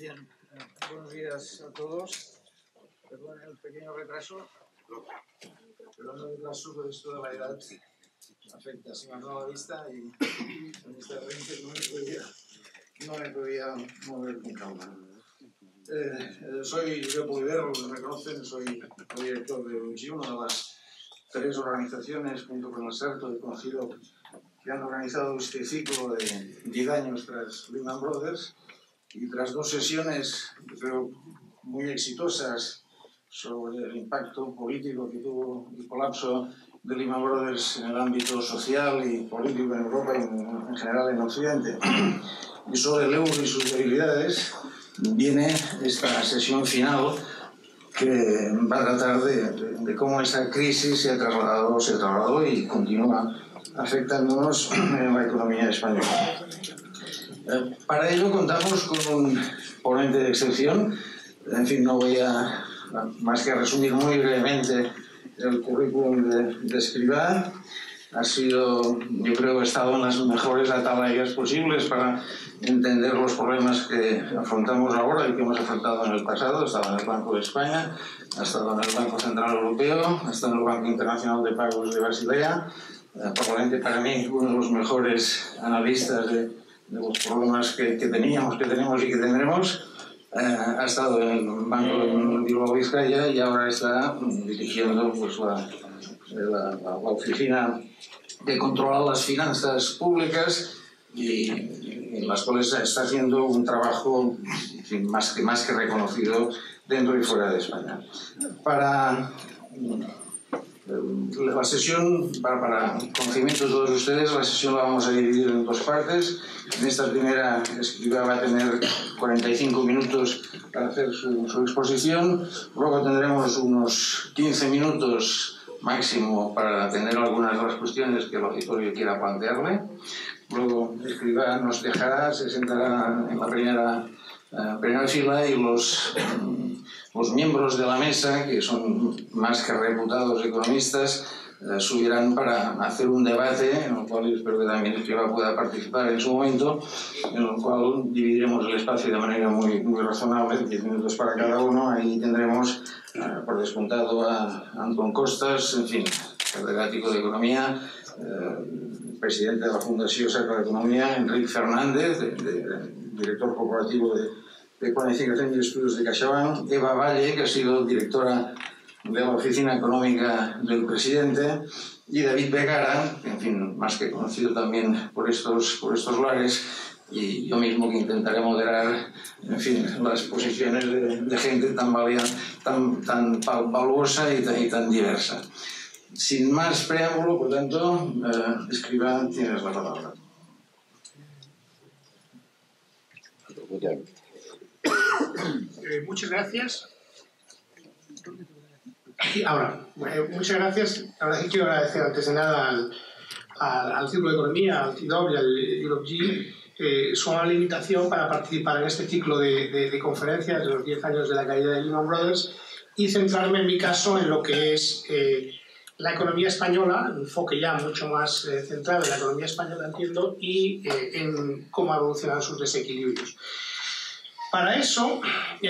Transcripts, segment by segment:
Bien, buenos días a todos. Perdón el pequeño retraso, pero el retraso por esto de la edad afecta, se me ha dado la vista y en esta frente no me podía mover con calma. Soy Josep Oliver, me conocen, soy director de UG, una de las tres organizaciones junto con el CERTO y con Giro que han organizado este ciclo de 10 años tras Lehman Brothers. Y tras dos sesiones, creo, muy exitosas sobre el impacto político que tuvo el colapso de Lehman Brothers en el ámbito social y político en Europa y en general en Occidente, y sobre el euro y sus debilidades, viene esta sesión final que va a tratar de cómo esa crisis se trasladó y continúa afectándonos en la economía española. Para ello contamos con un ponente de excepción. En fin, no voy a más que resumir muy brevemente el currículum de Escrivá. Ha sido, yo creo, ha estado en las mejores atalayas posibles para entender los problemas que afrontamos ahora y que hemos afrontado en el pasado. Ha estado en el Banco de España, ha estado en el Banco Central Europeo, ha estado en el Banco Internacional de Pagos de Basilea. Probablemente para mí uno de los mejores analistas de los problemas que teníamos, que tenemos y que tendremos. Ha estado en el Banco de Bilbao Vizcaya y ahora está dirigiendo pues, la oficina que controla las finanzas públicas y en las cuales está haciendo un trabajo, en fin, más que reconocido dentro y fuera de España. Para la sesión, para conocimiento de todos ustedes, la sesión la vamos a dividir en dos partes. En esta primera, Escrivá va a tener 45 minutos para hacer su exposición. Luego tendremos unos 15 minutos máximo para atender algunas de las cuestiones que el auditorio quiera plantearle. Luego Escrivá nos dejará, se sentará en la primera fila y los miembros de la mesa, que son más que reputados economistas, subirán para hacer un debate, en el cual espero que también Escrivá pueda participar en su momento, en el cual dividiremos el espacio de manera muy razonable, 10 minutos para cada uno. Ahí tendremos, por descontado, a Antón Costas, en fin, catedrático de Economía, presidente de la Fundació Sacra de Economía, Enric Fernández, director corporativo de Planificación y Estudios de CaixaBank, Eva Valle, que ha sido directora de la Oficina Económica del Presidente, y David Begara, que, en fin, más que conocido también por estos lares, y yo mismo, que intentaré moderar, en fin, las posiciones de gente tan valuosa y tan diversa. Sin más preámbulo, por tanto, Escrivá, tienes la palabra. Muchas gracias. Muchas gracias. Ahora sí quiero agradecer antes de nada al Círculo de Economía, al CIDOB y al EuroG su amable invitación para participar en este ciclo de conferencias de los 10 años de la caída de Lehman Brothers y centrarme en mi caso en lo que es la economía española, un enfoque ya mucho más centrado en la economía española, entiendo, y en cómo evolucionan sus desequilibrios. Para eso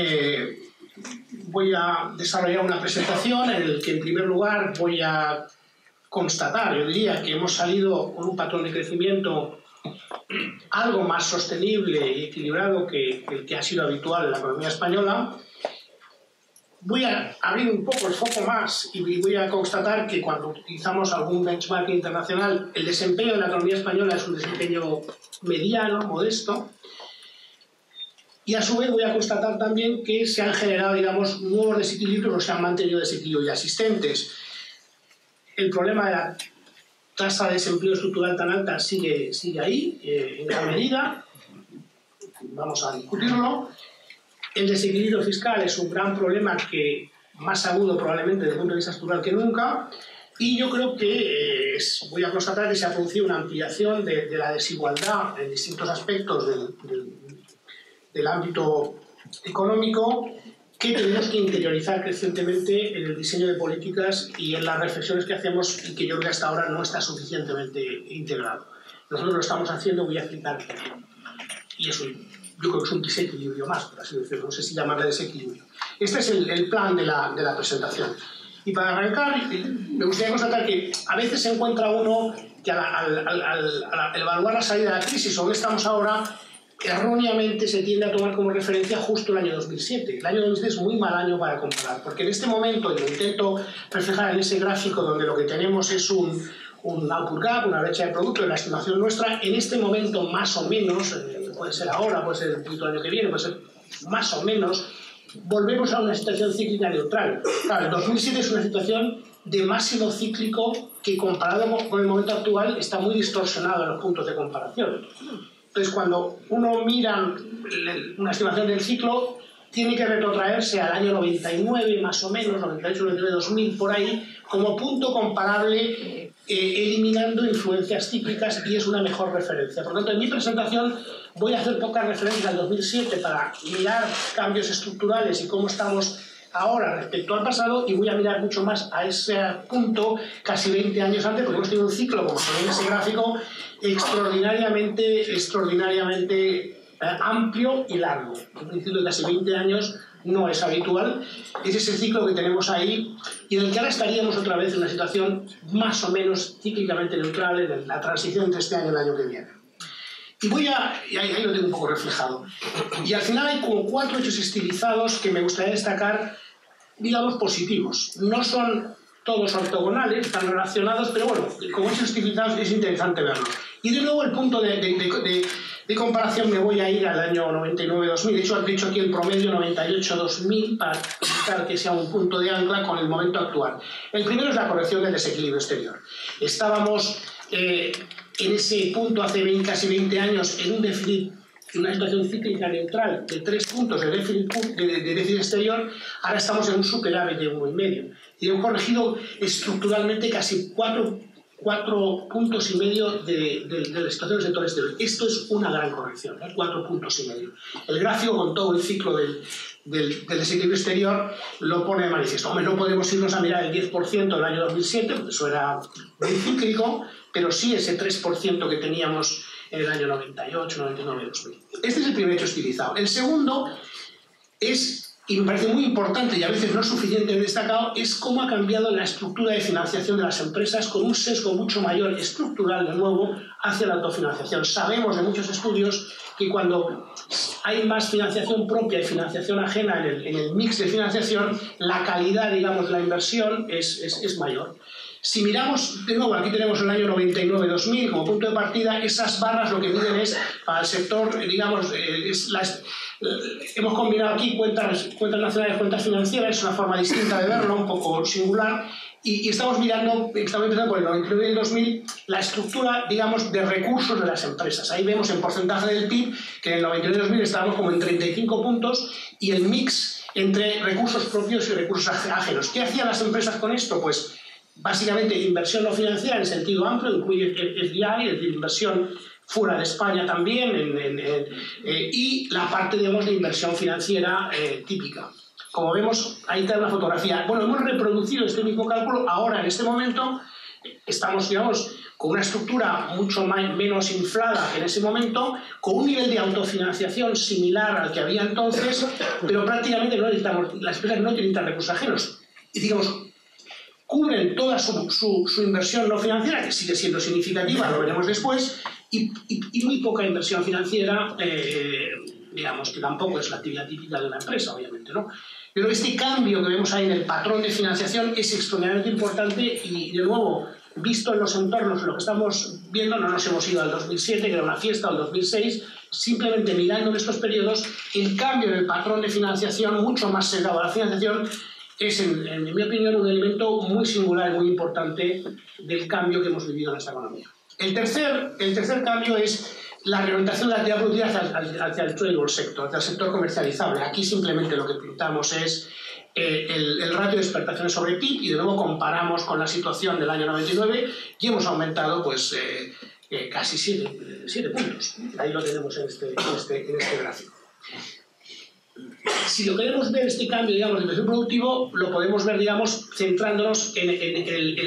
voy a desarrollar una presentación en la que, en primer lugar, voy a constatar, yo diría, que hemos salido con un patrón de crecimiento algo más sostenible y equilibrado que el que ha sido habitual en la economía española. Voy a abrir un poco el foco más y voy a constatar que cuando utilizamos algún benchmark internacional, el desempeño de la economía española es un desempeño mediano, modesto. Y a su vez voy a constatar también que se han generado, digamos, nuevos desequilibrios o se han mantenido desequilibrios ya existentes. El problema de la tasa de desempleo estructural tan alta sigue ahí, en gran medida. Vamos a discutirlo. El desequilibrio fiscal es un gran problema, que más agudo probablemente desde el punto de vista estructural que nunca. Y yo creo que voy a constatar que se ha producido una ampliación de la desigualdad en distintos aspectos del ámbito económico, que tenemos que interiorizar crecientemente en el diseño de políticas y en las reflexiones que hacemos, y que yo creo que hasta ahora no está suficientemente integrado. Nosotros lo estamos haciendo, voy a explicar qué. Y eso yo creo que es un desequilibrio más, por así decirlo, no sé si llamarle desequilibrio. Este es el plan de la presentación. Y para arrancar, me gustaría constatar que a veces se encuentra uno que al evaluar la salida de la crisis o donde estamos ahora, erróneamente se tiende a tomar como referencia justo el año 2007. El año 2007 es muy mal año para comparar, porque en este momento, y lo intento reflejar en ese gráfico donde lo que tenemos es un output gap, una brecha de producto, de la estimación nuestra, en este momento más o menos, puede ser ahora, puede ser el año que viene, puede ser más o menos, volvemos a una situación cíclica neutral. Claro, el 2007 es una situación de máximo cíclico que comparado con el momento actual está muy distorsionado en los puntos de comparación. Entonces, cuando uno mira una estimación del ciclo, tiene que retrotraerse al año 99, más o menos, 98, 99, 2000, por ahí, como punto comparable, eliminando influencias cíclicas, y es una mejor referencia. Por lo tanto, en mi presentación voy a hacer pocas referencias al 2007 para mirar cambios estructurales y cómo estamos ahora respecto al pasado, y voy a mirar mucho más a ese punto casi 20 años antes, porque hemos tenido un ciclo, como se ve en ese gráfico, extraordinariamente amplio y largo. Un ciclo de casi 20 años no es habitual. Ese es el ciclo que tenemos ahí y en el que ahora estaríamos otra vez en una situación más o menos cíclicamente neutral en la transición entre este año y el año que viene. Y ahí lo tengo un poco reflejado. Y al final hay como 4 hechos estilizados que me gustaría destacar, digamos, positivos. No son todos ortogonales, están relacionados, pero bueno, como hechos estilizados es interesante verlo. Y de nuevo el punto de comparación me voy a ir al año 99-2000. De hecho, he dicho aquí el promedio 98-2000 para evitar que sea un punto de ancla con el momento actual. El primero es la corrección del desequilibrio exterior. Estábamos en ese punto hace casi 20 años en un déficit, en una situación cíclica neutral de 3 puntos de déficit exterior. Ahora estamos en un superávit de 1,5. Y hemos corregido estructuralmente casi 4,5 puntos de la situación del sector exterior. Esto es una gran corrección, 4,5 puntos. El gráfico con todo el ciclo del desequilibrio exterior lo pone de manifiesto. Hombre, no podemos irnos a mirar el 10% del año 2007, porque eso era muy cíclico, pero sí ese 3% que teníamos en el año 98, 99, 2000. Este es el primer hecho estilizado. El segundo es, y me parece muy importante y a veces no suficientemente destacado, es cómo ha cambiado la estructura de financiación de las empresas con un sesgo mucho mayor estructural, de nuevo, hacia la autofinanciación. Sabemos de muchos estudios que cuando hay más financiación propia y financiación ajena en el mix de financiación, la calidad, digamos, de la inversión es mayor. Si miramos, de nuevo, aquí tenemos el año 99-2000 como punto de partida, esas barras lo que miden es, para el sector, digamos, hemos combinado aquí cuentas nacionales, cuentas financieras, es una forma distinta de verlo, un poco singular, y estamos empezando por el 99 y el 2000, la estructura, digamos, de recursos de las empresas. Ahí vemos en porcentaje del PIB que en el 99 y 2000 estábamos como en 35 puntos, y el mix entre recursos propios y recursos ajenos. ¿Qué hacían las empresas con esto? Pues básicamente inversión no financiera en sentido amplio, incluye FDI, es decir, inversión fuera de España también, y la parte, digamos, de inversión financiera típica. Como vemos, ahí está una fotografía. Bueno, hemos reproducido este mismo cálculo. Ahora, en este momento, estamos, digamos, con una estructura mucho menos inflada que en ese momento, con un nivel de autofinanciación similar al que había entonces, pero prácticamente no necesitamos, las empresas no tienen recursos ajenos. Y digamos, cubren toda su inversión no financiera, que sigue siendo significativa, lo veremos después, y muy poca inversión financiera, digamos, que tampoco es la actividad típica de una empresa, obviamente, ¿no? Pero este cambio que vemos ahí en el patrón de financiación es extraordinariamente importante y, de nuevo, visto en los entornos en los que estamos viendo, no nos hemos ido al 2007, que era una fiesta, o al 2006, simplemente mirando en estos periodos, el cambio en el patrón de financiación, mucho más sesgado a la financiación, es, en mi opinión, un elemento muy singular y muy importante del cambio que hemos vivido en esta economía. El tercer cambio es la reorientación de la actividad productiva hacia el tradable sector, hacia el sector comercializable. Aquí simplemente lo que pintamos es el ratio de exportaciones sobre PIB y de nuevo comparamos con la situación del año 99 y hemos aumentado pues, casi 7 puntos. Ahí lo tenemos en este gráfico. Si lo queremos ver, este cambio, digamos, de inversión productivo, lo podemos ver, digamos, centrándonos en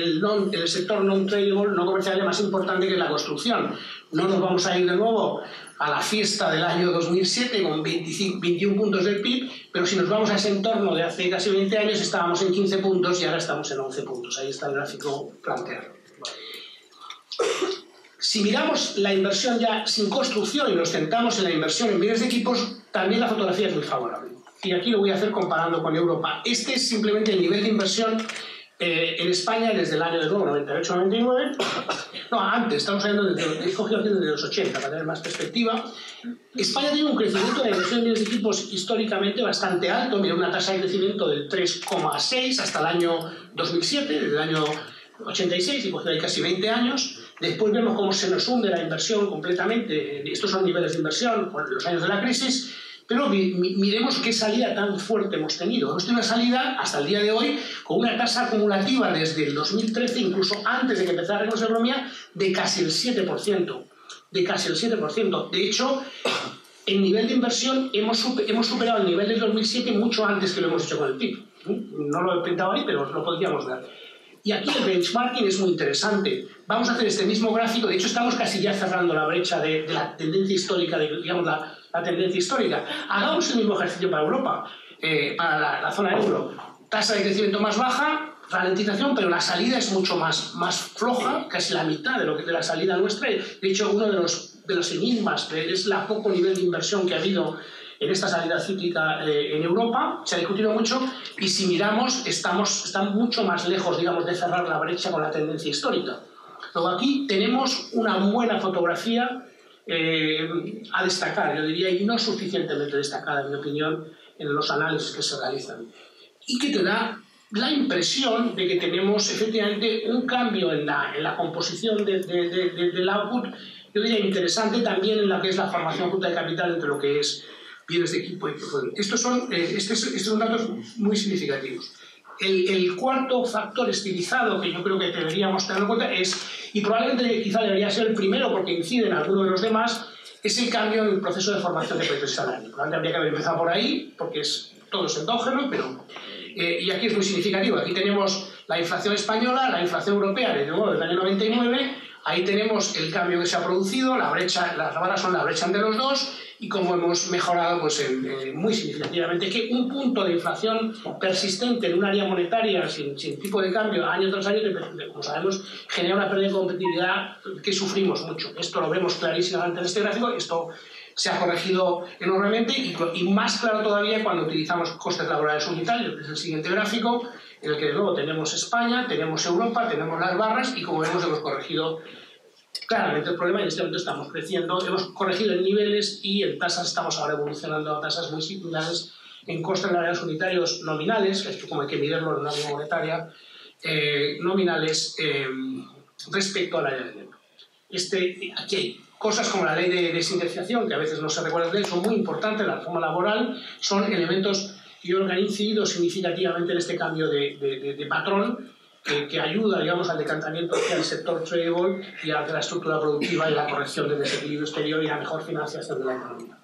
el sector non-tradable, no comercial, más importante, que es la construcción. No nos vamos a ir de nuevo a la fiesta del año 2007 con 21 puntos del PIB, pero si nos vamos a ese entorno de hace casi 20 años estábamos en 15 puntos y ahora estamos en 11 puntos. Ahí está el gráfico planteado. Si miramos la inversión ya sin construcción y nos centramos en la inversión en bienes de equipos, también la fotografía es muy favorable. Y aquí lo voy a hacer comparando con Europa. Este es simplemente el nivel de inversión en España desde el año de nuevo, 98-99. No, antes, estamos hablando he escogido aquí desde los 80 para tener más perspectiva. España tiene un crecimiento de la inversión en bienes de equipos históricamente bastante alto, mira, una tasa de crecimiento del 3,6 hasta el año 2007, desde el año 86, y pues hay casi 20 años. Después vemos cómo se nos hunde la inversión completamente. Estos son niveles de inversión por los años de la crisis. Pero miremos qué salida tan fuerte hemos tenido. Hemos tenido una salida hasta el día de hoy con una tasa acumulativa desde el 2013, incluso antes de que empezara la economía, de casi el 7%. De casi el 7%. De hecho, en nivel de inversión hemos superado el nivel del 2007 mucho antes que lo hemos hecho con el PIB. No lo he pintado ahí, pero lo podríamos ver. Y aquí el benchmarking es muy interesante. Vamos a hacer este mismo gráfico. De hecho, estamos casi ya cerrando la brecha de la tendencia histórica, digamos, la tendencia histórica. Hagamos el mismo ejercicio para Europa, para la zona euro. Tasa de crecimiento más baja, ralentización, pero la salida es mucho más floja, casi la mitad de la salida nuestra. De hecho, uno de los enigmas es la poco nivel de inversión que ha habido en esta salida cíclica en Europa. Se ha discutido mucho y si miramos, están mucho más lejos, digamos, de cerrar la brecha con la tendencia histórica. Luego aquí tenemos una buena fotografía a destacar, yo diría, y no suficientemente destacada, en mi opinión, en los análisis que se realizan. Y que te da la impresión de que tenemos efectivamente un cambio en la composición del output, yo diría interesante también en la que es la formación bruta de capital entre lo que es bienes de equipo y portfolio. Estos son datos muy significativos. El cuarto factor estilizado que yo creo que deberíamos tener en cuenta es, y probablemente quizá debería ser el primero porque incide en alguno de los demás, es el cambio en el proceso de formación de precios y salarios. Probablemente habría que haber empezado por ahí, porque todo es endógeno, pero y aquí es muy significativo. Aquí tenemos la inflación española, la inflación europea desde el año 99, ahí tenemos el cambio que se ha producido, las barras son la brecha entre los dos, y cómo hemos mejorado pues, muy significativamente, que un punto de inflación persistente en un área monetaria sin tipo de cambio año tras año, como sabemos, genera una pérdida de competitividad que sufrimos mucho. Esto lo vemos clarísimamente en este gráfico, esto se ha corregido enormemente y más claro todavía cuando utilizamos costes laborales unitarios, que es el siguiente gráfico, en el que de nuevo tenemos España, tenemos Europa, tenemos las barras y como vemos hemos corregido claramente el problema. En este momento estamos creciendo, hemos corregido en niveles y en tasas estamos ahora evolucionando a tasas muy similares en costes salariales unitarios nominales, que es como hay que mirarlo en una área monetaria, nominales respecto al área de dinero. Aquí hay cosas como la ley de sintetización, que a veces no se recuerda de él, son muy importantes, la reforma laboral, son elementos que yo creo que han incidido significativamente en este cambio de patrón, que ayuda, digamos, al decantamiento hacia el sector tradable y a la estructura productiva y la corrección del desequilibrio exterior y la mejor financiación de la economía.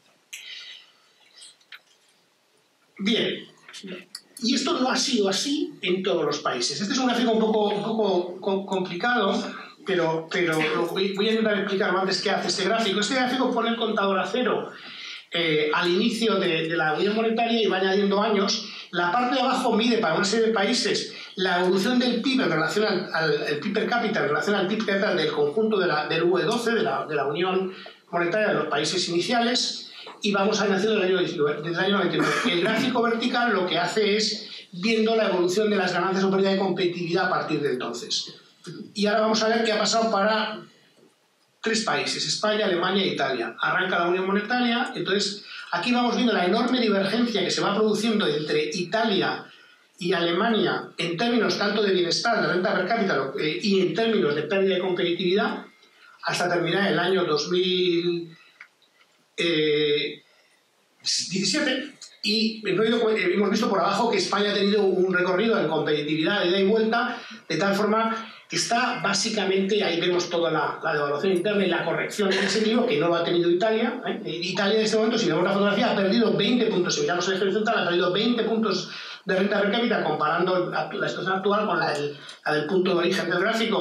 Bien, y esto no ha sido así en todos los países. Este es un gráfico un poco complicado, pero voy a intentar explicar antes qué hace este gráfico. Este gráfico pone el contador a cero al inicio de la Unión Monetaria y va añadiendo años. La parte de abajo mide para una serie de países la evolución del PIB en relación al PIB per cápita, en relación al PIB per cápita del conjunto del UE12, de la Unión Monetaria de los países iniciales, y vamos a nacer desde el año 99. El gráfico vertical lo que hace es viendo la evolución de las ganancias o pérdida de competitividad a partir de entonces. Y ahora vamos a ver qué ha pasado para tres países, España, Alemania e Italia. Arranca la Unión Monetaria, entonces aquí vamos viendo la enorme divergencia que se va produciendo entre Italia y Alemania en términos tanto de bienestar, de renta per cápita y en términos de pérdida de competitividad hasta terminar el año 2017 y hemos visto por abajo que España ha tenido un recorrido en competitividad de ida y vuelta de tal forma que está básicamente, ahí vemos toda la devaluación interna y la corrección en ese equilibrio que no lo ha tenido Italia. Italia en este momento, si vemos la fotografía, ha perdido 20 puntos, si miramos el eje horizontal, ha perdido 20 puntos de renta per cápita comparando la situación actual con la del punto de origen del gráfico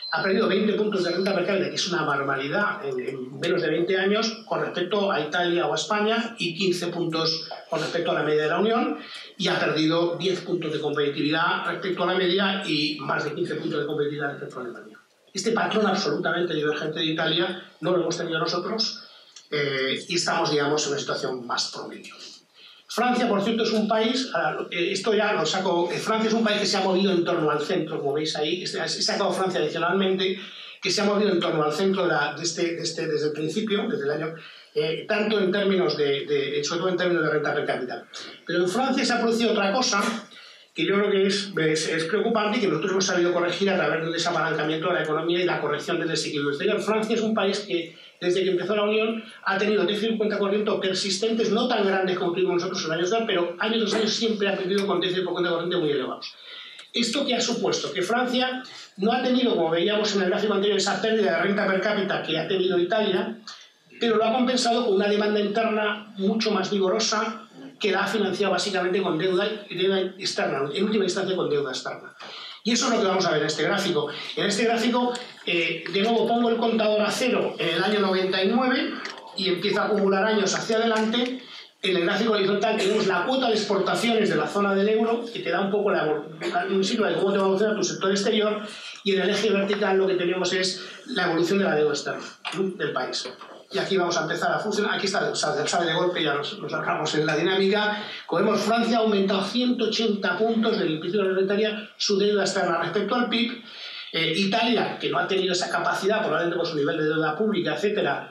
ha perdido 20 puntos de renta per cápita, que es una barbaridad en menos de 20 años con respecto a Italia o a España, y 15 puntos con respecto a la media de la Unión, y ha perdido 10 puntos de competitividad respecto a la media y más de 15 puntos de competitividad respecto a Alemania. Este patrón absolutamente divergente de Italia no lo hemos tenido nosotros, y estamos, digamos, en una situación más promedio. Francia, por cierto, es un país, esto ya lo saco, Francia es un país que se ha movido en torno al centro, como veis ahí, he sacado Francia adicionalmente, que se ha movido en torno al centro desde el principio, desde el año, tanto en términos sobre todo en términos de renta per cápita. Pero en Francia se ha producido otra cosa que yo creo que es preocupante y que nosotros hemos sabido corregir a través del desapalancamiento de la economía y la corrección del desequilibrio exterior. Francia es un país que, desde que empezó la Unión, ha tenido déficit de cuenta corriente persistentes, no tan grandes como tuvimos nosotros en años, pero años tras años siempre ha perdido con déficit por cuenta corriente muy elevados. ¿Esto qué ha supuesto? Que Francia no ha tenido, como veíamos en el gráfico anterior, esa pérdida de renta per cápita que ha tenido Italia, pero lo ha compensado con una demanda interna mucho más vigorosa, que la ha financiado básicamente con deuda externa, en última instancia con deuda externa. Y eso es lo que vamos a ver en este gráfico. En este gráfico, de nuevo, pongo el contador a cero en el año 99 y empiezo a acumular años hacia adelante. En el gráfico horizontal tenemos la cuota de exportaciones de la zona del euro, que te da un poco un signo de cómo te va a evolucionar tu sector exterior, y en el eje vertical lo que tenemos es la evolución de la deuda externa del país. Y aquí vamos a empezar a funcionar. Aquí está, sale de golpe, ya nos sacamos en la dinámica. Como vemos, Francia ha aumentado 180 puntos del principio de la monetaria su deuda externa respecto al PIB. Italia, que no ha tenido esa capacidad, probablemente por su nivel de deuda pública, etcétera,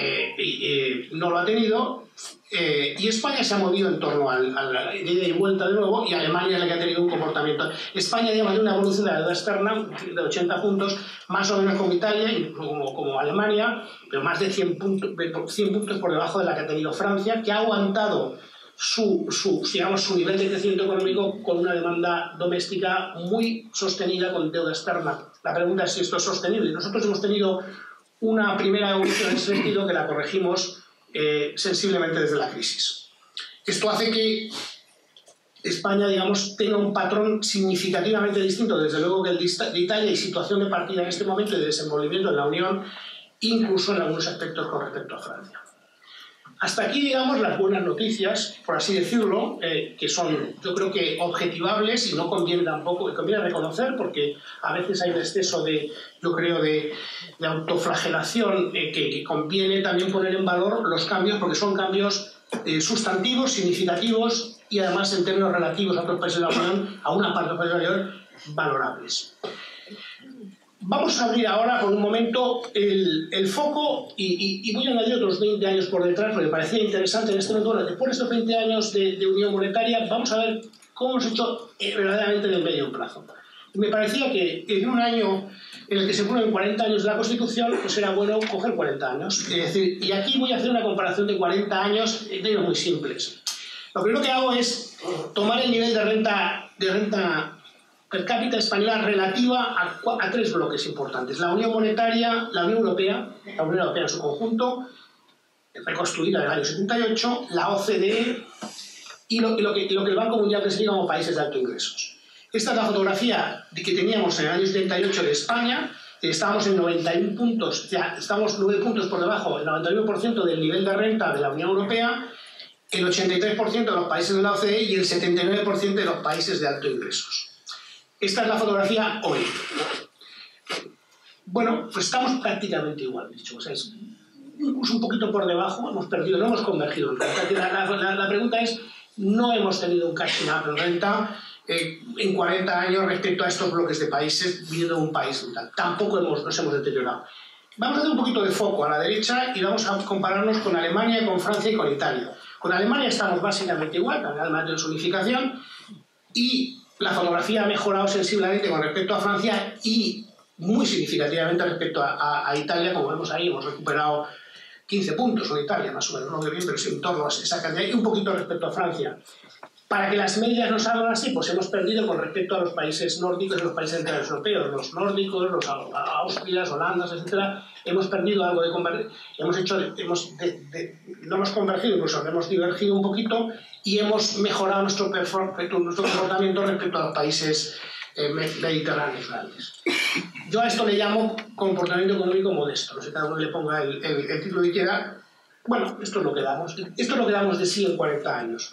no lo ha tenido. Y España se ha movido en torno a la ida y vuelta de nuevo, y Alemania es la que ha tenido un comportamiento. España lleva de una evolución de la deuda externa de 80 puntos, más o menos como Italia, como Alemania, pero más de 100 puntos por debajo de la que ha tenido Francia, que ha aguantado su nivel de crecimiento económico con una demanda doméstica muy sostenida con deuda externa. La pregunta es si esto es sostenible. Nosotros hemos tenido una primera evolución en ese sentido que la corregimos sensiblemente desde la crisis. Esto hace que España, digamos, tenga un patrón significativamente distinto, desde luego, que el de Italia, y situación de partida en este momento de desenvolvimiento en la Unión, incluso en algunos aspectos con respecto a Francia. Hasta aquí, digamos, las buenas noticias, por así decirlo, que son, yo creo que, objetivables, y no conviene tampoco, conviene reconocer, porque a veces hay un exceso de, yo creo, de autoflagelación, que conviene también poner en valor los cambios, porque son cambios sustantivos, significativos, y además en términos relativos a otros países de la Unión, a una parte de los países de la Unión, valorables. Vamos a abrir ahora por un momento el foco y voy a añadir otros 20 años por detrás, porque me parecía interesante en este momento. Después de estos 20 años de unión monetaria, vamos a ver cómo hemos hecho verdaderamente en el medio plazo. Me parecía que en un año en el que se ponen 40 años de la Constitución, pues era bueno coger 40 años. Es decir, y aquí voy a hacer una comparación de 40 años en términos muy simples. Lo primero que hago es tomar el nivel de renta per cápita española relativa a tres bloques importantes: la Unión Monetaria, la Unión Europea en su conjunto, reconstruida en el año 78, la OCDE y lo que el Banco Mundial clasifica como países de alto ingresos. Esta es la fotografía que teníamos en el año 78 de España. Estábamos en 91 puntos, o sea, estamos 9 puntos por debajo, el 91% del nivel de renta de la Unión Europea, el 83% de los países de la OCDE y el 79% de los países de alto ingresos. Esta es la fotografía hoy. Bueno, pues estamos prácticamente igual, dicho. O sea, es incluso un poquito por debajo, hemos perdido, no hemos convergido en renta. La pregunta es, no hemos tenido un catching up en renta en 40 años respecto a estos bloques de países, viniendo de un país tal. Tampoco nos hemos deteriorado. Vamos a hacer un poquito de foco a la derecha y vamos a compararnos con Alemania, con Francia y con Italia. Con Alemania estamos básicamente igual, además de su unificación, y la fotografía ha mejorado sensiblemente con respecto a Francia y muy significativamente respecto a Italia. Como vemos ahí, hemos recuperado 15 puntos en Italia, más o menos, no muy bien, pero sí en torno a esa cantidad, y un poquito respecto a Francia. Para que las medias nos salgan así, pues hemos perdido con respecto a los países nórdicos y los países centrales europeos, los nórdicos, los austrias, holandas, etc. Hemos perdido algo de convergencia, no hemos convergido, incluso hemos divergido un poquito y hemos mejorado nuestro comportamiento respecto a los países mediterráneos grandes. Yo a esto le llamo comportamiento económico modesto, no sé, cada uno le ponga el título que quiera. Bueno, esto es lo que damos. Esto es lo que damos de sí en 40 años.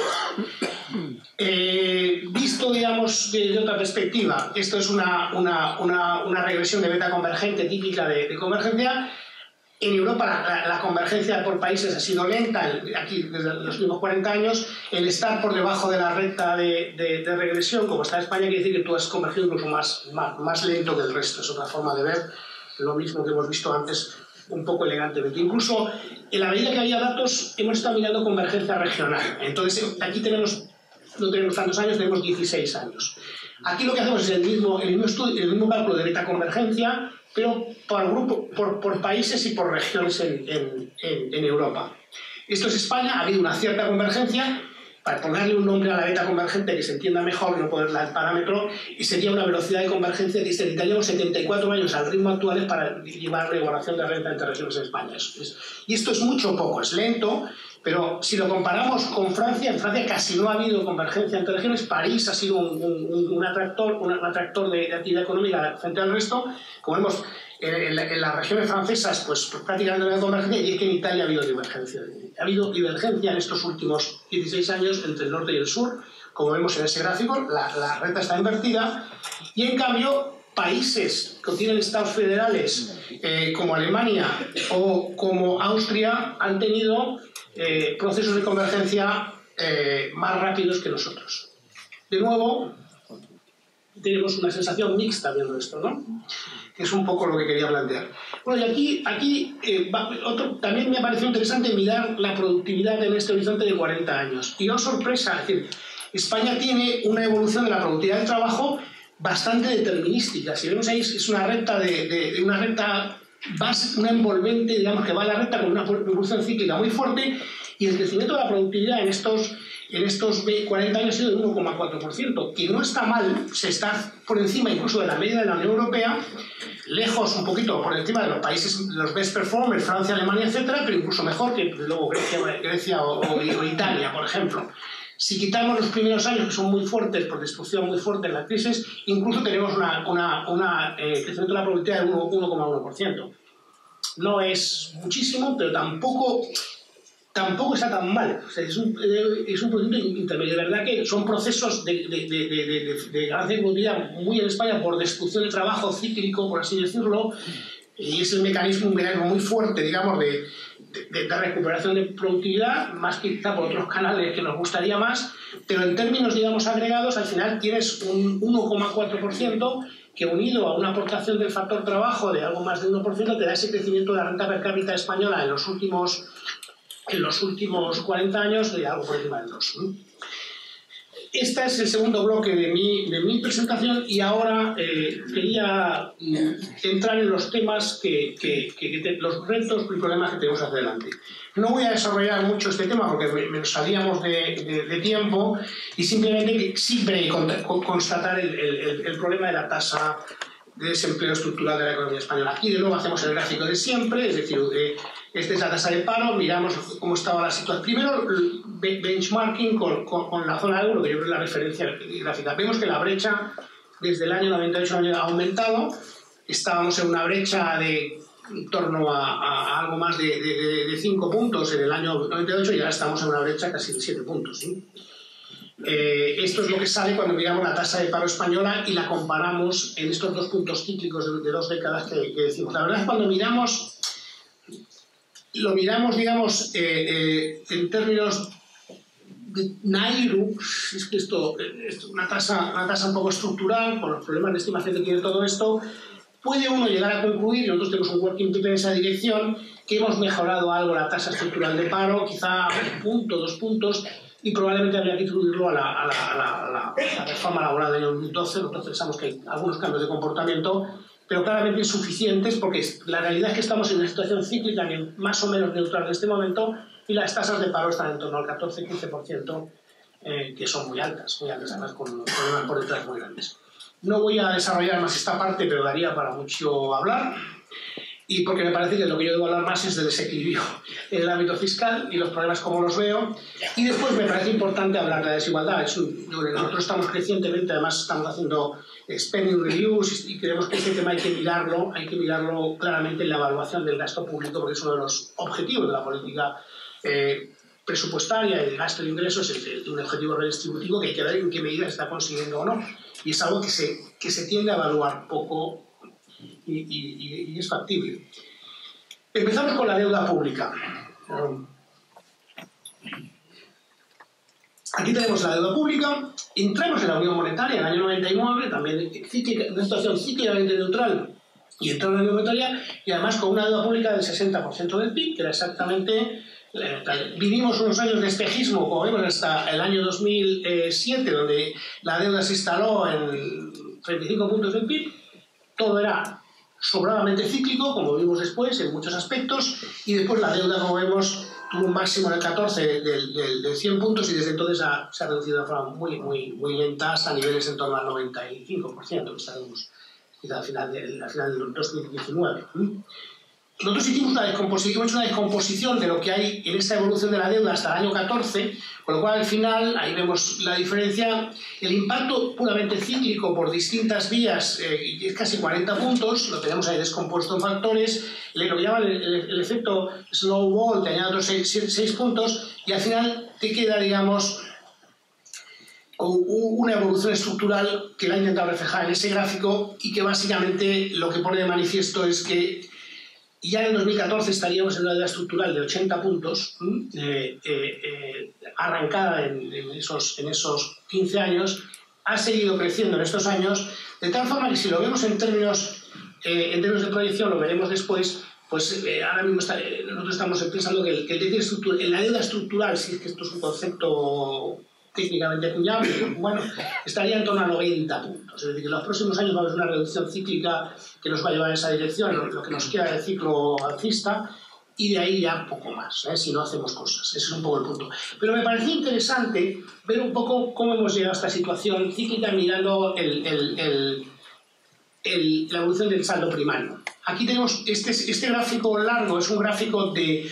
Visto, digamos, de otra perspectiva, esto es una regresión de beta convergente típica de convergencia. En Europa la convergencia por países ha sido lenta, aquí desde los últimos 40 años. El estar por debajo de la recta de regresión, como está España, quiere decir que tú has convergido incluso más lento que el resto. Es otra forma de ver lo mismo que hemos visto antes, un poco elegantemente. Incluso en la medida que había datos, hemos estado mirando convergencia regional. Entonces, aquí no tenemos tantos años, tenemos 16 años. Aquí lo que hacemos es el mismo cálculo de beta convergencia, pero por países y por regiones en Europa. Esto es España, ha habido una cierta convergencia. Para ponerle un nombre a la beta convergente que se entienda mejor, no ponerla el parámetro, y sería una velocidad de convergencia que necesitaríamos 74 años al ritmo actual para llevar la igualación de renta entre regiones en España. Y esto es mucho poco, es lento, pero si lo comparamos con Francia, en Francia casi no ha habido convergencia entre regiones. París ha sido un atractor de actividad económica frente al resto. Como vemos, en las regiones francesas pues prácticamente no hay convergencia, y es que en Italia ha habido divergencia. Ha habido divergencia en estos últimos 16 años entre el norte y el sur. Como vemos en ese gráfico, la renta está invertida, y en cambio países que tienen estados federales como Alemania o como Austria han tenido procesos de convergencia más rápidos que nosotros. De nuevo, tenemos una sensación mixta viendo esto, ¿no? Que es un poco lo que quería plantear. Bueno, y aquí también me ha parecido interesante mirar la productividad en este horizonte de 40 años. Y oh sorpresa, es decir, España tiene una evolución de la productividad del trabajo bastante determinística. Si vemos ahí, es una recta una envolvente, digamos, que va a la recta con una evolución cíclica muy fuerte, y el crecimiento de la productividad en estos 40 años ha sido de 1,4%, que no está mal, se está por encima incluso de la media de la Unión Europea, lejos un poquito por encima de los países, los best performers, Francia, Alemania, etcétera, pero incluso mejor que luego Grecia o Italia, por ejemplo. Si quitamos los primeros años, que son muy fuertes, por destrucción muy fuerte en la crisis, incluso tenemos un crecimiento de la productividad de 1,1%. No es muchísimo, pero tampoco está tan mal. O sea, es un producto intermedio. De verdad que son procesos de ganancia de productividad muy en España por destrucción de trabajo cíclico, por así decirlo, y es un mecanismo muy fuerte, digamos, de recuperación de productividad, más que quizá por otros canales que nos gustaría más, pero en términos, digamos, agregados, al final tienes un 1,4% que, unido a una aportación del factor trabajo de algo más de 1%, te da ese crecimiento de la renta per cápita española en los últimos 40 años de algo por encima del 2. Este es el segundo bloque de mi presentación, y ahora quería entrar en los temas, los retos y problemas que tenemos hacia adelante. No voy a desarrollar mucho este tema porque nos salíamos de tiempo, y simplemente siempre constatar el problema de la tasa de desempleo estructural de la economía española. Aquí de nuevo hacemos el gráfico de siempre, es decir, esta es la tasa de paro, miramos cómo estaba la situación. Primero, benchmarking con la zona euro, que yo creo que es la referencia gráfica. Vemos que la brecha desde el año 98 ha aumentado. Estábamos en una brecha de en torno a algo más de 5 puntos en el año 98, y ahora estamos en una brecha casi de 7 puntos. ¿Sí? Esto es lo que sale cuando miramos la tasa de paro española y la comparamos en estos dos puntos cíclicos de 2 décadas que decimos. La verdad es que cuando lo miramos, digamos, en términos de Nairu, es que esto es una tasa un poco estructural, por los problemas de estimación que tiene todo esto, puede uno llegar a concluir, y nosotros tenemos un working paper en esa dirección, que hemos mejorado algo la tasa estructural de paro, quizá 1 punto, 2 puntos, y probablemente habría que atribuirlo a la reforma laboral del año 2012. Nosotros pensamos que hay algunos cambios de comportamiento, pero claramente insuficientes, porque la realidad es que estamos en una situación cíclica más o menos neutral en este momento, y las tasas de paro están en torno al 14-15%, que son muy altas, además con problemas por detrás muy grandes. No voy a desarrollar más esta parte, pero daría para mucho hablar. y porque me parece que lo que yo debo hablar más es del desequilibrio en el ámbito fiscal y los problemas como los veo. Y después me parece importante hablar de la desigualdad. Nosotros estamos crecientemente, además estamos haciendo spending reviews y creemos que este tema hay que mirarlo claramente en la evaluación del gasto público, porque es uno de los objetivos de la política presupuestaria y de gasto de ingresos, es un objetivo redistributivo que hay que ver en qué medida se está consiguiendo o no. Y es algo que se tiende a evaluar poco y es factible. Empezamos con la deuda pública. Aquí tenemos la deuda pública. Entramos en la Unión Monetaria en el año 99, también una situación cíclicamente neutral, y entramos en la Unión Monetaria, y además con una deuda pública del 60% del PIB, que era exactamente... Vivimos unos años de espejismo, como vemos, hasta el año 2007, donde la deuda se instaló en 35 puntos del PIB. Todo era sobradamente cíclico, como vimos después, en muchos aspectos, y después la deuda, como vemos, tuvo un máximo en el 14 de 100 puntos y desde entonces se ha reducido de forma muy lenta hasta niveles en torno al 95%, que estaremos quizá al final del 2019. Nosotros hicimos una descomposición de lo que hay en esta evolución de la deuda hasta el año 14, con lo cual al final, ahí vemos la diferencia, el impacto puramente cíclico por distintas vías es casi 40 puntos, lo tenemos ahí descompuesto en factores, lo que llaman el efecto snowball, te añade otros 6 puntos, y al final te queda, digamos, una evolución estructural que la he intentado reflejar en ese gráfico y que básicamente lo que pone de manifiesto es que ya en el 2014 estaríamos en una deuda estructural de 80 puntos, arrancada en esos 15 años, ha seguido creciendo en estos años, de tal forma que si lo vemos en términos de proyección, lo veremos después, pues ahora mismo nosotros estamos pensando que la deuda estructural, si es que esto es un concepto técnicamente acuñable, bueno, estaría en torno a 90 puntos. Es decir, que en los próximos años va a haber una reducción cíclica que nos va a llevar en esa dirección, lo que nos queda del ciclo alcista, y de ahí ya poco más, si no hacemos cosas. Ese es un poco el punto. Pero me pareció interesante ver un poco cómo hemos llegado a esta situación cíclica mirando la evolución del saldo primario. Aquí tenemos este gráfico largo, es un gráfico de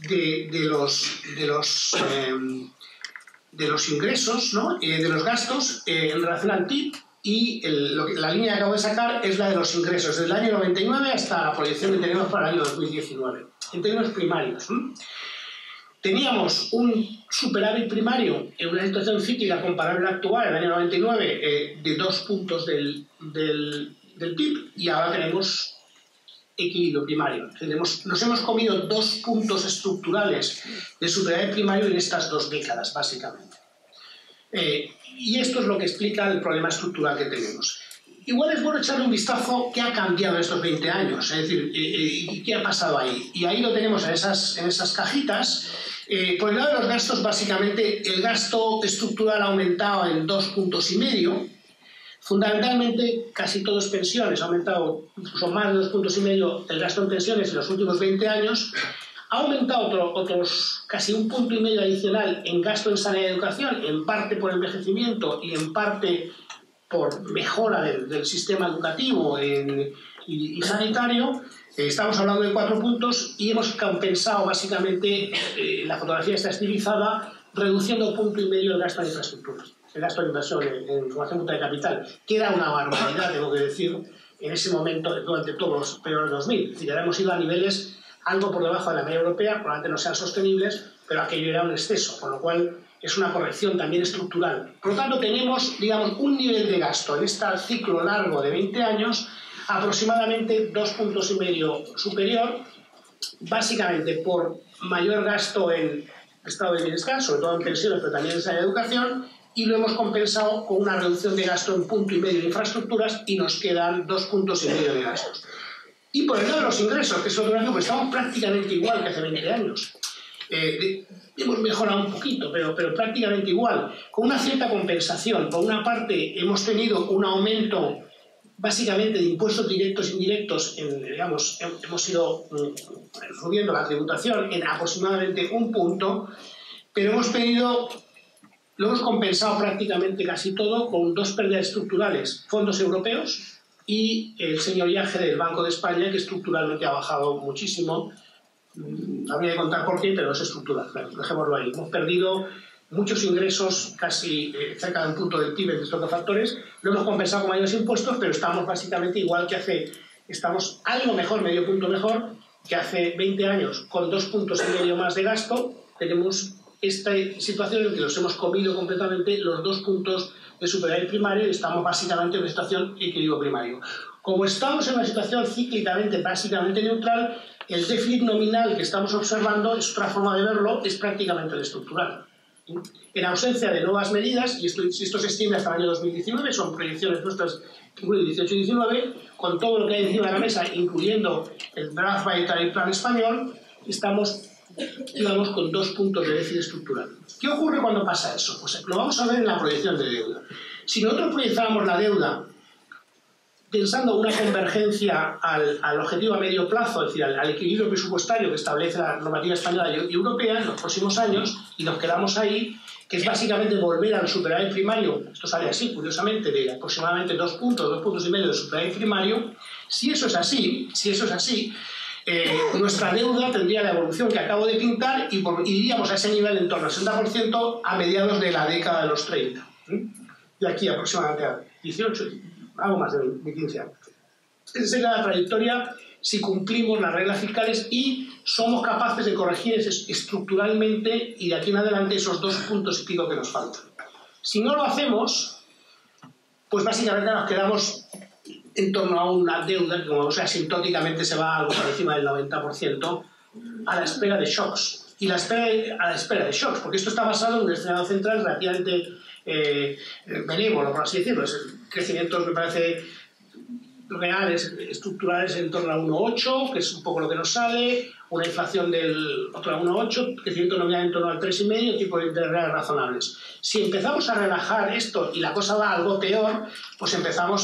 los ingresos, ¿no? De los gastos en relación al PIB, y la línea que acabo de sacar es la de los ingresos desde el año 99 hasta la proyección que tenemos para el año 2019 en términos primarios. Teníamos un superávit primario en una situación cíclica comparable a la actual, en el año 99, de 2 puntos del PIB, y ahora tenemos equilibrio primario. Nos hemos comido 2 puntos estructurales de superávit primario en estas 2 décadas, básicamente. Y esto es lo que explica el problema estructural que tenemos. Igual es bueno echarle un vistazo qué ha cambiado en estos 20 años, es decir, qué ha pasado ahí. Y ahí lo tenemos en esas cajitas. Por el lado de los gastos, básicamente, el gasto estructural ha aumentado en 2,5 puntos. Fundamentalmente, casi todo es pensiones. Ha aumentado incluso más de 2,5 puntos el gasto en pensiones en los últimos 20 años. Ha aumentado otros casi 1,5 punto adicional en gasto en sanidad y educación, en parte por envejecimiento y en parte por mejora del sistema educativo y sanitario. Estamos hablando de 4 puntos y hemos compensado básicamente, la fotografía está estilizada, reduciendo 1,5 puntos el gasto en infraestructuras, el gasto de inversión en formación bruta de capital, que era una barbaridad, tengo que decir, en ese momento, durante todos los periodos de 2000. Es decir, hemos ido a niveles algo por debajo de la media europea, probablemente no sean sostenibles, pero aquello era un exceso, con lo cual es una corrección también estructural. Por lo tanto, tenemos, digamos, un nivel de gasto en este ciclo largo de 20 años aproximadamente 2,5 puntos superior, básicamente por mayor gasto en estado de bienestar, sobre todo en pensiones, pero también en sanidad y educación, y lo hemos compensado con una reducción de gasto en 1,5 puntos de infraestructuras y nos quedan 2,5 puntos de gastos. Y por el lado de los ingresos, que es otro año, pues estamos prácticamente igual que hace 20 años. Hemos mejorado un poquito, pero prácticamente igual, con una cierta compensación. Por una parte, hemos tenido un aumento básicamente de impuestos directos e indirectos, digamos, hemos ido subiendo la tributación en aproximadamente 1 punto, pero lo hemos compensado prácticamente casi todo con 2 pérdidas estructurales: fondos europeos, y el señoriaje del Banco de España, que estructuralmente ha bajado muchísimo. Habría que contar por qué, pero es estructural. Bueno, dejémoslo ahí. Hemos perdido muchos ingresos, casi cerca de un punto del PIB de estos dos factores. Lo hemos compensado con mayores impuestos, pero estamos básicamente igual que estamos algo mejor, medio punto mejor, que hace 20 años, con 2,5 puntos más de gasto. Tenemos esta situación en que nos hemos comido completamente los 2 puntos de superávit primario y estamos básicamente en una situación de equilibrio primario. Como estamos en una situación cíclicamente básicamente neutral, el déficit nominal que estamos observando, es otra forma de verlo, es prácticamente el estructural. En ausencia de nuevas medidas, y esto se estima hasta el año 2019, son proyecciones nuestras que incluyen 18 y 19, con todo lo que hay encima de la mesa, incluyendo el Draft Budgetary Plan español, estamos, digamos, con 2 puntos de déficit estructural. ¿Qué ocurre cuando pasa eso? Pues lo vamos a ver en la proyección de deuda. Si nosotros proyectáramos la deuda pensando una convergencia al objetivo a medio plazo, es decir, al equilibrio presupuestario que establece la normativa española y europea en los próximos años, y nos quedamos ahí, que es básicamente volver al superávit primario, esto sale así, curiosamente, de aproximadamente 2 puntos y medio de superávit primario. Si eso es así, nuestra deuda tendría la evolución que acabo de pintar y iríamos a ese nivel en torno al 60% a mediados de la década de los 30. De aquí aproximadamente a 18, algo más de 15 años. Esa sería la trayectoria si cumplimos las reglas fiscales y somos capaces de corregir estructuralmente y de aquí en adelante esos 2 puntos y pico que nos faltan. Si no lo hacemos, pues básicamente nos quedamos en torno a una deuda que, como asintóticamente se va algo por encima del 90%, a la espera de shocks. Y a la espera de shocks, porque esto está basado en un escenario central relativamente benévolo, por así decirlo. Crecimientos, me parece, reales, estructurales en torno a 1,8, que es un poco lo que nos sale, una inflación del otro a 1,8, crecimiento nominal en torno al 3,5, tipo de interés reales razonables. Si empezamos a relajar esto y la cosa va algo peor, pues empezamos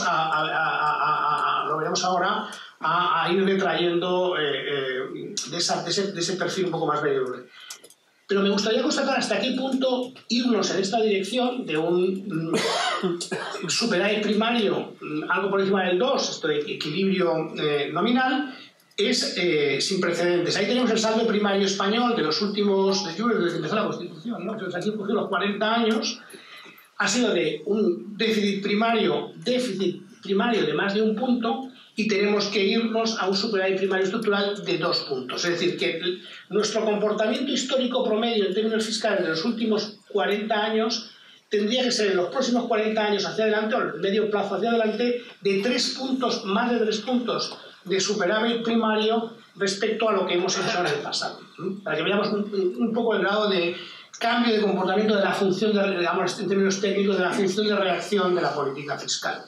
lo veremos ahora, a ir retrayendo de ese perfil un poco más variable. Pero me gustaría constatar hasta qué punto irnos en esta dirección de un superávit primario, algo por encima del 2, esto de equilibrio nominal, es sin precedentes. Ahí tenemos el saldo primario español de los últimos, desde que empezó la Constitución, ¿no? Entonces, aquí por los 40 años, ha sido de un déficit primario de más de 1 punto, y tenemos que irnos a un superávit primario estructural de 2 puntos. Es decir, que nuestro comportamiento histórico promedio en términos fiscales de los últimos 40 años tendría que ser en los próximos 40 años hacia adelante, o en el medio plazo hacia adelante, de 3 puntos, más de 3 puntos de superávit primario respecto a lo que hemos hecho en el pasado. Para que veamos un poco el grado de cambio de comportamiento de la función, digamos, en términos técnicos, de la función de reacción de la política fiscal.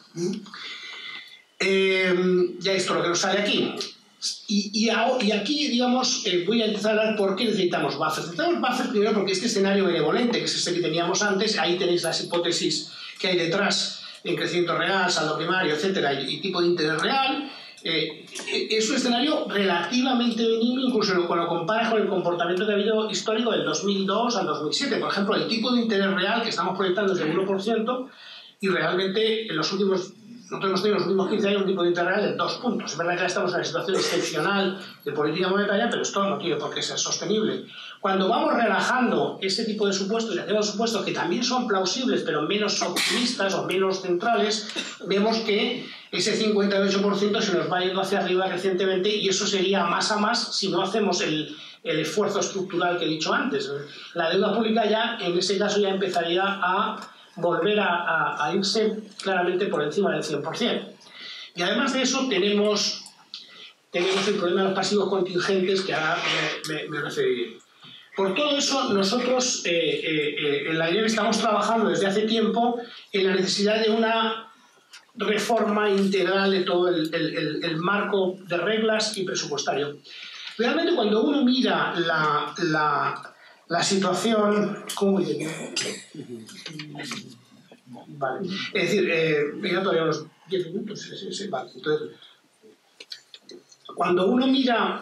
Ya esto es lo que nos sale aquí. Y aquí, digamos, voy a empezar a hablar por qué necesitamos buffers. Necesitamos buffers primero porque este escenario benevolente, que es ese que teníamos antes, ahí tenéis las hipótesis que hay detrás en crecimiento real, saldo primario, etcétera, y tipo de interés real. Es un escenario relativamente benigno, incluso cuando lo comparas con el comportamiento que ha habido histórico del 2002 al 2007. Por ejemplo, el tipo de interés real que estamos proyectando es del 1%, y realmente en los últimos... Nosotros hemos tenido en los últimos 15 años un tipo de interés real de 2 puntos. Es verdad que ahora estamos en una situación excepcional de política monetaria, pero esto no tiene por qué ser sostenible. Cuando vamos relajando ese tipo de supuestos y hacemos supuestos que también son plausibles, pero menos optimistas o menos centrales, vemos que ese 58% se nos va yendo hacia arriba crecientemente, y eso sería más a más si no hacemos el esfuerzo estructural que he dicho antes. La deuda pública ya, en ese caso, ya empezaría a volver a irse claramente por encima del 100%. Y además de eso tenemos el problema de los pasivos contingentes, que ahora me referiré. Por todo eso, nosotros en la IREF estamos trabajando desde hace tiempo en la necesidad de una reforma integral de todo el marco de reglas y presupuestario. Realmente, cuando uno mira la situación... ¿Cómo diría? Vale. Es decir, me quedan todavía unos 10 minutos. Sí, vale. Entonces, cuando uno mira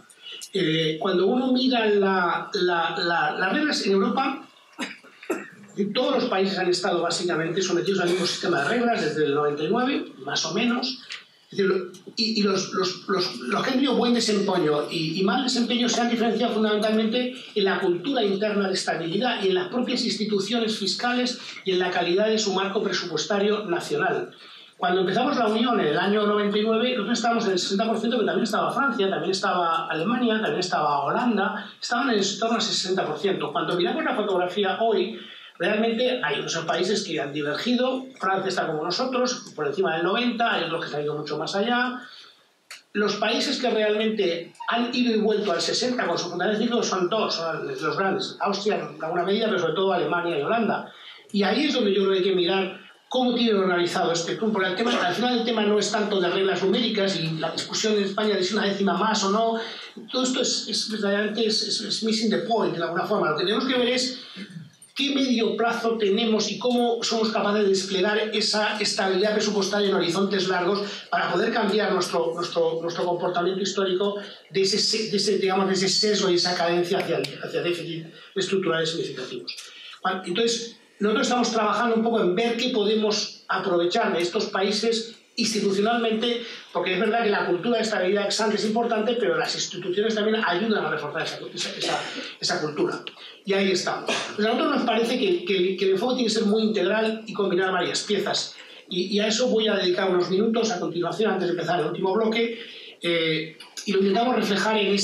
cuando uno mira las reglas en Europa, Todos los países han estado básicamente sometidos al mismo sistema de reglas desde el 99, más o menos. Es decir, y los que han tenido buen desempeño y mal desempeño se han diferenciado fundamentalmente en la cultura interna de estabilidad y en las propias instituciones fiscales y en la calidad de su marco presupuestario nacional. Cuando empezamos la Unión en el año 99, nosotros estábamos en el 60%, pero también estaba Francia, también estaba Alemania, también estaba Holanda, estaban en el torno al 60%. Cuando miramos la fotografía hoy, realmente hay otros países que han divergido. Francia está como nosotros, por encima del 90%, hay otros que se han ido mucho más allá. Los países que realmente han ido y vuelto al 60% con su fundamental ciclo son dos, son los grandes, Austria en alguna medida, pero sobre todo Alemania y Holanda. Y ahí es donde yo creo que hay que mirar cómo tiene organizado este punto, porque al final el tema no es tanto de reglas numéricas y la discusión en España de si una décima más o no, todo esto verdaderamente es missing the point de alguna forma. Lo que tenemos que ver es qué medio plazo tenemos y cómo somos capaces de desplegar esa estabilidad presupuestaria en horizontes largos para poder cambiar nuestro comportamiento histórico de ese sesgo y esa cadencia hacia déficit estructurales significativos. Entonces, nosotros estamos trabajando un poco en ver qué podemos aprovechar de estos países institucionalmente, porque es verdad que la cultura de estabilidad ex ante es importante, pero las instituciones también ayudan a reforzar esa cultura. Y ahí estamos. Pues a nosotros nos parece que el enfoque tiene que ser muy integral y combinar varias piezas. Y a eso voy a dedicar unos minutos a continuación, antes de empezar el último bloque, y lo intentamos reflejar en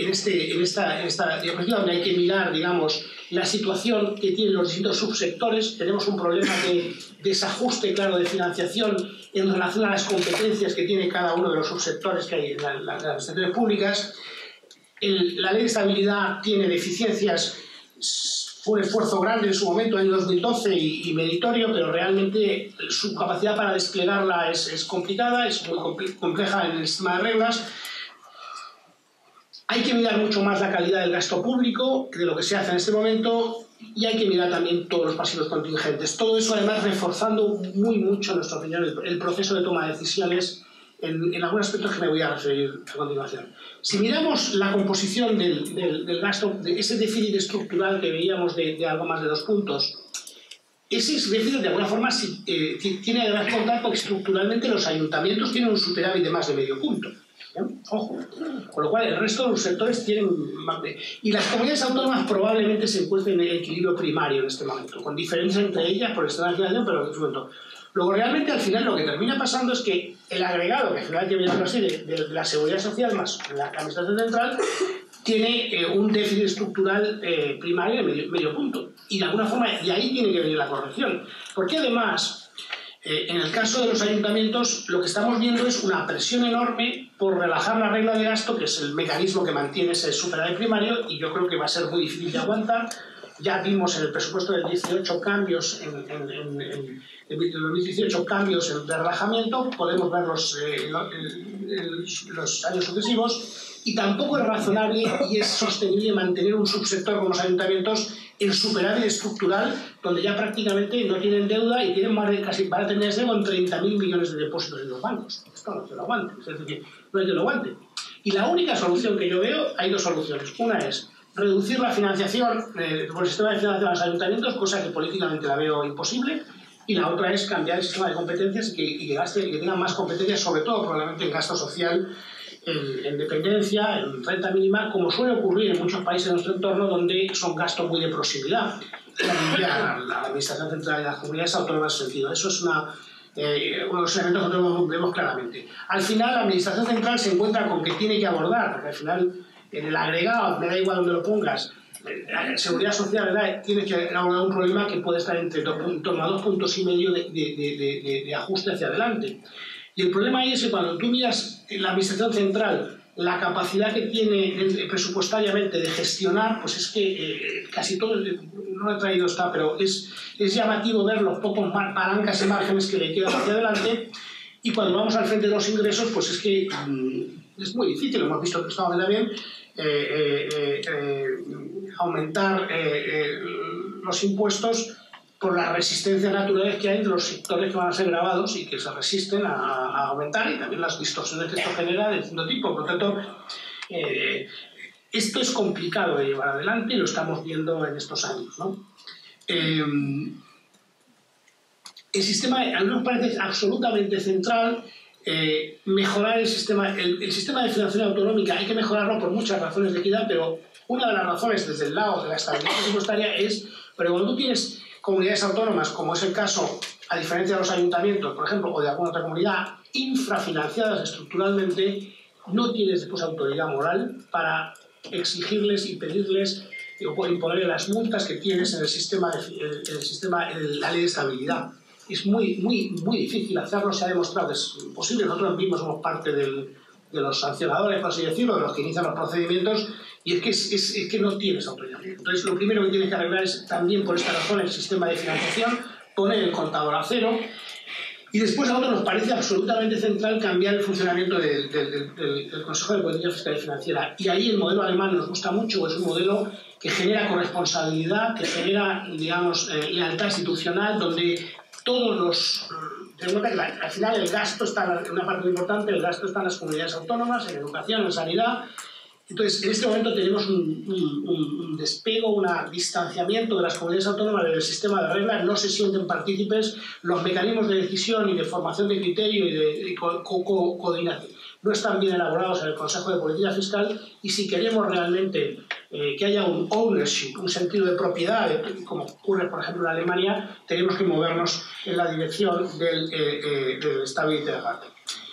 esta diapositiva, donde hay que mirar, digamos, la situación que tienen los distintos subsectores. Tenemos un problema de desajuste, claro, de financiación en relación a las competencias que tiene cada uno de los subsectores que hay en las administraciones públicas. La ley de estabilidad tiene deficiencias. Fue un esfuerzo grande en su momento, en el 2012, y meritorio, pero realmente su capacidad para desplegarla es complicada, es muy compleja en el sistema de reglas. Hay que mirar mucho más la calidad del gasto público de lo que se hace en este momento, y hay que mirar también todos los pasivos contingentes. Todo eso, además, reforzando muy mucho, en nuestra opinión, el proceso de toma de decisiones en algunos aspectos que me voy a referir a continuación. Si miramos la composición del gasto, de ese déficit estructural que veíamos de algo más de 2 puntos, ese déficit de alguna forma tiene además que contar porque estructuralmente los ayuntamientos tienen un superávit de más de medio punto. Ojo. Con lo cual el resto de los sectores tienen... Y las comunidades autónomas probablemente se encuentren en el equilibrio primario en este momento, con diferencias entre ellas por externalización, pero en este momento. Luego realmente al final lo que termina pasando es que el agregado, que al final hay que verlo así, de la seguridad social más la administración central, tiene un déficit estructural primario de medio punto. Y de alguna forma, de ahí tiene que venir la corrección. Porque además... en el caso de los ayuntamientos, lo que estamos viendo es una presión enorme por relajar la regla de gasto, que es el mecanismo que mantiene ese superávit primario, y yo creo que va a ser muy difícil de aguantar. Ya vimos en el presupuesto del 18 cambios, en 2018 cambios de relajamiento, podemos ver los años sucesivos, y tampoco es razonable y es sostenible mantener un subsector como los ayuntamientos en superávit estructural, donde ya prácticamente no tienen deuda y tienen más de casi, van a tener con 30.000 millones de depósitos en los bancos. Esto no se lo aguante, es decir, no hay que lo aguante. Y la única solución que yo veo, hay 2 soluciones. Una es reducir la financiación por el sistema de financiación de los ayuntamientos, cosa que políticamente la veo imposible, y la otra es cambiar el sistema de competencias y que tengan más competencias, sobre todo probablemente en gasto social, en dependencia, en renta mínima, como suele ocurrir en muchos países de nuestro entorno donde son gastos muy de proximidad. La administración central de las comunidades autónomas en ese sentido. Eso es uno de los elementos que nosotros vemos claramente. Al final, la administración central se encuentra con que tiene que abordar, porque al final, en el agregado, me da igual donde lo pongas, la seguridad social, ¿verdad? Tiene que abordar un problema que puede estar en torno a 2,5 puntos de ajuste hacia adelante. Y el problema ahí es que cuando tú miras la administración central, la capacidad que tiene presupuestariamente de gestionar, pues es que casi todo, no lo he traído esta, pero es llamativo ver los pocos palancas y márgenes que le quedan hacia adelante, y cuando vamos al frente de los ingresos, pues es que es muy difícil, lo hemos visto que estaba bien, aumentar los impuestos por las resistencias naturales que hay entre los sectores que van a ser gravados y que se resisten a aumentar, y también las distorsiones que esto genera de distinto tipo. Por lo tanto, esto es complicado de llevar adelante y lo estamos viendo en estos años, ¿no? el sistema, a mí nos parece absolutamente central mejorar el sistema de financiación autonómica. Hay que mejorarlo por muchas razones de equidad, pero una de las razones desde el lado de la estabilidad presupuestaria es, pero cuando tú tienes comunidades autónomas, como es el caso, a diferencia de los ayuntamientos, por ejemplo, o de alguna otra comunidad, infrafinanciadas estructuralmente, no tienes después autoridad moral para exigirles y pedirles o imponerles las multas que tienes en el sistema, la ley de estabilidad. Es muy difícil hacerlo, se ha demostrado que es imposible. Nosotros mismos somos parte de los sancionadores, por así decirlo, de los que inician los procedimientos, y es que no tienes autoridad. Entonces, lo primero que tienes que arreglar es también, por esta razón, el sistema de financiación, poner el contador a cero. Y después a nosotros nos parece absolutamente central cambiar el funcionamiento del Consejo de Política Fiscal y Financiera. Y ahí el modelo alemán nos gusta mucho, es un modelo que genera corresponsabilidad, que genera, digamos, lealtad institucional, donde todos los... Al final el gasto está, en una parte muy importante, el gasto está en las comunidades autónomas, en educación, en sanidad. Entonces, en este momento tenemos un despego, un distanciamiento de las comunidades autónomas del sistema de reglas, no se sienten partícipes, los mecanismos de decisión y de formación de criterio y de coordinación no están bien elaborados en el Consejo de Política Fiscal, y si queremos realmente que haya un ownership, un sentido de propiedad, como ocurre por ejemplo en Alemania, tenemos que movernos en la dirección del Stability Guard.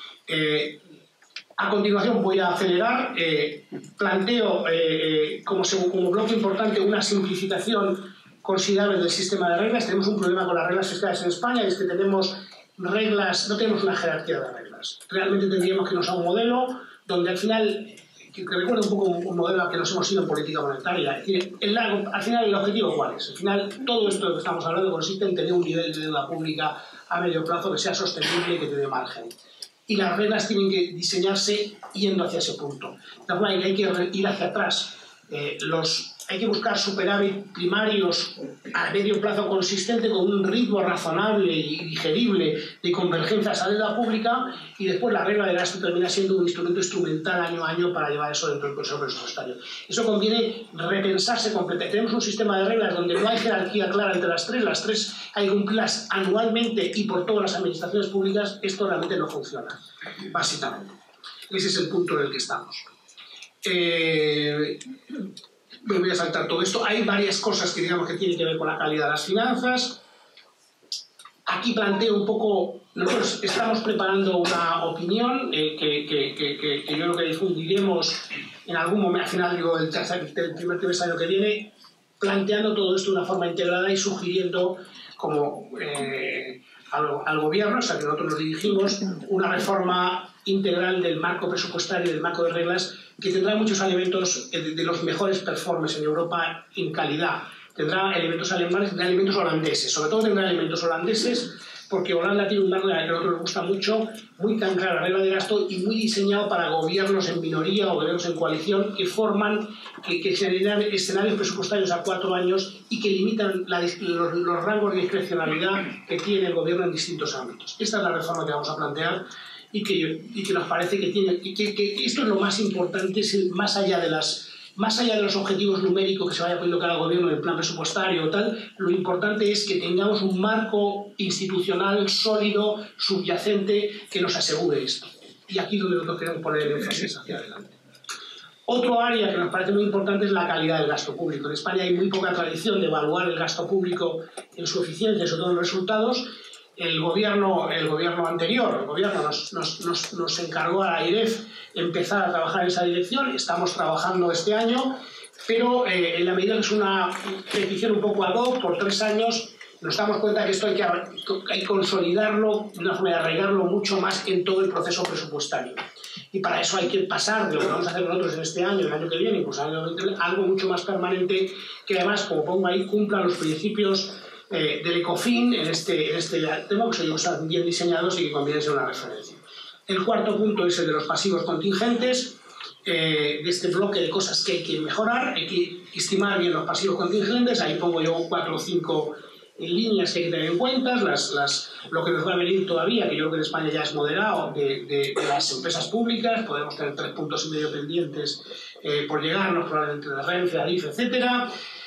A continuación voy a acelerar, planteo como bloque importante una simplificación considerable del sistema de reglas. Tenemos un problema con las reglas fiscales en España, y es que tenemos reglas, no tenemos una jerarquía de reglas. Realmente tendríamos que irnos a un modelo donde al final, que recuerda un poco un modelo al que nos hemos ido en política monetaria. Es decir, al final el objetivo ¿cuál es? Al final todo esto de que estamos hablando consiste en tener un nivel de deuda pública a medio plazo que sea sostenible y que te dé margen. Y las reglas tienen que diseñarse yendo hacia ese punto. De forma que hay que ir hacia atrás. Hay que buscar superávit primarios a medio plazo consistente con un ritmo razonable y digerible de convergencia a esa deuda pública, y después la regla de gasto termina siendo un instrumento instrumental año a año para llevar eso dentro del Consejo Presupuestario. Eso conviene repensarse completamente. Tenemos un sistema de reglas donde no hay jerarquía clara entre las tres hay que cumplirlas anualmente y por todas las administraciones públicas. Esto realmente no funciona, básicamente. Ese es el punto en el que estamos. Me voy a saltar todo esto. Hay varias cosas que digamos que tienen que ver con la calidad de las finanzas. Aquí planteo un poco... Nosotros estamos preparando una opinión que yo creo que difundiremos en algún momento, al final del primer trimestre del año que viene, planteando todo esto de una forma integrada y sugiriendo como al gobierno, o sea que nosotros nos dirigimos, una reforma integral del marco presupuestario y del marco de reglas que tendrá muchos elementos de los mejores performers en Europa en calidad. Tendrá elementos alemanes, tendrá elementos holandeses, sobre todo tendrá elementos holandeses, porque Holanda tiene un regla que a nosotros nos gusta mucho, muy tan clara, la regla de gasto, y muy diseñado para gobiernos en minoría o gobiernos en coalición que forman, que generan escenarios presupuestarios a 4 años y que limitan los rangos de discrecionalidad que tiene el gobierno en distintos ámbitos. Esta es la reforma que vamos a plantear y que nos parece que esto es lo más importante, es más allá de los objetivos numéricos que se vaya poniendo cada gobierno en el plan presupuestario o tal. Lo importante es que tengamos un marco institucional sólido, subyacente, que nos asegure esto. Y aquí es donde nosotros queremos poner el énfasis hacia adelante. Otro área que nos parece muy importante es la calidad del gasto público. En España hay muy poca tradición de evaluar el gasto público en su eficiencia y sobre todo en los resultados. El gobierno anterior nos encargó a la AIREF empezar a trabajar en esa dirección. Estamos trabajando este año, pero en la medida que es una petición un poco ad hoc por 3 años, nos damos cuenta que esto hay que consolidarlo de una forma de arraigarlo mucho más en todo el proceso presupuestario. Y para eso hay que pasar de lo que vamos a hacer nosotros en este año, el año que viene, incluso el año 2020, algo mucho más permanente, que además, como pongo ahí, cumpla los principios del ECOFIN en este tema, que son bien diseñados y que conviene ser una referencia. El cuarto punto es el de los pasivos contingentes, de este bloque de cosas que hay que mejorar. Hay que estimar bien los pasivos contingentes. Ahí pongo yo 4 o 5 líneas que hay que tener en cuenta. Lo que nos va a venir todavía, que yo creo que en España ya es moderado, de las empresas públicas. Podemos tener 3,5 puntos pendientes por llegarnos, probablemente de Renfe, Adif, etcétera.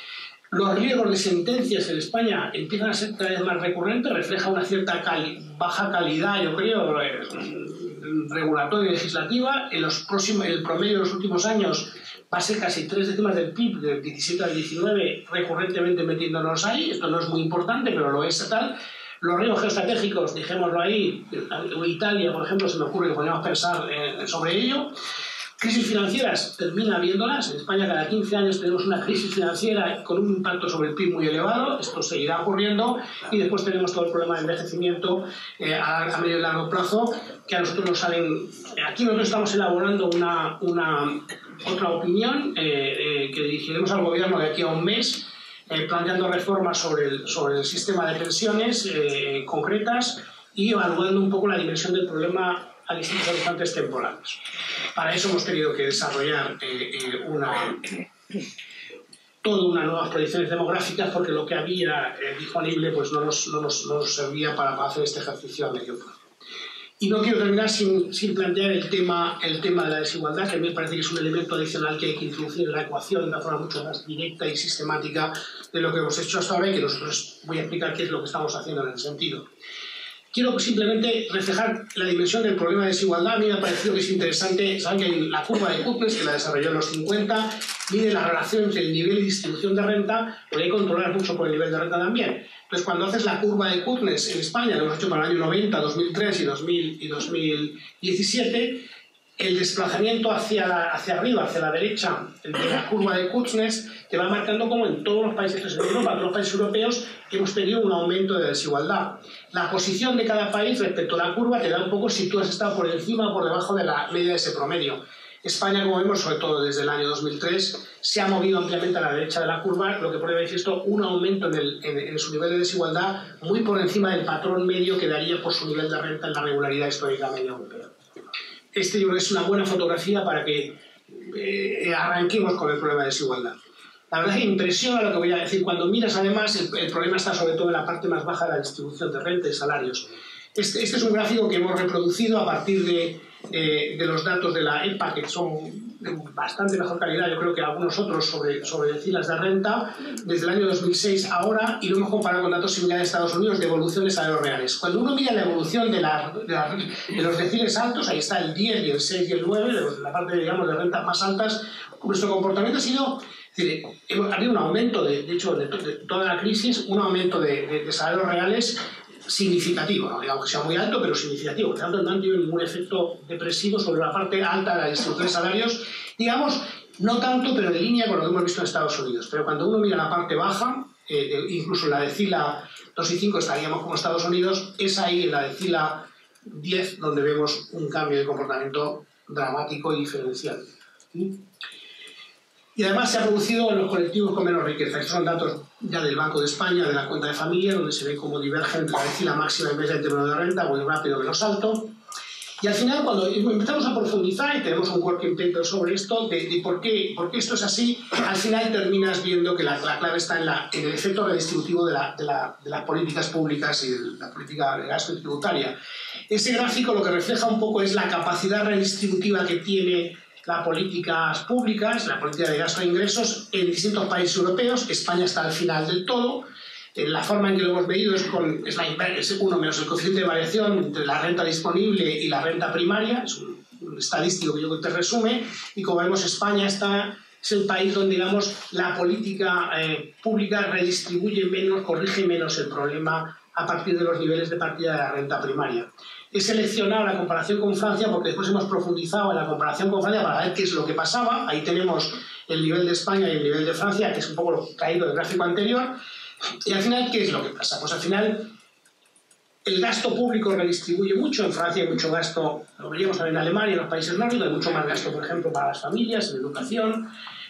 Los riesgos de sentencias en España empiezan a ser cada vez más recurrentes, refleja una cierta baja calidad, yo creo, regulatoria y legislativa. El promedio de los últimos años va a ser casi 3 décimas del PIB, del 17 al 19, recurrentemente metiéndonos ahí. Esto no es muy importante, pero lo es tal. Los riesgos geoestratégicos, dejémoslo ahí. Italia, por ejemplo, se me ocurre que podríamos pensar sobre ello. Crisis financieras, termina habiéndolas. En España cada 15 años tenemos una crisis financiera con un impacto sobre el PIB muy elevado. Esto seguirá ocurriendo. Y después tenemos todo el problema de envejecimiento a medio y largo plazo, que a nosotros nos salen... Aquí nosotros estamos elaborando otra opinión que dirigiremos al gobierno de aquí a un mes, planteando reformas sobre el sistema de pensiones concretas y evaluando un poco la dimensión del problema a distintos horizontes temporales. Para eso hemos tenido que desarrollar toda una nuevas proyecciones demográficas, porque lo que había disponible pues no nos servía para hacer este ejercicio a medio plazo. Y no quiero terminar sin plantear el tema de la desigualdad, que a mí me parece que es un elemento adicional que hay que introducir en la ecuación de una forma mucho más directa y sistemática de lo que hemos hecho hasta ahora, y que nosotros voy a explicar qué es lo que estamos haciendo en el sentido. Quiero simplemente reflejar la dimensión del problema de desigualdad. A mí me ha parecido que es interesante. Saben que hay la curva de Kuttner, que la desarrolló en los 50, mide la relación entre el nivel y distribución de renta, pero hay que controlar mucho por el nivel de renta también. Entonces, cuando haces la curva de Kuttner en España, lo hemos hecho para el año 90, 2003 y 2017, el desplazamiento hacia arriba, hacia la derecha, de la curva de Kuttner, te va marcando como en todos los países de Europa, todos los países europeos, hemos tenido un aumento de desigualdad. La posición de cada país respecto a la curva te da un poco si tú has estado por encima o por debajo de la media de ese promedio. España, como vemos, sobre todo desde el año 2003, se ha movido ampliamente a la derecha de la curva, lo que pone de manifiesto un aumento en su nivel de desigualdad muy por encima del patrón medio que daría por su nivel de renta en la regularidad histórica media europea. Este yo creo que es una buena fotografía para que arranquemos con el problema de desigualdad. La verdad es que impresiona lo que voy a decir. Cuando miras, además, el problema está sobre todo en la parte más baja de la distribución de renta y salarios. Este es un gráfico que hemos reproducido a partir de los datos de la EPA, que son de bastante mejor calidad, yo creo que algunos otros, sobre deciles de renta, desde el año 2006 ahora, y lo hemos comparado con datos similares de Estados Unidos de evolución de salarios reales. Cuando uno mira la evolución de los deciles altos, ahí está el 10 y el 6 y el 9, la parte, digamos, de rentas más altas, nuestro comportamiento ha sido... Es decir, ha habido un aumento, de hecho, de toda la crisis, un aumento de salarios reales significativo, no digamos que sea muy alto, pero significativo. Por tanto, no han tenido ningún efecto depresivo sobre la parte alta de la distribución de salarios. Digamos, no tanto, pero en línea con lo que hemos visto en Estados Unidos. Pero cuando uno mira la parte baja, incluso en la decila 2 y 5 estaríamos como Estados Unidos, es ahí en la decila 10 donde vemos un cambio de comportamiento dramático y diferencial. ¿Sí? Y además se ha producido en los colectivos con menos riqueza. Estos son datos ya del Banco de España, de la cuenta de familia, donde se ve cómo divergen la decila máxima en vez del término de renta, muy rápido menos alto. Y al final, cuando empezamos a profundizar y tenemos un working paper sobre esto, de por qué esto es así, al final terminas viendo que la clave está en el efecto redistributivo de las políticas públicas y de la política de gasto y tributaria. Ese gráfico lo que refleja un poco es la capacidad redistributiva que tiene las políticas públicas, la política de gasto e ingresos en distintos países europeos. España está al final del todo. La forma en que lo hemos medido es 1 menos el coeficiente de variación entre la renta disponible y la renta primaria. Es un estadístico que yo creo que te resume. Y como vemos, España es el país donde, digamos, la política pública redistribuye menos, corrige menos el problema a partir de los niveles de partida de la renta primaria. He seleccionado la comparación con Francia porque después hemos profundizado en la comparación con Francia para ver qué es lo que pasaba. Ahí tenemos el nivel de España y el nivel de Francia, que es un poco lo traído del gráfico anterior. Y al final, ¿qué es lo que pasa? Pues al final, el gasto público redistribuye mucho. En Francia hay mucho gasto, lo veríamos también en Alemania, en los países nórdicos, hay mucho más gasto, por ejemplo, para las familias, en educación,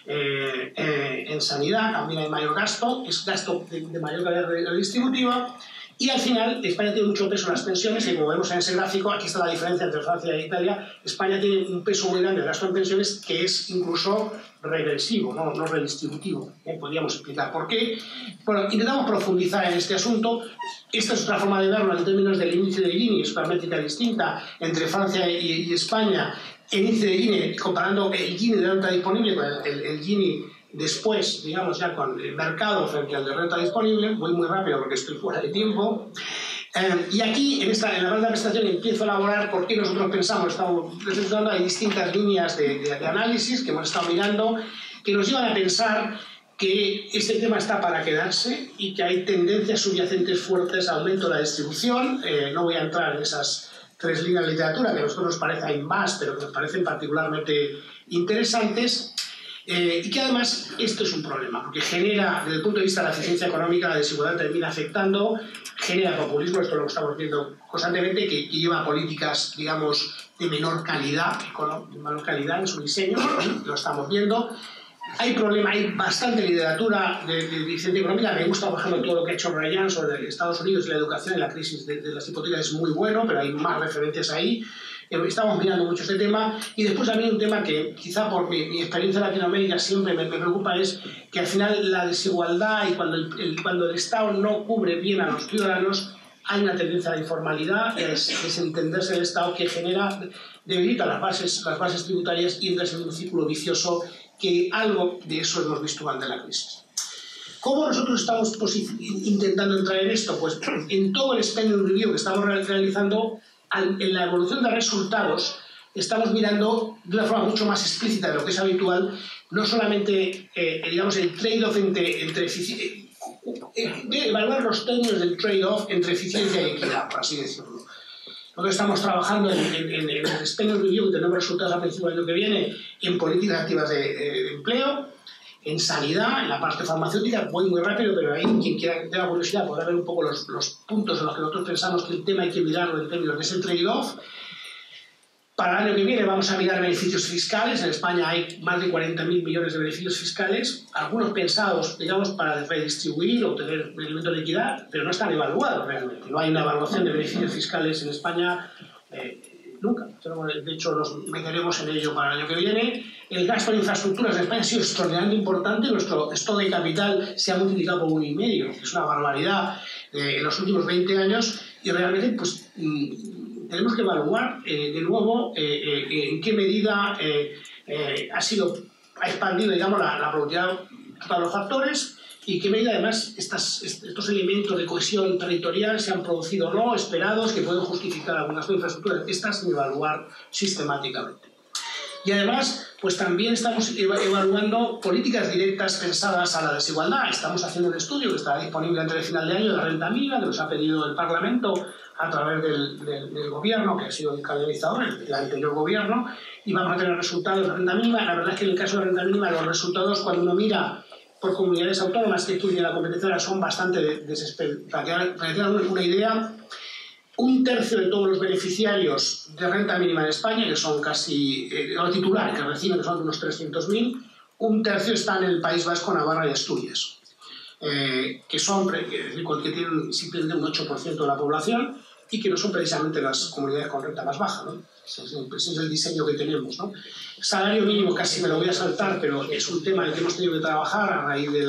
en sanidad, también hay mayor gasto, es gasto de mayor calidad redistributiva. Y al final, España tiene mucho peso en las pensiones, y como vemos en ese gráfico, aquí está la diferencia entre Francia e Italia. España tiene un peso muy grande de gasto en pensiones que es incluso regresivo, no redistributivo. Podríamos explicar por qué. Bueno, intentamos profundizar en este asunto. Esta es otra forma de verlo en términos del índice de Gini, es una métrica distinta entre Francia y España. El índice de Gini, comparando el Gini de renta disponible con el Gini después, digamos, ya con el mercado frente al de renta disponible. Voy muy rápido porque estoy fuera de tiempo. Y aquí, en la parte de la presentación, empiezo a elaborar por qué nosotros pensamos, estamos presentando, hay distintas líneas de análisis que hemos estado mirando, que nos llevan a pensar que este tema está para quedarse y que hay tendencias subyacentes fuertes al aumento de la distribución. No voy a entrar en esas 3 líneas de literatura, que a nosotros nos parece hay más, pero que nos parecen particularmente interesantes. Y que además esto es un problema, porque genera, desde el punto de vista de la eficiencia económica, la desigualdad termina afectando, genera populismo, esto lo estamos viendo constantemente, que lleva a políticas, digamos, de menor calidad en su diseño, lo estamos viendo. Hay problema, hay bastante literatura de eficiencia económica. Me gusta, por ejemplo, todo lo que ha hecho Ryan sobre Estados Unidos y la educación y la crisis de las hipotecas, es muy bueno, pero hay más referencias ahí. Estamos mirando mucho este tema. Y después a mí un tema que quizá por mi experiencia en Latinoamérica siempre me preocupa es que al final la desigualdad y cuando el Estado no cubre bien a los ciudadanos, hay una tendencia a la informalidad y a desentenderse del Estado que genera, debilita las bases tributarias y entra en un círculo vicioso, que algo de eso hemos visto ante la crisis. ¿Cómo nosotros estamos intentando entrar en esto? Pues en todo el spending review que estamos realizando, en la evolución de resultados, estamos mirando de una forma mucho más explícita de lo que es habitual, no solamente digamos, el trade-off entre evaluar los términos del trade-off entre eficiencia y equidad, por así decirlo. Nosotros estamos trabajando en el spending review, que tenemos resultados a principios del año que viene, en políticas activas de empleo, en sanidad, en la parte farmacéutica. Voy muy rápido, pero ahí quien quiera tenga curiosidad podrá ver un poco los puntos en los que nosotros pensamos que el tema hay que mirarlo en términos de ese trade-off. Para el año que viene vamos a mirar beneficios fiscales. En España hay más de 40.000 millones de beneficios fiscales, algunos pensados, digamos, para redistribuir o tener un elemento de equidad, pero no están evaluados realmente. No hay una evaluación de beneficios fiscales en España nunca. De hecho, nos meteremos en ello para el año que viene. El gasto en infraestructuras en España ha sido extraordinariamente importante. Nuestro stock de capital se ha multiplicado por 1,5, que es una barbaridad en los últimos 20 años, y realmente pues tenemos que evaluar de nuevo en qué medida ha expandido, digamos, la productividad para los factores, y qué medida además estos elementos de cohesión territorial se han producido o no, esperados, que pueden justificar algunas infraestructuras, estas sin evaluar sistemáticamente. Y además, pues también estamos evaluando políticas directas pensadas a la desigualdad. Estamos haciendo un estudio que estará disponible antes del final de año de la renta mínima, que nos ha pedido el Parlamento a través del gobierno, que ha sido el canalizador, el anterior gobierno, y vamos a tener resultados de renta mínima. La verdad es que en el caso de renta mínima los resultados, cuando uno mira por comunidades autónomas que estudian la competencia, son bastante desesperados. Para que hagan una idea, 1/3 de todos los beneficiarios de renta mínima en España, que son casi los titulares que reciben, que son unos 300.000, 1/3 están en el País Vasco, Navarra y Asturias, que tienen simplemente un 8% de la población y que no son precisamente las comunidades con renta más baja, ¿no? Ese es el diseño que tenemos, ¿no? Salario mínimo casi me lo voy a saltar, pero es un tema en el que hemos tenido que trabajar a raíz del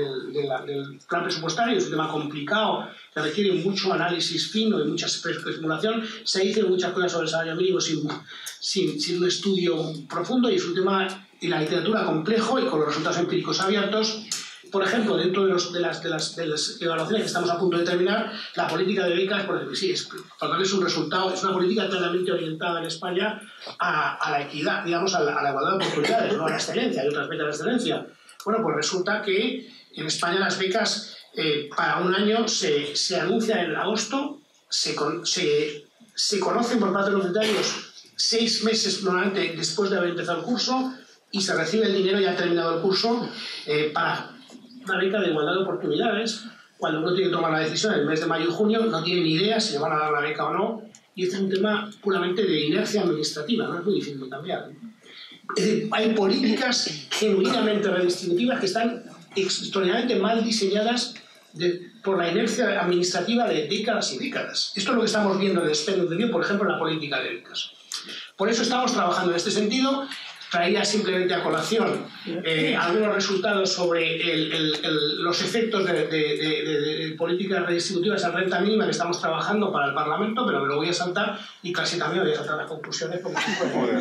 plan presupuestario. Es un tema complicado que requiere mucho análisis fino y mucha estimulación. Se dicen muchas cosas sobre el salario mínimo sin un estudio profundo, y es un tema en la literatura complejo y con los resultados empíricos abiertos. Por ejemplo, dentro de las evaluaciones que estamos a punto de terminar, la política de becas, porque sí, para darles un resultado, es una política claramente orientada en España a la equidad, digamos, a la igualdad de oportunidades, no a la excelencia. Hay otras becas de excelencia. Bueno, pues resulta que en España las becas para un año se anuncian en agosto, se conocen por parte de los becarios 6 meses normalmente después de haber empezado el curso, y se recibe el dinero ya terminado el curso para una beca de igualdad de oportunidades. Cuando uno tiene que tomar la decisión en el mes de mayo y junio, no tiene ni idea si le van a dar la beca o no, y este es un tema puramente de inercia administrativa, no es muy difícil de cambiar. Es decir, hay políticas genuinamente redistributivas que están extraordinariamente mal diseñadas por la inercia administrativa de décadas y décadas. Esto es lo que estamos viendo en el spending review, por ejemplo, en la política de becas. Por eso estamos trabajando en este sentido. traía simplemente a colación algunos resultados sobre los efectos de políticas redistributivas en renta mínima que estamos trabajando para el Parlamento, pero me lo voy a saltar y casi también voy a saltar las conclusiones porque se puede.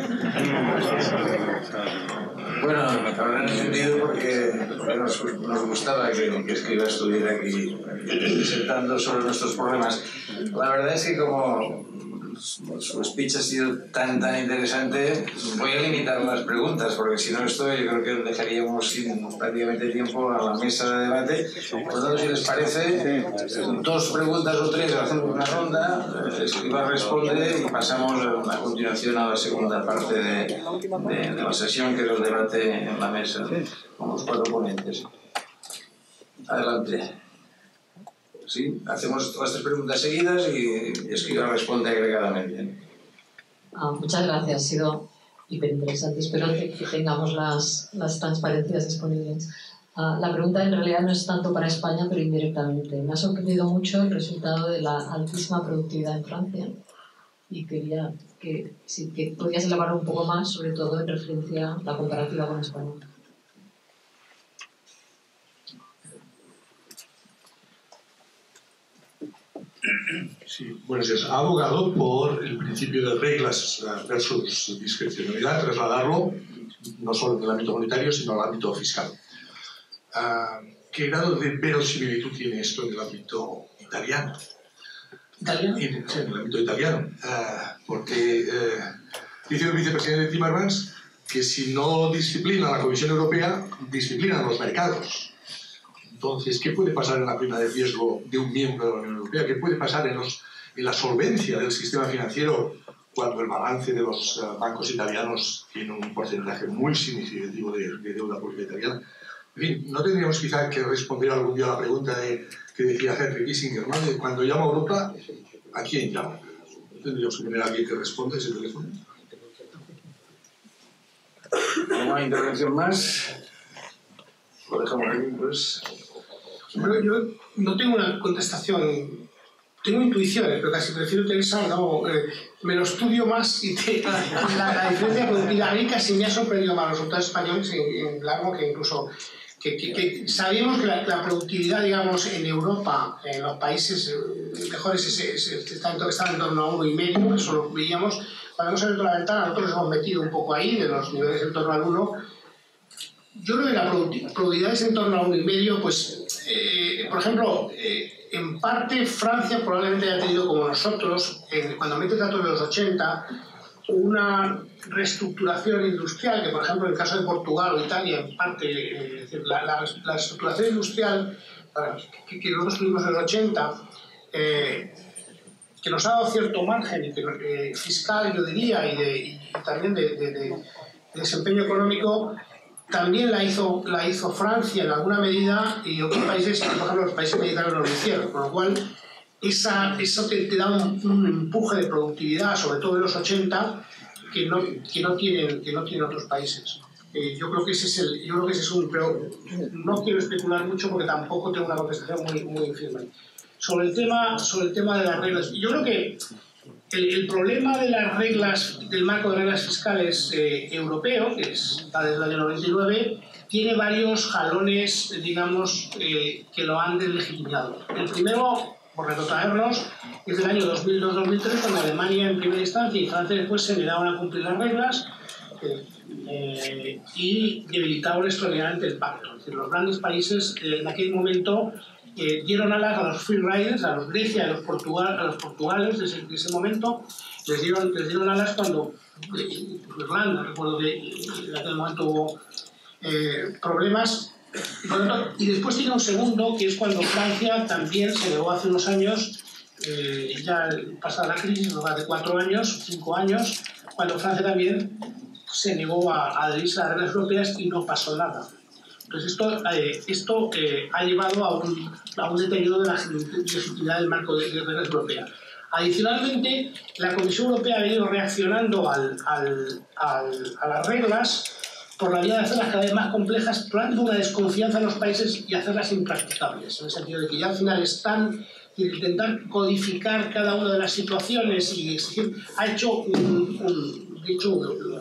Bueno, habrá entendido porque nos gustaba que Escrivá estuviera aquí presentando sobre nuestros problemas. La verdad es que como su speech ha sido tan interesante, voy a limitar las preguntas porque si no esto yo creo que dejaríamos sin prácticamente tiempo a la mesa de debate. Por lo tanto, si les parece, 2 preguntas o 3, hacemos una ronda, Escrivá responde y pasamos a continuación a la segunda parte de la sesión, que es el debate en la mesa con los 4 ponentes. Adelante. Sí, hacemos todas 3 preguntas seguidas y Escrivá responde agregadamente. Muchas gracias, ha sido hiperinteresante. Espero que tengamos las transparencias disponibles. La pregunta en realidad no es tanto para España, pero indirectamente. Me ha sorprendido mucho el resultado de la altísima productividad en Francia y quería que podías elaborar un poco más, sobre todo en referencia a la comparativa con España. Sí, buenos días. Ha abogado por el principio de reglas versus discrecionalidad, trasladarlo no solo en el ámbito monetario, sino al ámbito fiscal. ¿Qué grado de verosimilitud tiene esto en el ámbito italiano? ¿Italiano? Sí, en el ámbito italiano. Porque dice el vicepresidente Timmermans que si no disciplina la Comisión Europea, disciplinan los mercados. Entonces, ¿qué puede pasar en la prima de riesgo de un miembro de la Unión Europea? ¿Qué puede pasar en la solvencia del sistema financiero cuando el balance de los bancos italianos tiene un porcentaje muy significativo de deuda pública italiana? En fin, ¿no tendríamos quizá que responder algún día a la pregunta que decía Henry Kissinger, ¿no? De cuando llama a Europa, ¿a quién llama? ¿Tendríamos que tener a alguien que responda ese teléfono? ¿Alguna intervención más? Lo dejamos aquí, pues. Bueno, yo no tengo una contestación, tengo intuiciones, pero casi prefiero utilizar, no, me lo estudio más y la diferencia productiva. A mí casi me ha sorprendido más los resultados españoles en largo que incluso que sabíamos que la productividad, digamos, en Europa, en los países mejores, está en torno a 1,5, eso lo veíamos. Cuando hemos abierto la ventana, nosotros nos hemos metido un poco ahí, de los niveles en torno al 1. Yo creo que la productividad es en torno a 1,5, pues, por ejemplo, en parte Francia probablemente haya tenido, como nosotros, cuando metes datos de los 80, una reestructuración industrial, que por ejemplo en el caso de Portugal o Italia, en parte, es decir, la reestructuración industrial que nosotros tuvimos en los 80, que nos ha dado cierto margen fiscal, yo diría, y también de desempeño económico, también la hizo Francia en alguna medida y otros países, por ejemplo los países mediterráneos no lo hicieron, con lo cual eso te da un empuje de productividad, sobre todo en los 80, que no tienen otros países. Yo creo que ese es pero no quiero especular mucho porque tampoco tengo una contestación muy firme. Sobre el tema de las reglas, yo creo que el problema de las reglas, del marco de reglas fiscales europeo, que está desde el año 99, tiene varios jalones, digamos, que lo han deslegitimado. El primero, por retrotraernos, es del año 2002-2003, cuando Alemania en primera instancia y Francia después se negaban a cumplir las reglas y debilitaron extraordinariamente el pacto. Es decir, los grandes países en aquel momento dieron alas a los free riders, a los Grecia, a los portugales de ese momento, les dieron alas cuando Irlanda, recuerdo que en aquel momento hubo problemas. Y después tiene un segundo, que es cuando Francia también se negó hace unos años, ya pasada la crisis, hace 4 años, 5 años, cuando Francia también se negó a adherirse a las reglas europeas y no pasó nada. Entonces esto ha llevado a un deterioro de la legitimidad del marco de reglas europeas. Adicionalmente, la Comisión Europea ha venido reaccionando a las reglas por la vía de hacerlas cada vez más complejas, planteando una desconfianza en los países y hacerlas impracticables, en el sentido de que ya al final están intentar codificar cada una de las situaciones y exigir. Ha hecho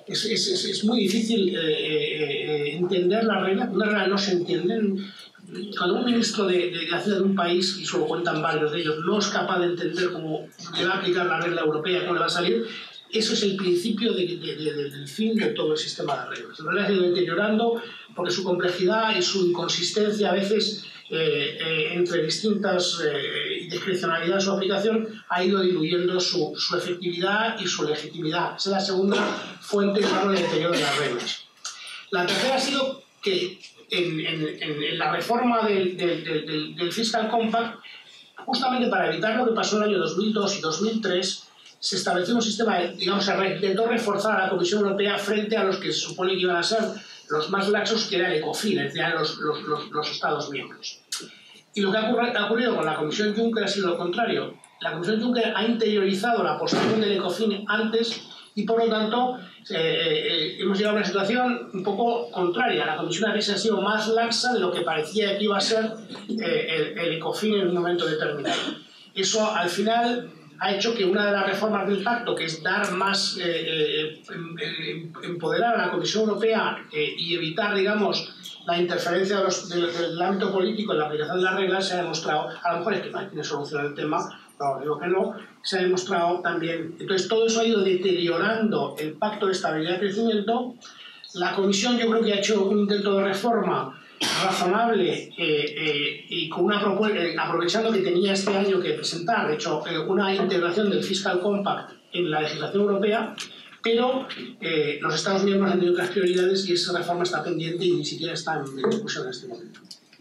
Es muy difícil entender las reglas. Las reglas no se entienden. Cuando un ministro de Hacienda de un país, y eso lo cuentan varios de ellos, no es capaz de entender cómo le va a aplicar la regla europea, cómo le va a salir, eso es el principio del fin de todo el sistema de reglas. La regla ha ido deteriorando porque su complejidad y su inconsistencia a veces entre distintas discrecionalidad de su aplicación ha ido diluyendo su efectividad y su legitimidad. Esa es la segunda fuente claro de deterioro de las reglas. La tercera ha sido que en la reforma del Fiscal Compact, justamente para evitar lo que pasó en el año 2002 y 2003, se estableció un sistema, digamos, intentó reforzar a la Comisión Europea frente a los que se supone que iban a ser los más laxos, que era el ECOFIN, es decir, los Estados miembros. Y lo que ha ocurrido con la Comisión Juncker ha sido lo contrario. La Comisión Juncker ha interiorizado la posición del ECOFIN antes y, por lo tanto, hemos llegado a una situación un poco contraria. La Comisión ha sido más laxa de lo que parecía que iba a ser el ECOFIN en un momento determinado. Eso, al final, ha hecho que una de las reformas del pacto, que es dar más, empoderar a la Comisión Europea y evitar, digamos, la interferencia del ámbito político en la aplicación de las reglas, se ha demostrado, a lo mejor es que no tiene solución el tema, no digo que no, se ha demostrado también. Entonces todo eso ha ido deteriorando el pacto de estabilidad y crecimiento. La Comisión, yo creo que ha hecho un intento de reforma razonable y con una propuesta, aprovechando que tenía este año que presentar, de hecho, una integración del Fiscal Compact en la legislación europea, pero los Estados miembros han tenido otras prioridades y esa reforma está pendiente y ni siquiera está en discusión en este momento.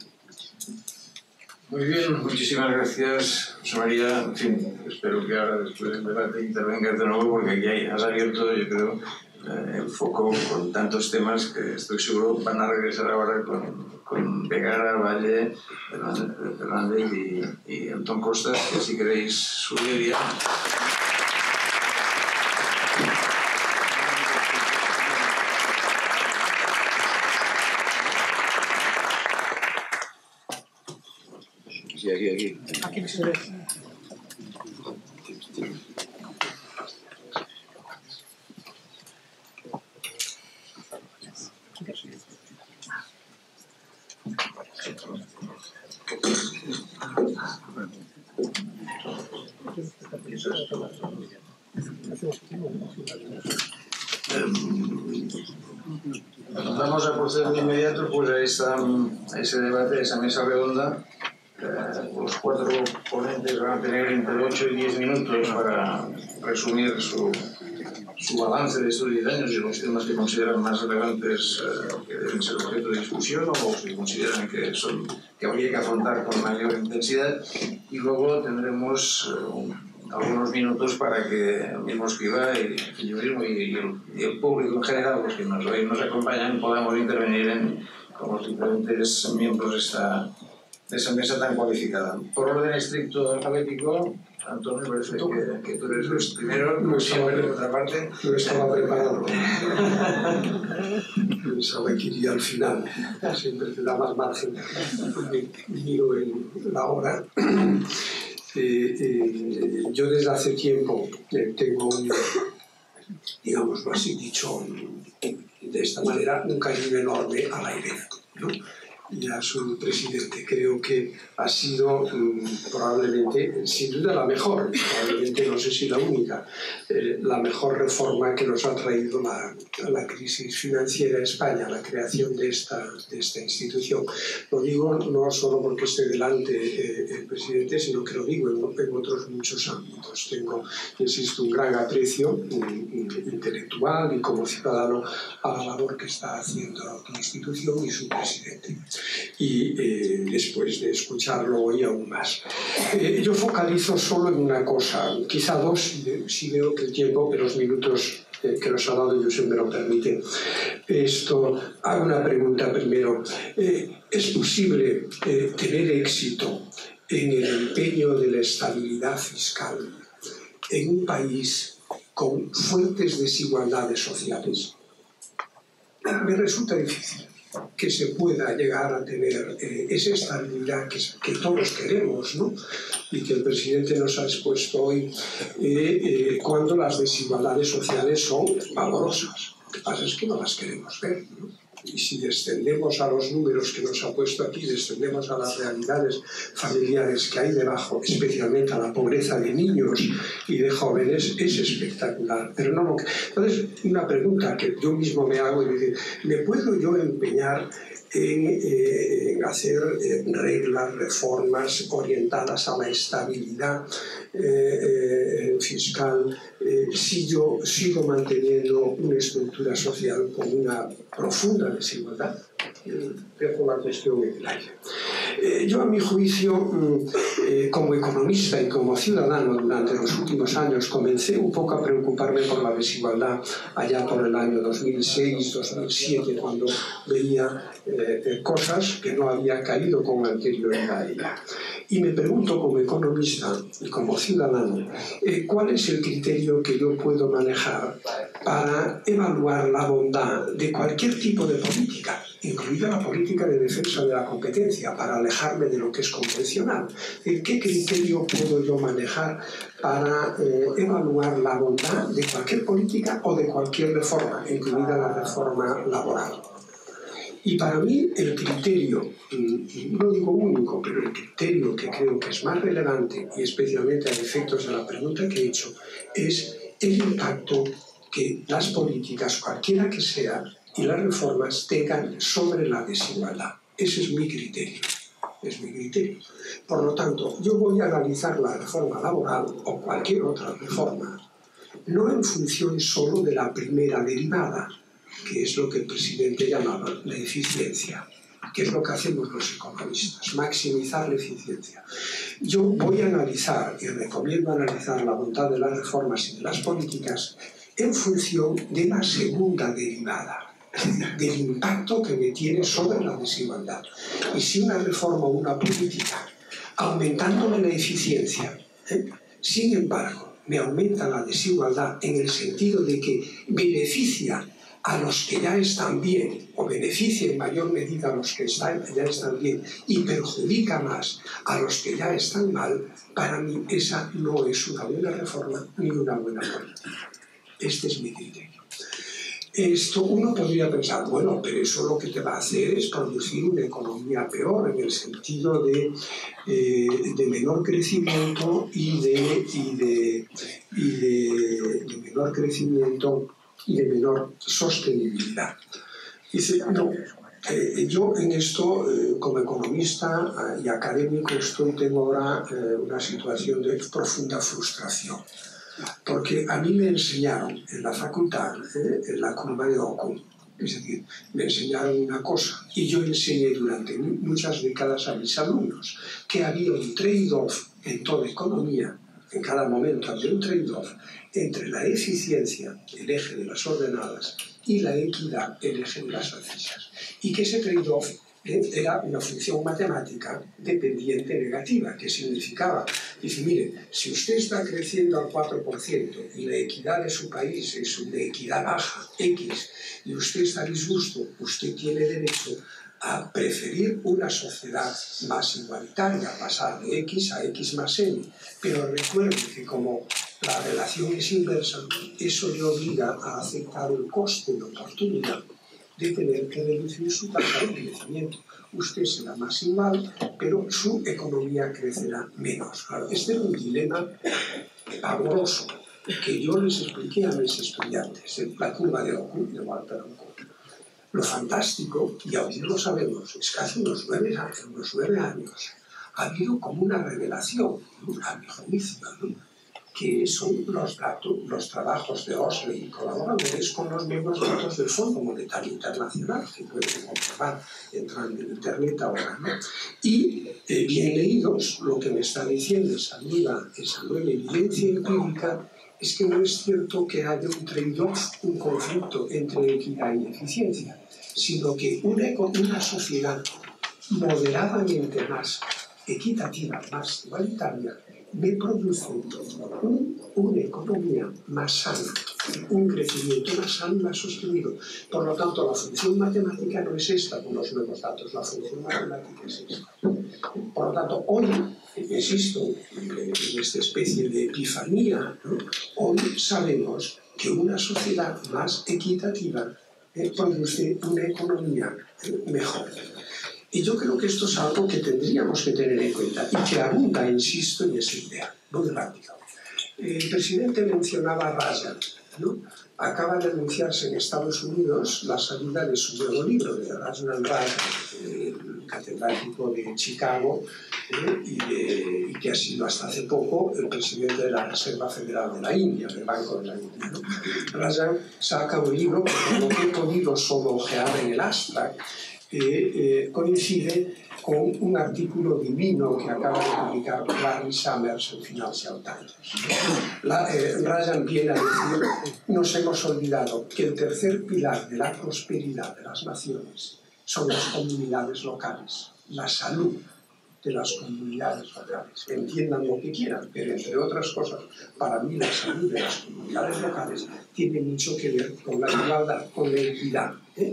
Muy bien, muchísimas gracias, José María. En fin, espero que ahora después del debate intervengas de nuevo, porque aquí has abierto, yo creo, el foco con tantos temas que estoy seguro van a regresar ahora con Vegara, Valle, Fernández y Antón Costas, que si queréis subir ya. Sí, aquí. Aquí me sirve. Vamos a proceder de inmediato pues, a ese debate, a esa mesa redonda. Los cuatro ponentes van a tener entre 8 y 10 minutos para resumir su balance de estos 10 años y los temas que consideran más relevantes que deben ser objeto de discusión o que consideran que habría que afrontar con mayor intensidad. Y luego tendremos algunos minutos para que el mismo Escrivá y yo mismo y el público en general, los que nos acompañan, podamos intervenir como los diferentes miembros de esa mesa tan cualificada. Por orden estricto alfabético, Antonio, parece que tú eres el primero, no siempre de otra parte. No estaba preparado. Pensaba que iría al final. Siempre te da más margen. Miro en la hora. Yo desde hace tiempo tengo digámoslo así dicho de esta manera, un cariño enorme a la IBEF, ¿no? Y a su presidente. Creo que ha sido probablemente, sin duda, la mejor, probablemente no sé si la única, la mejor reforma que nos ha traído la crisis financiera a España, la creación de esta institución. Lo digo no solo porque esté delante el presidente, sino que lo digo en otros muchos ámbitos. Tengo, insisto, un gran aprecio intelectual y como ciudadano a la labor que está haciendo la institución y su presidente. Y después de escucharlo hoy aún más. Yo focalizo solo en una cosa, quizá dos, si veo que el tiempo, que los minutos que nos ha dado Josep me lo permite. Hago una pregunta primero. ¿Es posible tener éxito en el empeño de la estabilidad fiscal en un país con fuertes desigualdades sociales? Me resulta difícil que se pueda llegar a tener esa estabilidad que todos queremos, ¿no? Y que el presidente nos ha expuesto hoy cuando las desigualdades sociales son valorosas. que pasa es que no las queremos ver, ¿no? Y si descendemos a los números que nos ha puesto aquí, descendemos a las realidades familiares que hay debajo, especialmente a la pobreza de niños y de jóvenes, es espectacular. Pero no lo que... Entonces, una pregunta que yo mismo me hago es decir, ¿me puedo yo empeñar en hacer reglas, reformas orientadas a la estabilidad fiscal si yo sigo manteniendo una estructura social con una profunda desigualdad? Dejo la cuestión en el aire. Yo, a mi juicio, como economista y como ciudadano durante los últimos años, comencé un poco a preocuparme por la desigualdad allá por el año 2006-2007, cuando veía cosas que no había caído con anterioridad a ella. Y me pregunto, como economista y como ciudadano, ¿cuál es el criterio que yo puedo manejar para evaluar la bondad de cualquier tipo de política, incluida la política de defensa de la competencia, para alejarme de lo que es convencional? ¿Qué criterio puedo yo manejar para evaluar la bondad de cualquier política o de cualquier reforma, incluida la reforma laboral? Y para mí el criterio, no digo único, pero el criterio que creo que es más relevante, y especialmente a efectos de la pregunta que he hecho, es el impacto que las políticas, cualquiera que sea, y las reformas tengan sobre la desigualdad. Ese es mi criterio. Es mi criterio. Por lo tanto, yo voy a analizar la reforma laboral o cualquier otra reforma, no en función solo de la primera derivada, que es lo que el presidente llamaba la eficiencia, que es lo que hacemos los economistas, maximizar la eficiencia. Yo voy a analizar, y recomiendo analizar la bondad de las reformas y de las políticas en función de la segunda derivada, del impacto que me tiene sobre la desigualdad. Y si una reforma o una política, aumentándome la eficiencia, sin embargo, me aumenta la desigualdad en el sentido de que beneficia a los que ya están bien, o beneficia en mayor medida a los que ya están bien, y perjudica más a los que ya están mal, para mí esa no es una buena reforma ni una buena política. Este es mi criterio. Esto uno podría pensar, bueno, pero eso lo que te va a hacer es producir una economía peor, en el sentido de menor crecimiento y de menor crecimiento y de menor sostenibilidad. Dice, no, yo en esto, como economista y académico, tengo ahora una situación de profunda frustración. Porque a mí me enseñaron en la facultad, en la curva de Occam, es decir, me enseñaron una cosa, y yo enseñé durante muchas décadas a mis alumnos, que había un trade-off en toda economía, en cada momento había un trade-off entre la eficiencia, el eje de las ordenadas, y la equidad, el eje de las abscisas. Y que ese trade-off era una función matemática dependiente negativa, que significaba, dice, mire, si usted está creciendo al 4% y la equidad de su país es una equidad baja, X, y usted está disgusto, usted tiene derecho a preferir una sociedad más igualitaria, pasar de X a X más M. Pero recuerde que como la relación es inversa, eso le obliga a aceptar el coste de oportunidad de tener que reducir su tasa de crecimiento. Usted será más igual, pero su economía crecerá menos. Claro, este es un dilema pavoroso que yo les expliqué a mis estudiantes en la curva de Occam de Walter Occam. Lo fantástico, y hoy lo sabemos, es que hace unos 9 años ha habido como una revelación, a mi juicio, ¿no?, que son los trabajos de Oslo y colaboradores con los mismos datos del Fondo Monetario Internacional, que pueden comprobar entrando en Internet ahora, ¿no? Y bien leídos, lo que me está diciendo esa nueva evidencia empírica es que no es cierto que haya un trade-off, un conflicto entre equidad y eficiencia, sino que una sociedad moderadamente más equitativa, más igualitaria, me produce una economía más sana, un crecimiento más sano y más sostenido. Por lo tanto, la función matemática no es esta con los nuevos datos, la función matemática es esta. Por lo tanto, hoy, insisto, en esta especie de epifanía, ¿no?, hoy sabemos que una sociedad más equitativa produce una economía mejor. Y yo creo que esto es algo que tendríamos que tener en cuenta y que abunda, insisto, en esa idea. Muy rápido. El presidente mencionaba a Rajan, ¿no? Acaba de anunciarse en Estados Unidos la salida de su nuevo libro, de Rajan, el catedrático de Chicago, y que ha sido hasta hace poco el presidente de la Reserva Federal de la India, del Banco de la India, ¿no? Rajan saca un libro que, por lo que he podido solo ojear en el abstract, coincide con un artículo divino que acaba de publicar Larry Summers en Financial Times. Rajan viene a decir: nos hemos olvidado que el tercer pilar de la prosperidad de las naciones son las comunidades locales, la salud de las comunidades locales. Entiendan lo que quieran, pero entre otras cosas, para mí la salud de las comunidades locales tiene mucho que ver con la igualdad, con la equidad.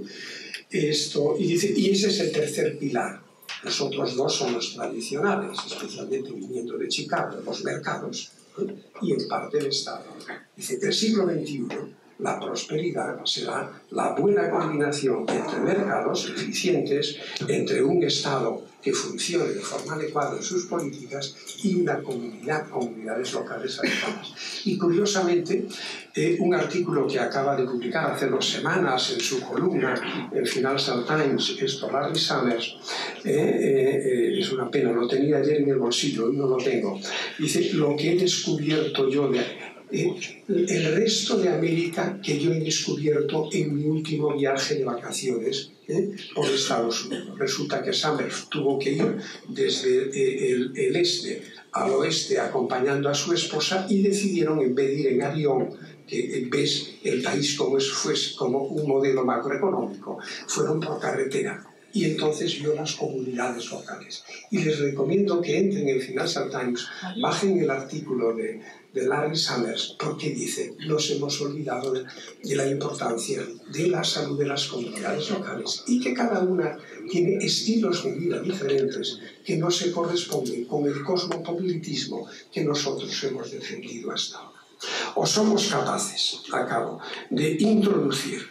Esto, y ese es el tercer pilar. Los otros dos son los tradicionales, especialmente viniendo de Chicago, los mercados y en parte el Estado. Dice que el siglo XXI la prosperidad será la buena combinación entre mercados eficientes, entre un Estado que funcione de forma adecuada en sus políticas y una comunidades locales adecuadas. Y curiosamente, un artículo que acaba de publicar hace 2 semanas en su columna en Financial Times, Larry Summers, es una pena, lo tenía ayer en el bolsillo y no lo tengo. Dice: lo que he descubierto yo el resto de América que yo he descubierto en mi último viaje de vacaciones por Estados Unidos. Resulta que Summers tuvo que ir desde el este al oeste acompañando a su esposa y decidieron, en vez de ir en avión, que ves el país como un modelo macroeconómico, fueron por carretera. Y entonces vio las comunidades locales. Y les recomiendo que entren en Financial Times, bajen el artículo de Larry Summers, porque dice: nos hemos olvidado de la importancia de la salud de las comunidades locales y que cada una tiene estilos de vida diferentes que no se corresponden con el cosmopolitismo que nosotros hemos defendido hasta ahora. O somos capaces, de introducir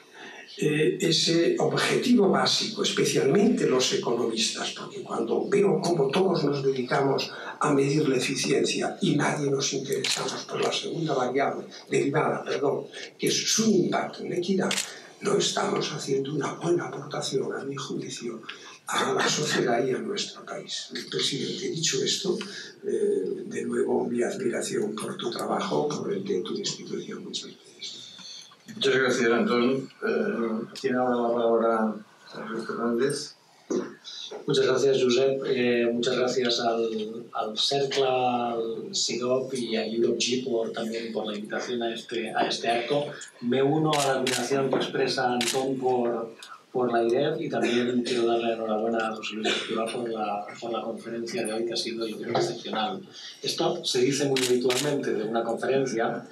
ese objetivo básico, especialmente los economistas, porque cuando veo cómo todos nos dedicamos a medir la eficiencia y nadie nos interesamos por la segunda variable derivada, que es su impacto en la equidad, no estamos haciendo una buena aportación, a mi juicio, a la sociedad y a nuestro país. Presidente, dicho esto, de nuevo mi admiración por tu trabajo, por el de tu institución. Muchas gracias. Muchas gracias, Antón. Tiene ahora la palabra Luis Fernández. Muchas gracias, Josep. Muchas gracias al CERCLA, al SIGOP y a EuropeG también por la invitación a este acto. Me uno a la admiración que expresa Antón por la IREF y también quiero darle la enhorabuena a José Luis Escrivá por la conferencia de hoy, que ha sido, yo creo, excepcional. Esto se dice muy habitualmente de una conferencia.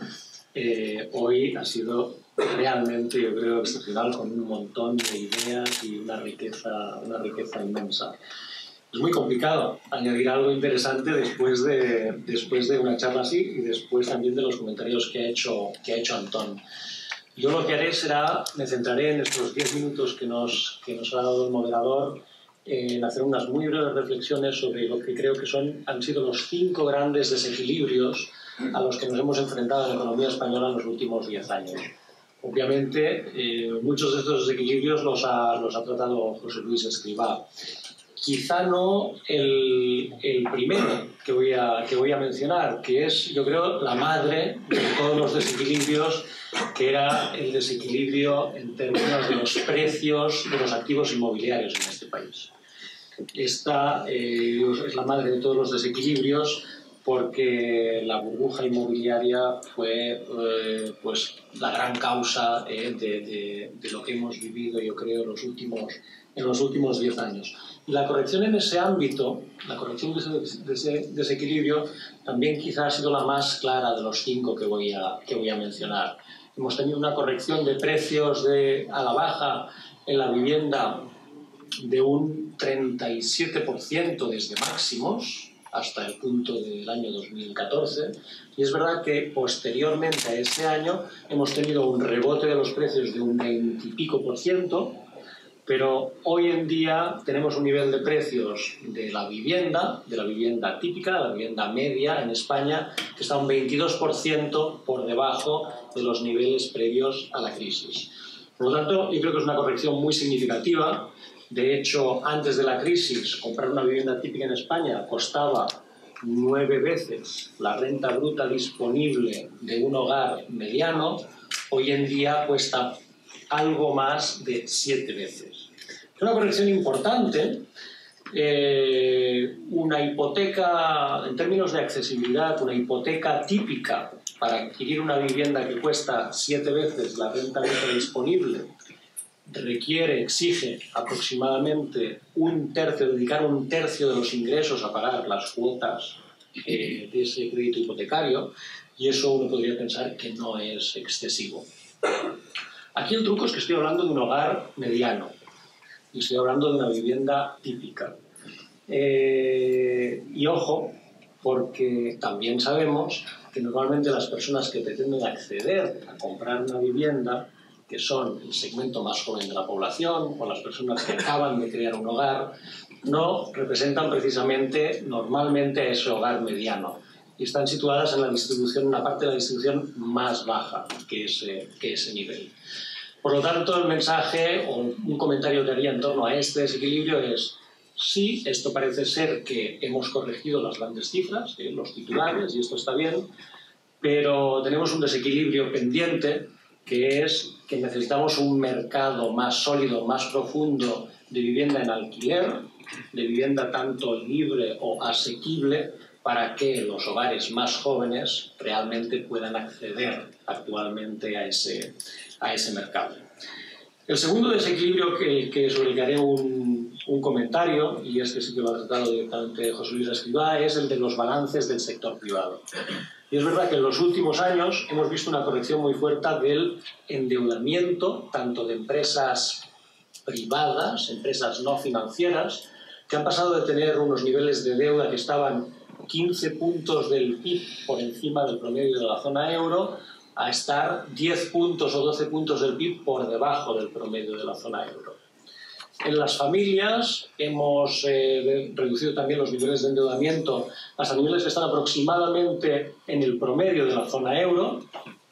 Hoy ha sido realmente, yo creo, excepcional, con un montón de ideas y una riqueza inmensa. Es muy complicado añadir algo interesante después de una charla así y después también de los comentarios que ha hecho Antón. Yo lo que haré me centraré en estos 10 minutos que nos ha dado el moderador en hacer unas muy breves reflexiones sobre lo que creo que han sido los 5 grandes desequilibrios a los que nos hemos enfrentado en la economía española en los últimos 10 años. Obviamente, muchos de estos desequilibrios los ha tratado José Luis Escrivá. Quizá no el primero que voy a mencionar, que es, yo creo, la madre de todos los desequilibrios, que era el desequilibrio en términos de los precios de los activos inmobiliarios en este país. Esta es la madre de todos los desequilibrios, porque la burbuja inmobiliaria fue la gran causa de lo que hemos vivido, yo creo, en los últimos 10 años. Y la corrección en ese ámbito, la corrección de ese desequilibrio, también quizás ha sido la más clara de los 5 que voy a mencionar. Hemos tenido una corrección de precios a la baja en la vivienda de un 37% desde máximos, hasta el punto del año 2014, y es verdad que posteriormente a ese año hemos tenido un rebote de los precios de un 20 y pico %, pero hoy en día tenemos un nivel de precios de la vivienda típica, de la vivienda media en España, que está un 22% por debajo de los niveles previos a la crisis. Por lo tanto, yo creo que es una corrección muy significativa. De hecho, antes de la crisis, comprar una vivienda típica en España costaba 9 veces la renta bruta disponible de un hogar mediano. Hoy en día cuesta algo más de 7 veces. Es una corrección importante. Una hipoteca, en términos de accesibilidad, una hipoteca típica para adquirir una vivienda que cuesta 7 veces la renta bruta disponible exige aproximadamente dedicar un tercio de los ingresos a pagar las cuotas de ese crédito hipotecario, y eso uno podría pensar que no es excesivo. Aquí el truco es que estoy hablando de un hogar mediano y estoy hablando de una vivienda típica. Y ojo, porque también sabemos que normalmente las personas que pretenden acceder a comprar una vivienda, que son el segmento más joven de la población o las personas que acaban de crear un hogar, no representan precisamente normalmente a ese hogar mediano y están situadas en la distribución, una parte de la distribución más baja que ese nivel. Por lo tanto, el mensaje o un comentario que haría en torno a este desequilibrio es: sí, esto parece ser que hemos corregido las grandes cifras, los titulares, y esto está bien, pero tenemos un desequilibrio pendiente, que es que necesitamos un mercado más sólido, más profundo de vivienda en alquiler, de vivienda tanto libre o asequible, para que los hogares más jóvenes realmente puedan acceder actualmente a ese mercado. El segundo desequilibrio sobre el que haré un comentario, y este sí que lo ha tratado directamente José Luis Escrivá, es el de los balances del sector privado. Y es verdad que en los últimos años hemos visto una corrección muy fuerte del endeudamiento, tanto de empresas privadas, empresas no financieras, que han pasado de tener unos niveles de deuda que estaban 15 puntos del PIB por encima del promedio de la zona euro, a estar 10 puntos o 12 puntos del PIB por debajo del promedio de la zona euro. En las familias hemos reducido también los niveles de endeudamiento hasta niveles que están aproximadamente en el promedio de la zona euro.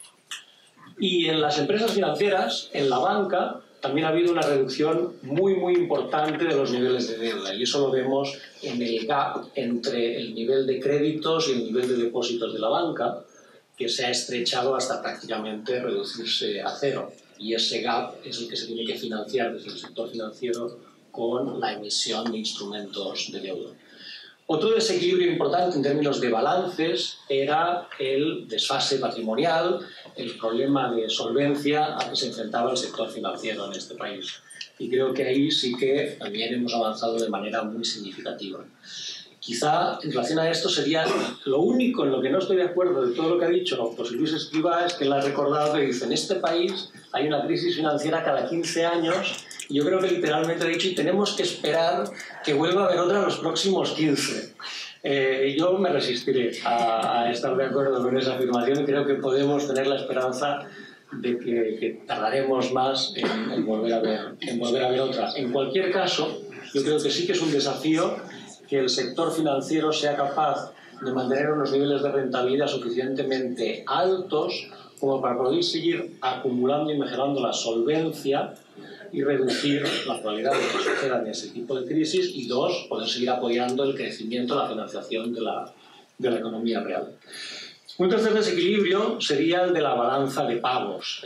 Y en las empresas financieras, en la banca, también ha habido una reducción muy importante de los niveles de deuda. Y eso lo vemos en el gap entre el nivel de créditos y el nivel de depósitos de la banca, que se ha estrechado hasta prácticamente reducirse a cero. Y ese gap es el que se tiene que financiar desde el sector financiero con la emisión de instrumentos de deuda. Otro desequilibrio importante en términos de balances era el desfase patrimonial, el problema de solvencia a que se enfrentaba el sector financiero en este país. Y creo que ahí sí que también hemos avanzado de manera muy significativa. Quizá en relación a esto sería lo único en lo que no estoy de acuerdo de todo lo que ha dicho José Luis Escrivá, es que él ha recordado que dice: en este país hay una crisis financiera cada 15 años, y yo creo que literalmente ha dicho: y tenemos que esperar que vuelva a haber otra en los próximos 15. Yo me resistiré a estar de acuerdo con esa afirmación y creo que podemos tener la esperanza de que tardaremos más en volver a ver otra. En cualquier caso, yo creo que sí que es un desafío que el sector financiero sea capaz de mantener unos niveles de rentabilidad suficientemente altos como para poder seguir acumulando y mejorando la solvencia y reducir la probabilidad de que sucedan ese tipo de crisis, y dos, poder seguir apoyando el crecimiento, la financiación de la economía real. Un tercer desequilibrio sería el de la balanza de pagos.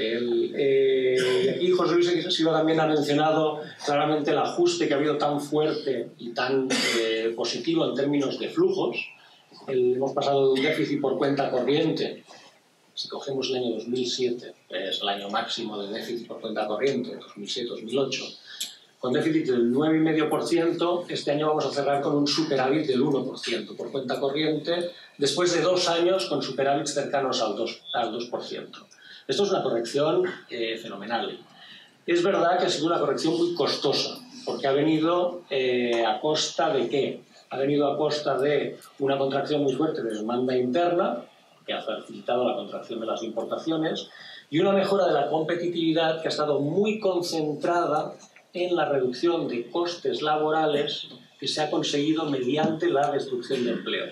Aquí José Luis Escrivá también ha mencionado claramente el ajuste que ha habido tan fuerte y tan positivo en términos de flujos. Hemos pasado de un déficit por cuenta corriente, si cogemos el año 2007, es el año máximo de déficit por cuenta corriente, 2007-2008, con déficit del 9,5%, este año vamos a cerrar con un superávit del 1% por cuenta corriente, después de 2 años con superávits cercanos al 2%. Esto es una corrección fenomenal. Es verdad que ha sido una corrección muy costosa, porque ha venido a costa de ¿qué? ha venido a costa de una contracción muy fuerte de demanda interna, que ha facilitado la contracción de las importaciones, y una mejora de la competitividad que ha estado muy concentrada en la reducción de costes laborales que se ha conseguido mediante la destrucción de empleo.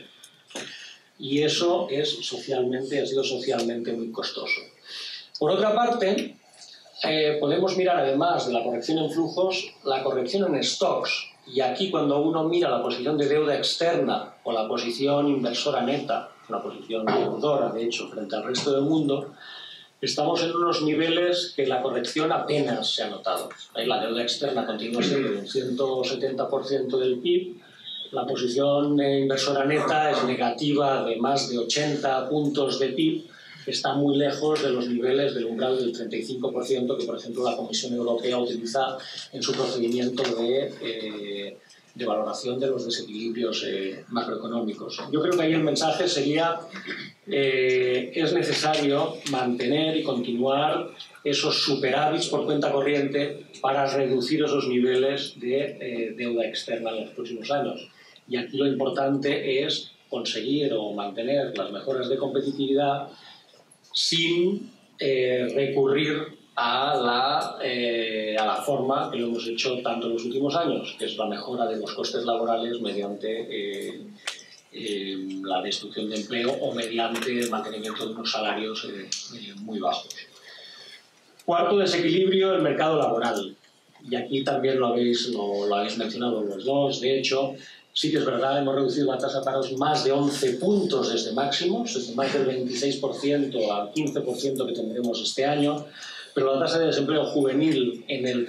Y eso ha sido socialmente muy costoso. Por otra parte, podemos mirar, además de la corrección en flujos, la corrección en stocks. Y aquí, cuando uno mira la posición de deuda externa o la posición inversora neta, una posición deudora, de hecho, frente al resto del mundo, estamos en unos niveles que la corrección apenas se ha notado. La deuda externa continúa siendo un 170% del PIB, la posición inversora neta es negativa de más de 80 puntos de PIB, está muy lejos de los niveles del umbral del 35% que, por ejemplo, la Comisión Europea utiliza en su procedimiento de valoración de los desequilibrios macroeconómicos. Yo creo que ahí el mensaje sería es necesario mantener y continuar esos superávits por cuenta corriente para reducir esos niveles de deuda externa en los próximos años. Y aquí lo importante es conseguir o mantener las mejoras de competitividad sin recurrir a la forma que lo hemos hecho tanto en los últimos años, que es la mejora de los costes laborales mediante la destrucción de empleo o mediante el mantenimiento de unos salarios muy bajos. Cuarto desequilibrio, el mercado laboral. Y aquí también lo habéis mencionado los dos. De hecho, sí que es verdad, hemos reducido la tasa de paros más de 11 puntos desde máximos, desde más del 26% al 15% que tendremos este año, pero la tasa de desempleo juvenil en el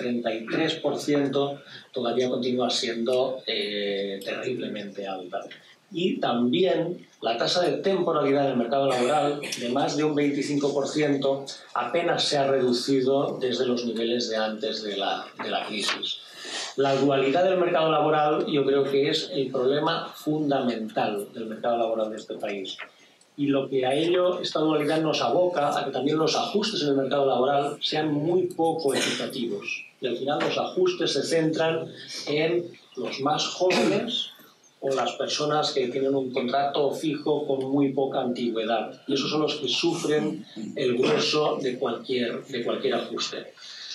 33% todavía continúa siendo terriblemente alta. Y también la tasa de temporalidad en el mercado laboral, de más de un 25%, apenas se ha reducido desde los niveles de antes de la crisis. La dualidad del mercado laboral yo creo que es el problema fundamental del mercado laboral de este país. Y lo que a ello, esta dualidad nos aboca a que también los ajustes en el mercado laboral sean muy poco equitativos. Y al final los ajustes se centran en los más jóvenes o las personas que tienen un contrato fijo con muy poca antigüedad. Y esos son los que sufren el grueso de cualquier ajuste.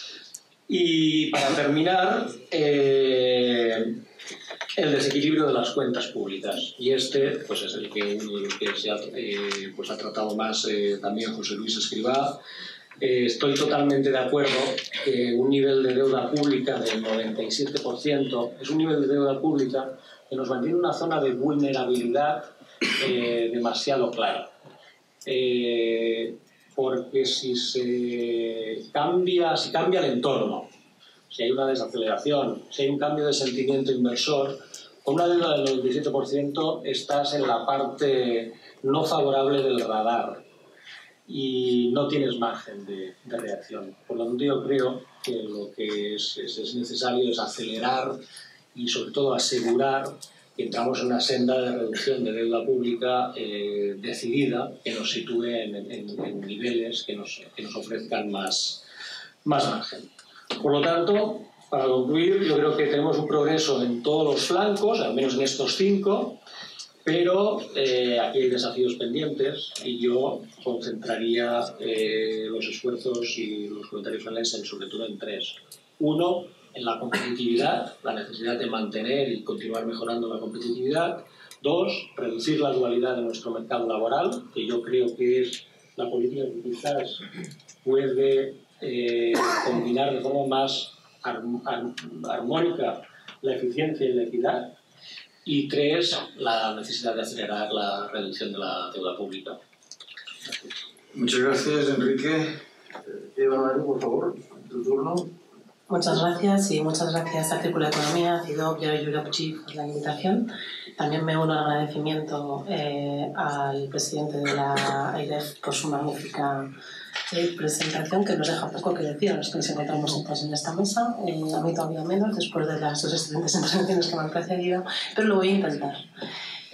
Y para terminar, el desequilibrio de las cuentas públicas. Y pues es el que se ha tratado más también José Luis Escrivá. Estoy totalmente de acuerdo que un nivel de deuda pública del 97% es un nivel de deuda pública que nos mantiene en una zona de vulnerabilidad demasiado clara. Porque si cambia el entorno, si hay una desaceleración, si hay un cambio de sentimiento inversor, con una deuda del 97% estás en la parte no favorable del radar y no tienes margen de reacción. Por lo tanto, yo creo que lo que es necesario es acelerar y sobre todo asegurar que entramos en una senda de reducción de deuda pública decidida, que nos sitúe en niveles que nos ofrezcan más margen. Por lo tanto, para concluir, yo creo que tenemos un progreso en todos los flancos, al menos en estos 5, pero aquí hay desafíos pendientes y yo concentraría los esfuerzos y los comentarios finales sobre todo en 3. 1, en la competitividad, la necesidad de mantener y continuar mejorando la competitividad. 2, reducir la dualidad de nuestro mercado laboral, que yo creo que es la política que quizás puede combinar de forma más armónica la eficiencia y la equidad. Y 3, la necesidad de acelerar la reducción de la deuda pública. Gracias. Muchas gracias, Enrique. Eva Maru, por favor, tu turno. Muchas gracias y muchas gracias a Círculo de Economía, CIDOB y a Europe Chief por la invitación. También me uno al agradecimiento al presidente de la AIREF por su magnífica presentación, que nos deja poco que decir a los que nos encontramos sentados en esta mesa. A mí todavía menos, después de las 2 excelentes intervenciones que me han precedido, pero lo voy a intentar.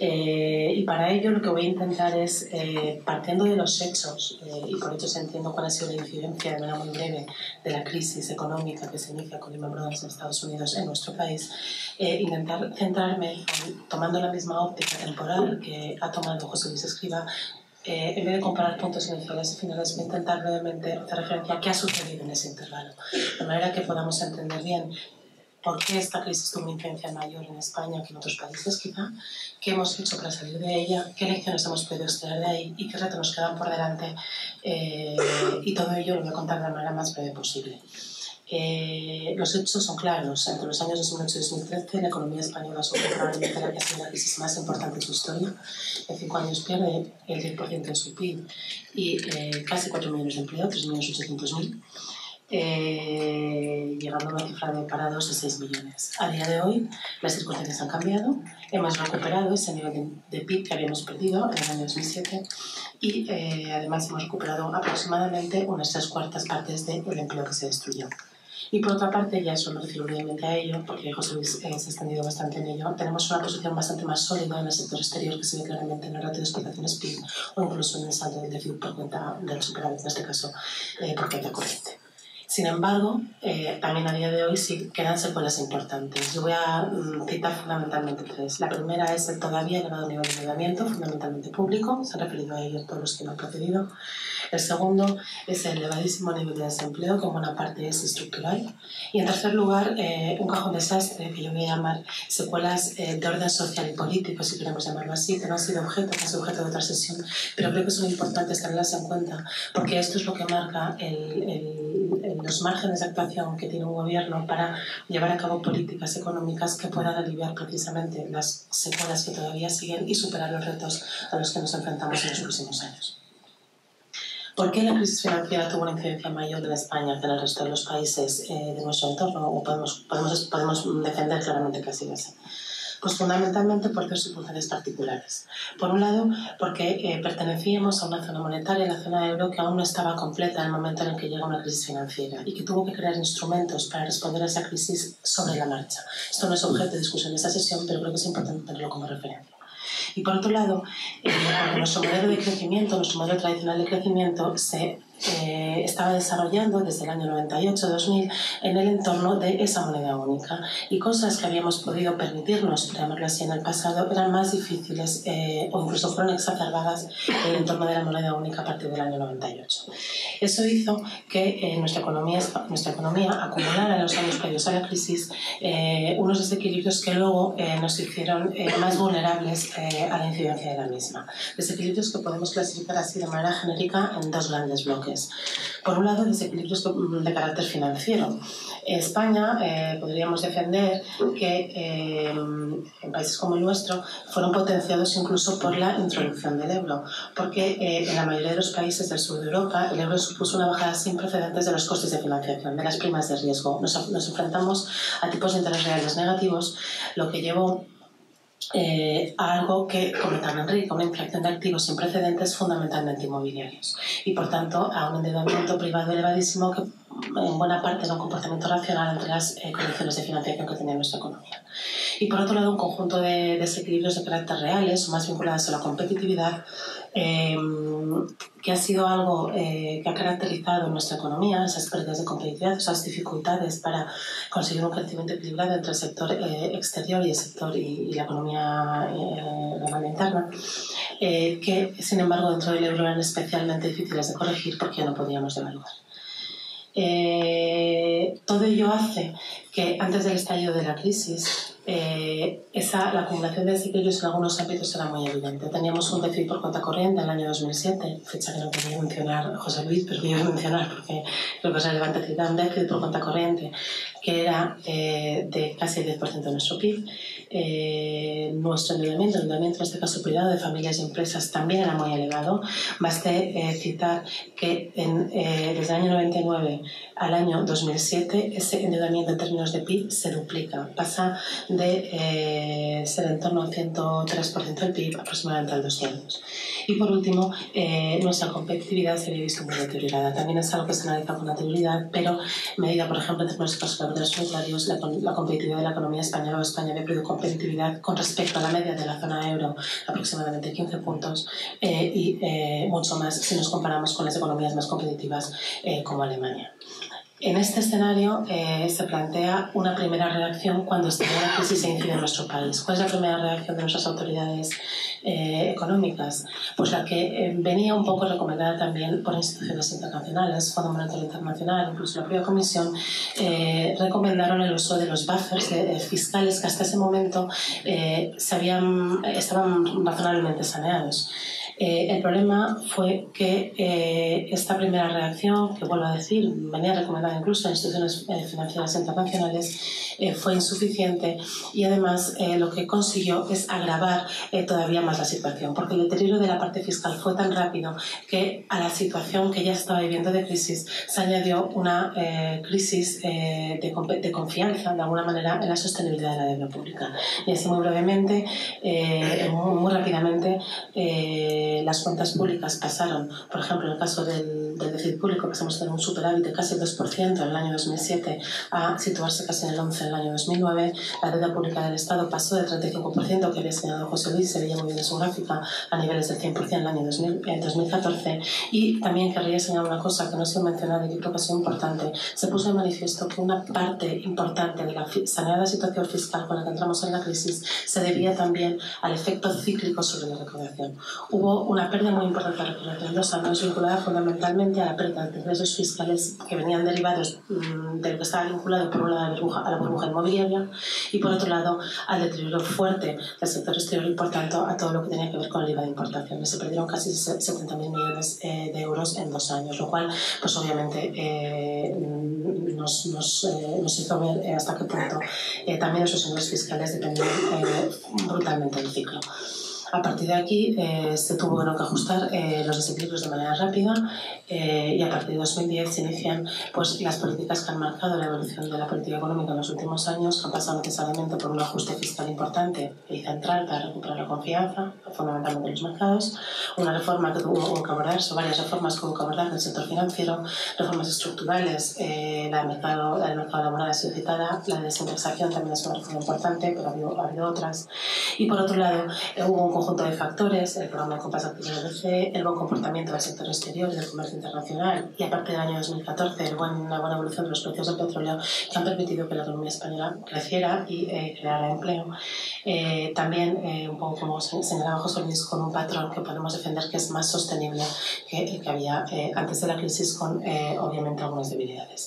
Y para ello lo que voy a intentar es, partiendo de los hechos, y por hechos entiendo cuál ha sido la incidencia de manera muy breve de la crisis económica que se inicia con Lehman Brothers en Estados Unidos en nuestro país, intentar centrarme, tomando la misma óptica temporal que ha tomado José Luis Escrivá, en vez de comparar puntos iniciales y finales, voy a intentar brevemente hacer referencia a qué ha sucedido en ese intervalo, de manera que podamos entender bien por qué esta crisis tuvo una incidencia mayor en España que en otros países, quizá, qué hemos hecho para salir de ella, qué lecciones hemos podido extraer de ahí y qué retos nos quedan por delante. Y todo ello lo voy a contar de la manera más breve posible. Los hechos son claros. Entre los años 2008 y 2013 la economía española sufre probablemente la crisis más importante de su historia. En 5 años pierde el 10% de su PIB y casi 4 millones de empleos, 3.800.000. Llegando a una cifra de parados de 6 millones. A día de hoy las circunstancias han cambiado, hemos recuperado ese nivel de PIB que habíamos perdido en el año 2007 y además hemos recuperado aproximadamente unas 3/4 partes del empleo que se destruyó. Y por otra parte, ya solo me refiero brevemente a ello, porque José Luis se ha extendido bastante en ello, tenemos una posición bastante más sólida en el sector exterior que se ve claramente en el ratio de exportaciones PIB o incluso en el saldo del déficit por cuenta del superávit, en este caso por cuenta corriente. Sin embargo, también a día de hoy sí quedan secuelas importantes. Yo voy a citar fundamentalmente 3. La primera es el todavía elevado nivel de endeudamiento, fundamentalmente público, se han referido a ello todos los que me han precedido. El segundo es el elevadísimo nivel de desempleo, que en buena parte es estructural. Y en tercer lugar, un cajón desastre, que yo voy a llamar secuelas de orden social y político, si queremos llamarlo así, que no han sido objeto de otra sesión, pero creo que son importantes tenerlas en cuenta, porque esto es lo que marca los márgenes de actuación que tiene un gobierno para llevar a cabo políticas económicas que puedan aliviar precisamente las secuelas que todavía siguen y superar los retos a los que nos enfrentamos en los próximos años. ¿Por qué la crisis financiera tuvo una incidencia mayor en España que en el resto de los países de nuestro entorno? O podemos defender claramente que así va a ser. Pues fundamentalmente por 2 circunstancias particulares. Por un lado, porque pertenecíamos a una zona monetaria, la zona euro, que aún no estaba completa en el momento en el que llega una crisis financiera y que tuvo que crear instrumentos para responder a esa crisis sobre la marcha. Esto no es objeto de discusión en esta sesión, pero creo que es importante tenerlo como referencia. Y por otro lado, nuestro modelo de crecimiento, nuestro modelo tradicional de crecimiento se estaba desarrollando desde el año 98-2000 en el entorno de esa moneda única, y cosas que habíamos podido permitirnos, por llamarlo así, en el pasado eran más difíciles o incluso fueron exacerbadas en el entorno de la moneda única a partir del año 98. Eso hizo que nuestra economía acumulara en los años previos a la crisis unos desequilibrios que luego nos hicieron más vulnerables a la incidencia de la misma. Desequilibrios que podemos clasificar así de manera genérica en 2 grandes bloques. Por un lado, desequilibrios de carácter financiero. España podríamos defender que en países como el nuestro fueron potenciados incluso por la introducción del euro, porque en la mayoría de los países del sur de Europa el euro supuso una bajada sin precedentes de los costes de financiación, de las primas de riesgo. Nos enfrentamos a tipos de interés reales negativos, lo que llevó a algo que comentan Enrique, una inflación de activos sin precedentes fundamentalmente inmobiliarios y por tanto a un endeudamiento privado elevadísimo que en buena parte era un comportamiento racional entre las condiciones de financiación que tenía nuestra economía. Y por otro lado un conjunto de desequilibrios de carácter reales o más vinculados a la competitividad que ha sido algo que ha caracterizado nuestra economía, esas pérdidas de competitividad, esas dificultades para conseguir un crecimiento equilibrado entre el sector exterior y el sector y la economía la interna, que sin embargo dentro del euro eran especialmente difíciles de corregir porque no podíamos devaluar. Todo ello hace que antes del estallido de la crisis la acumulación de desequilibrios en algunos ámbitos era muy evidente. Teníamos un déficit por cuenta corriente en el año 2007, fecha que no quería mencionar José Luis, pero quería mencionar porque creo que es relevante citar un déficit por cuenta corriente que era de casi el 10% de nuestro PIB. Nuestro endeudamiento, en este caso privado de familias y empresas, también era muy elevado. Baste citar que desde el año 99 al año 2007 ese endeudamiento en términos de PIB se duplica, pasa de ser en torno al 103% del PIB aproximadamente al 2 años. Y por último, nuestra competitividad se había visto muy deteriorada. También es algo que se analiza con anterioridad, pero medida, por ejemplo, en términos de unitarios, la competitividad de la economía española, España había perdido competitividad con respecto a la media de la zona euro, aproximadamente 15 puntos, y mucho más si nos comparamos con las economías más competitivas como Alemania. En este escenario se plantea una primera reacción cuando estalla la crisis se incide en nuestro país. ¿Cuál es la primera reacción de nuestras autoridades económicas? Pues la que venía un poco recomendada también por instituciones internacionales, Fondo Monetario Internacional, incluso la propia Comisión, recomendaron el uso de los buffers fiscales que hasta ese momento estaban razonablemente saneados. El problema fue que esta primera reacción, que vuelvo a decir, venía recomendada incluso en instituciones financieras internacionales, fue insuficiente y además lo que consiguió es agravar todavía más la situación, porque el deterioro de la parte fiscal fue tan rápido que a la situación que ya estaba viviendo de crisis se añadió una crisis de confianza, de alguna manera, en la sostenibilidad de la deuda pública. Y así muy brevemente, muy rápidamente, las cuentas públicas pasaron, por ejemplo, en el caso del déficit público, pasamos de tener un superávit de casi el 2% en el año 2007 a situarse casi en el 11% en el año 2009. La deuda pública del Estado pasó del 35%, que había señalado José Luis, se veía muy bien en su gráfica, a niveles del 100% en el año 2014. Y también querría señalar una cosa que no ha sido mencionada y que creo que ha sido importante. Se puso de manifiesto que una parte importante de la saneada situación fiscal con la que entramos en la crisis se debía también al efecto cíclico sobre la recaudación. Hubo una pérdida muy importante de la recaudación en 2 años, vinculada fundamentalmente a la pérdida de ingresos fiscales que venían derivados de lo que estaba vinculado por un lado a la burbuja inmobiliaria y por otro lado al deterioro fuerte del sector exterior y por tanto a todo lo que tenía que ver con el IVA de importaciones. Se perdieron casi 70.000 millones de euros en 2 años, lo cual pues obviamente nos hizo ver hasta qué punto también esos ingresos fiscales dependían brutalmente del ciclo. A partir de aquí se tuvieron que ajustar los desequilibrios de manera rápida y a partir de 2010 se inician pues, las políticas que han marcado la evolución de la política económica en los últimos años, que han pasado necesariamente por un ajuste fiscal importante y central para recuperar la confianza, fundamentalmente en los mercados, una reforma que tuvo que abordarse, varias reformas que hubo que abordar del sector financiero, reformas estructurales, la del mercado laboral ha sido citada, la de desindexación también es una reforma importante, pero ha habido otras. Y por otro lado, hubo un conjunto de factores, el programa de compás activo del BCE, el buen comportamiento del sector exterior y del comercio internacional y a partir del año 2014 una buena evolución de los precios del petróleo que han permitido que la economía española creciera y creara empleo. También, un poco como señalaba José Luis, con un patrón que podemos defender que es más sostenible que el que había antes de la crisis, con obviamente algunas debilidades.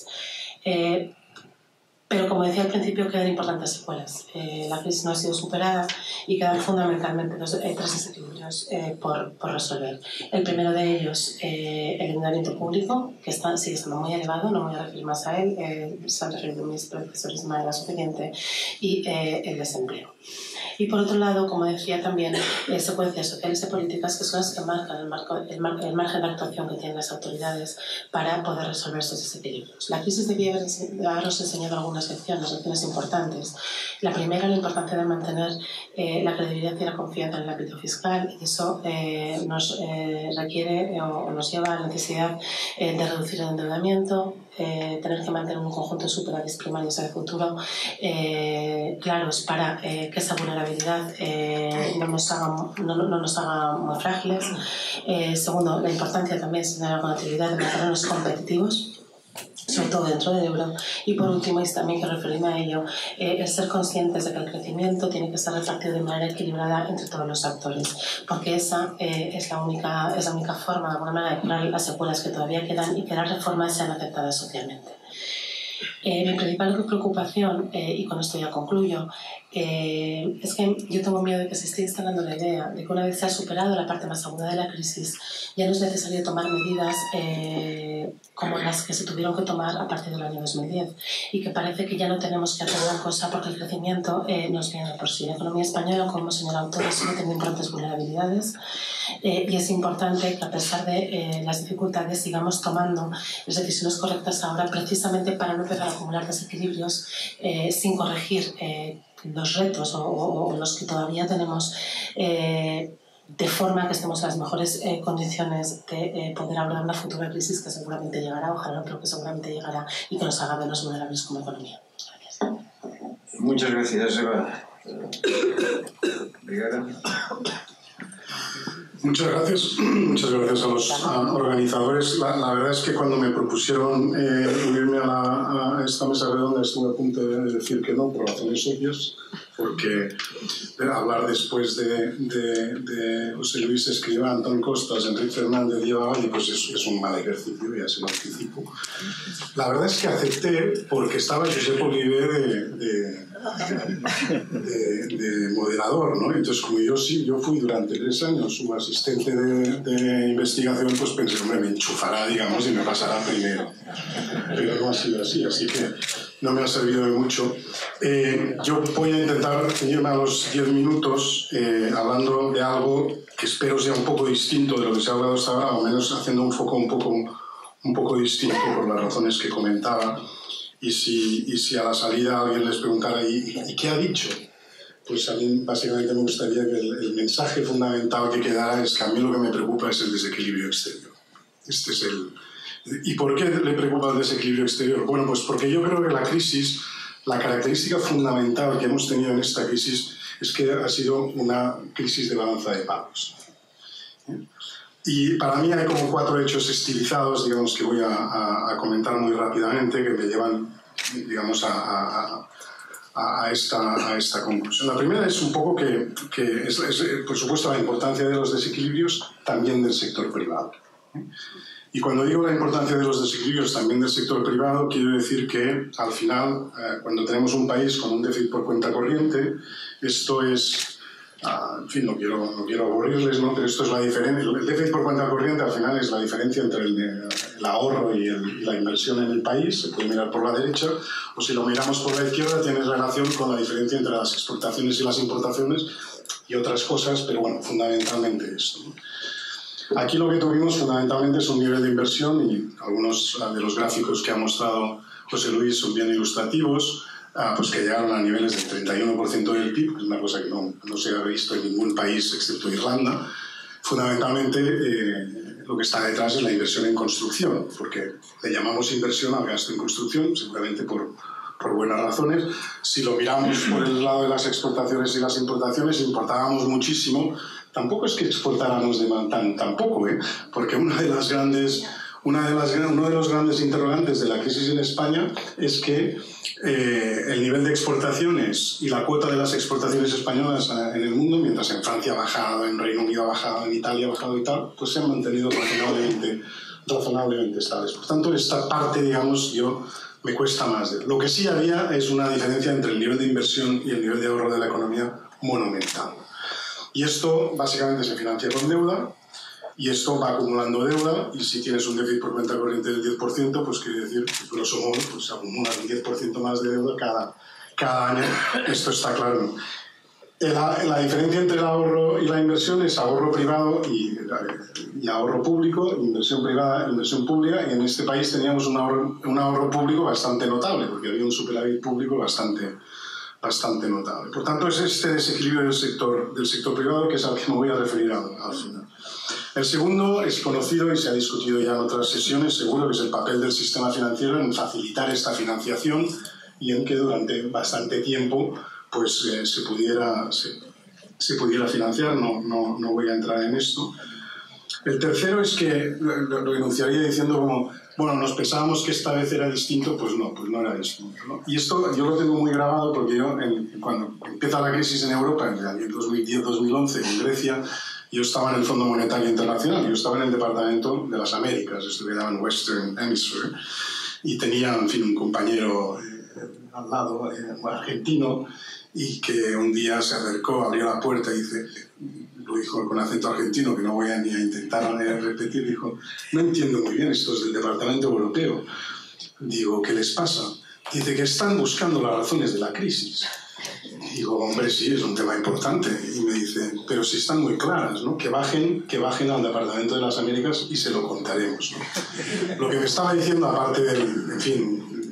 Pero como decía al principio, quedan importantes secuelas. La crisis no ha sido superada y quedan fundamentalmente tres desequilibrios por resolver. El primero de ellos, el endeudamiento público, que sigue estando muy elevado, no me voy a referir más a él, se han referido mis predecesores de manera suficiente, y el desempleo. Y por otro lado, como decía también, secuencias sociales y políticas que son las que marcan el margen de actuación que tienen las autoridades para poder resolver estos desequilibrios. La crisis debía habernos enseñado algunas lecciones importantes. La primera, la importancia de mantener la credibilidad y la confianza en el ámbito fiscal, y eso nos requiere o nos lleva a la necesidad de reducir el endeudamiento, tener que mantener un conjunto de superávits primarios de futuro claros para que esa vulnerabilidad no nos haga muy frágiles. Segundo, la importancia también de la volatilidad de mantenernos competitivos, sobre todo dentro del euro. Y por último, y también quiero referirme a ello, el ser conscientes de que el crecimiento tiene que ser repartido de manera equilibrada entre todos los actores, porque esa es la única forma, de alguna manera, de curar las secuelas que todavía quedan y que las reformas sean aceptadas socialmente. Mi principal preocupación, y con esto ya concluyo, es que yo tengo miedo de que se esté instalando la idea de que una vez se ha superado la parte más aguda de la crisis, ya no es necesario tomar medidas como las que se tuvieron que tomar a partir del año 2010 y que parece que ya no tenemos que hacer gran cosa porque el crecimiento nos viene por sí. La economía española, como hemos señalado todos, sigue teniendo importantes vulnerabilidades y es importante que a pesar de las dificultades sigamos tomando las decisiones correctas ahora, precisamente para no empezar a acumular desequilibrios sin corregir los retos o los que todavía tenemos de forma que estemos en las mejores condiciones de poder abordar una futura crisis que seguramente llegará, ojalá, pero que seguramente llegará y que nos haga menos vulnerables como economía. Gracias. Muchas gracias, Eva. Brigada. Muchas gracias a los organizadores. La verdad es que cuando me propusieron unirme a esta mesa redonda estuve a punto de decir que no, por razones obvias, porque hablar después de José Luis Escrivá, Antón Costas, Enrique Fernández y Eva Valli, pues es un mal ejercicio, ya se lo anticipo. La verdad es que acepté porque estaba Josep Oliver de moderador, ¿no? Entonces, como yo fui durante 3 años su asistente de investigación, pues pensé, hombre, me enchufará, digamos, y me pasará primero. Pero no ha sido así, así que no me ha servido de mucho. Yo voy a intentar irme a los 10 minutos hablando de algo que espero sea un poco distinto de lo que se ha hablado hasta ahora, o menos haciendo un foco un poco distinto por las razones que comentaba. Y si a la salida alguien les preguntara ¿y qué ha dicho? Pues a mí básicamente me gustaría que el mensaje fundamental que quedara es que a mí lo que me preocupa es el desequilibrio exterior. ¿Y por qué le preocupa el desequilibrio exterior? Bueno, pues porque yo creo que la característica fundamental que hemos tenido en esta crisis es que ha sido una crisis de balanza de pagos. Y para mí hay como 4 hechos estilizados, digamos, que voy a comentar muy rápidamente, que me llevan, digamos, a esta conclusión. La primera es un poco que es, por supuesto, la importancia de los desequilibrios también del sector privado. Y cuando digo la importancia de los desequilibrios también del sector privado, quiero decir que, al final, cuando tenemos un país con un déficit por cuenta corriente, esto es... en fin, no quiero aburrirles, ¿no? Pero esto es la diferencia. El déficit por cuenta corriente al final es la diferencia entre el ahorro y la inversión en el país. Se puede mirar por la derecha, o si lo miramos por la izquierda, tiene relación con la diferencia entre las exportaciones y las importaciones y otras cosas, pero bueno, fundamentalmente esto, ¿no? Aquí lo que tuvimos fundamentalmente es un nivel de inversión, y algunos de los gráficos que ha mostrado José Luis son bien ilustrativos, pues que llegaron a niveles del 31% del PIB, que es una cosa que no se ha visto en ningún país excepto Irlanda. Fundamentalmente lo que está detrás es la inversión en construcción, porque le llamamos inversión al gasto en construcción, seguramente por buenas razones. Si lo miramos por el lado de las exportaciones y las importaciones, importábamos muchísimo. Tampoco es que exportáramos tampoco, porque uno de los grandes interrogantes de la crisis en España es que el nivel de exportaciones y la cuota de las exportaciones españolas en el mundo, mientras en Francia ha bajado, en Reino Unido ha bajado, en Italia ha bajado y tal, pues se han mantenido razonablemente estables. Por tanto, esta parte, digamos, me cuesta más. Lo que sí había es una diferencia entre el nivel de inversión y el nivel de ahorro de la economía monumental. Y esto básicamente se financia con deuda, y esto va acumulando deuda, y si tienes un déficit por cuenta corriente del 10%, pues quiere decir que grosso modo pues acumulas un 10% más de deuda cada año. Esto está claro. La diferencia entre el ahorro y la inversión es ahorro privado y ahorro público, inversión privada, inversión pública, y en este país teníamos un ahorro público bastante notable, porque había un superávit público bastante notable. Por tanto, es este desequilibrio del sector privado que es al que me voy a referir al final. El segundo es conocido y se ha discutido ya en otras sesiones, seguro, que es el papel del sistema financiero en facilitar esta financiación y en que durante bastante tiempo pues, se pudiera financiar. No voy a entrar en esto. El tercero es que lo enunciaría diciendo como, bueno, nos pensábamos que esta vez era distinto, pues no era distinto, ¿no? Y esto yo lo tengo muy grabado porque yo, cuando empieza la crisis en Europa, en el año 2010-2011, en Grecia, yo estaba en el Fondo Monetario Internacional, yo estaba en el Departamento de las Américas, esto que llaman Western Hemisphere, y tenía, en fin, un compañero al lado, argentino, y que un día se acercó, abrió la puerta y lo dijo con acento argentino, que no voy ni a intentar repetir, dijo, no entiendo muy bien estos del Departamento Europeo. Digo, ¿qué les pasa? Dice que están buscando las razones de la crisis. Digo, hombre, sí, es un tema importante. Y me dice, pero si están muy claras, ¿no? Que bajen al Departamento de las Américas y se lo contaremos, ¿no? Lo que me estaba diciendo, aparte del, en fin,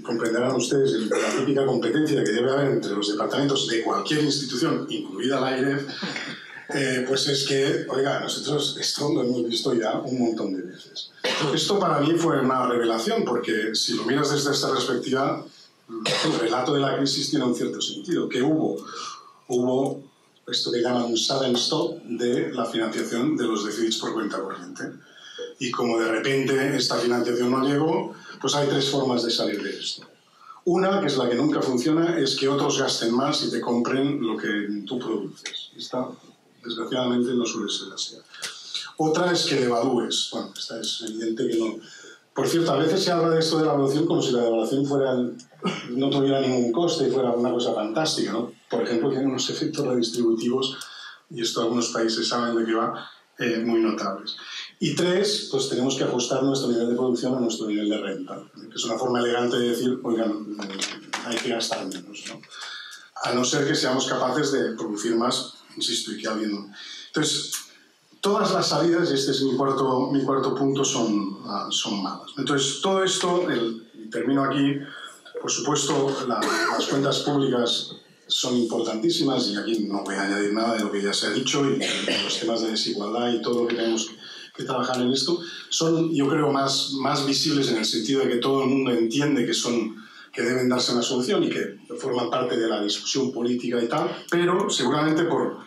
comprenderán ustedes la típica competencia que debe haber entre los departamentos de cualquier institución, incluida la AIREF, pues es que, oiga, nosotros esto lo hemos visto ya un montón de veces. Esto para mí fue una revelación, porque si lo miras desde esta perspectiva, el relato de la crisis tiene un cierto sentido, que hubo esto que llaman un sudden stop de la financiación de los déficits por cuenta corriente. Y como de repente esta financiación no llegó, pues hay tres formas de salir de esto. Una, que es la que nunca funciona, es que otros gasten más y te compren lo que tú produces. Esta, desgraciadamente, no suele ser así. Otra es que devalúes. Bueno, esta es evidente que no. Por cierto, a veces se habla de esto de la devaluación como si la devaluación no tuviera ningún coste y fuera una cosa fantástica, ¿no? Por ejemplo, tiene unos efectos redistributivos, y esto algunos países saben de qué va, muy notables. Y tres, pues tenemos que ajustar nuestro nivel de producción a nuestro nivel de renta, que es una forma elegante de decir, oigan, hay que gastar menos, ¿no? A no ser que seamos capaces de producir más, insisto, y que alguien... Entonces, todas las salidas, y este es mi cuarto punto, son malas. Entonces, todo esto, y termino aquí, por supuesto, las cuentas públicas son importantísimas, y aquí no voy a añadir nada de lo que ya se ha dicho, y los temas de desigualdad y todo lo que tenemos que trabajar en esto, son, yo creo, más visibles en el sentido de que todo el mundo entiende que deben darse una solución y que forman parte de la discusión política y tal, pero seguramente por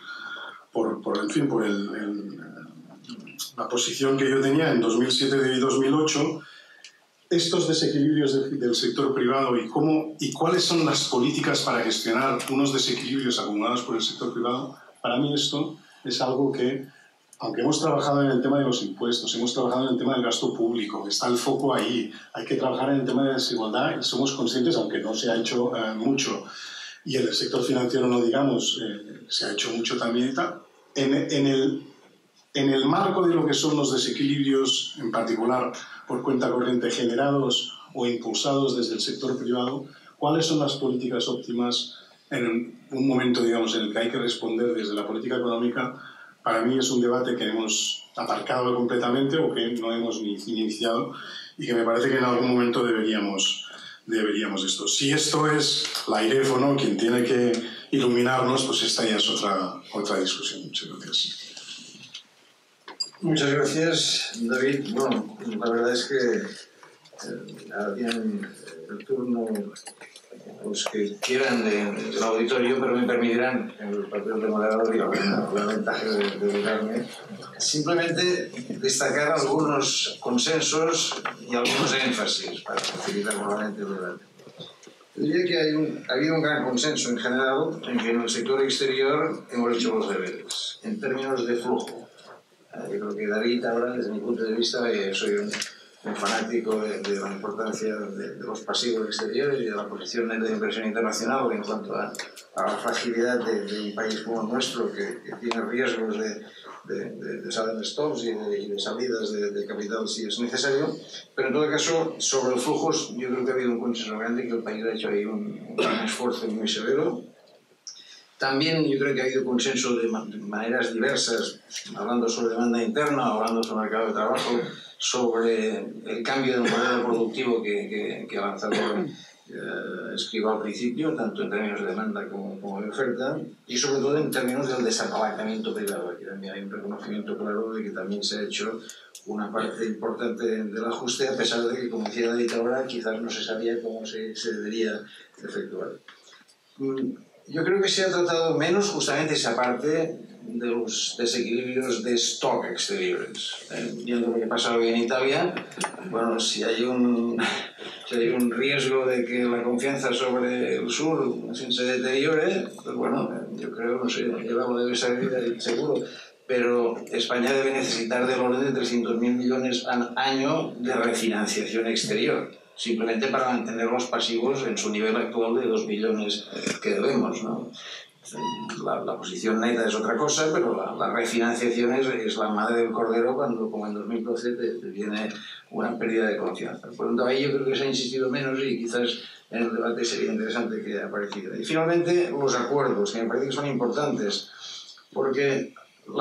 la posición que yo tenía en 2007 y 2008, estos desequilibrios del sector privado y cuáles son las políticas para gestionar unos desequilibrios acumulados por el sector privado, para mí esto es algo que, aunque hemos trabajado en el tema de los impuestos, hemos trabajado en el tema del gasto público, está el foco ahí, hay que trabajar en el tema de desigualdad y somos conscientes, aunque no se ha hecho mucho, y en el sector financiero no digamos, se ha hecho mucho también y tal, en el marco de lo que son los desequilibrios, en particular por cuenta corriente generados o impulsados desde el sector privado, ¿cuáles son las políticas óptimas en un momento, digamos, en el que hay que responder desde la política económica? Para mí es un debate que hemos aparcado completamente o que no hemos ni iniciado y que me parece que en algún momento deberíamos esto. Si esto es la AIREF o no quien tiene que iluminarnos, pues esta ya es otra discusión. Muchas gracias. Muchas gracias, David. Bueno, la verdad es que ahora tienen el turno los que quieran del auditorio, pero me permitirán el papel de moderador y la ventaja de dejarme simplemente destacar algunos consensos y algunos énfasis para facilitar probablemente el debate. Yo diría que ha habido un gran consenso en general en que en el sector exterior hemos hecho los deberes, en términos de flujo. Yo creo que David ahora, desde mi punto de vista, soy un fanático de la importancia de los pasivos exteriores y de la posición neta de inversión internacional en cuanto a la fragilidad de un país como el nuestro, que tiene riesgos de sudden stops y de salidas de capital si es necesario. Pero en todo caso, sobre los flujos, yo creo que ha habido un consenso grande, que el país ha hecho ahí un gran esfuerzo muy severo. También yo creo que ha habido consenso de maneras diversas, hablando sobre demanda interna, hablando sobre el mercado de trabajo, sobre el cambio de modelo productivo que ha lanzado Escrivá al principio, tanto en términos de demanda como de oferta, y sobre todo en términos del desapalancamiento privado. Aquí también hay un reconocimiento claro de que también se ha hecho una parte importante del ajuste, a pesar de que, como decía David ahora, quizás no se sabía cómo se debería efectuar. Yo creo que se ha tratado menos justamente esa parte de los desequilibrios de stock exteriores. Viendo lo que ha pasado hoy en Italia, bueno, si hay un riesgo de que la confianza sobre el sur se deteriore, pues bueno, yo creo, no sé, Eva debe salir seguro, pero España debe necesitar del orden de 300.000 millones al año de refinanciación exterior, simplemente para mantener los pasivos en su nivel actual de 2 billones que debemos, ¿no? La posición neta es otra cosa, pero la refinanciación es la madre del cordero cuando, como en 2012, te viene una pérdida de confianza. Por lo tanto, ahí yo creo que se ha insistido menos y quizás en el debate sería interesante que haya aparecido. Y finalmente, los acuerdos, que me parece que son importantes, porque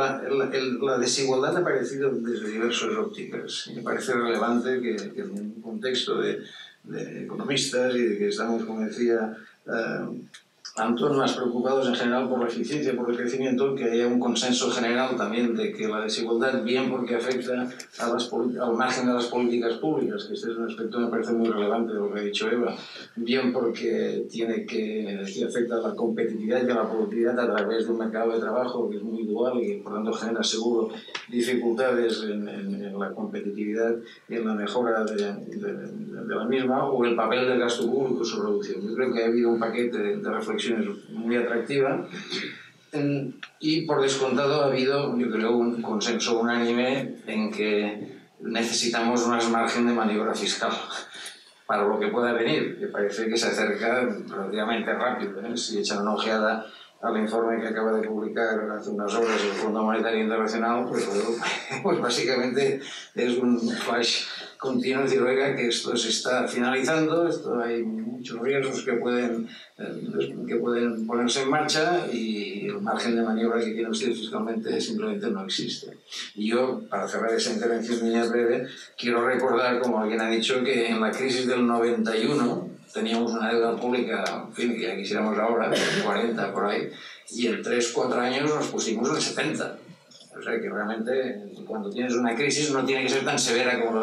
la desigualdad ha aparecido desde diversas ópticas. Me parece relevante que en un contexto de de economistas y de que estamos, como decía Antón, más preocupados en general por la eficiencia, por el crecimiento, que haya un consenso general también de que la desigualdad, bien porque afecta al margen de las políticas públicas, que este es un aspecto que me parece muy relevante de lo que ha dicho Eva, bien porque afecta a la competitividad y a la productividad a través de un mercado de trabajo que es muy dual y que por tanto genera seguro dificultades en la competitividad y en la mejora de la misma, o el papel del gasto público y su reducción. Yo creo que ha habido un paquete de reflexiones muy atractiva y por descontado ha habido, yo creo, un consenso unánime en que necesitamos un margen de maniobra fiscal para lo que pueda venir, que parece que se acerca relativamente rápido. Si echan una ojeada al informe que acaba de publicar hace unas horas el Fondo Monetario Internacional, pues básicamente es un flash continuo, es decir, oiga, que esto se está finalizando, hay muchos riesgos que pueden ponerse en marcha y el margen de maniobra que tiene usted fiscalmente simplemente no existe. Y yo, para cerrar esa intervención mía breve, quiero recordar, como alguien ha dicho, que en la crisis del 91 teníamos una deuda pública, en fin, que ya quisiéramos ahora, 40 por ahí, y en 3-4 años nos pusimos en 70. O sea que realmente cuando tienes una crisis no tiene que ser tan severa como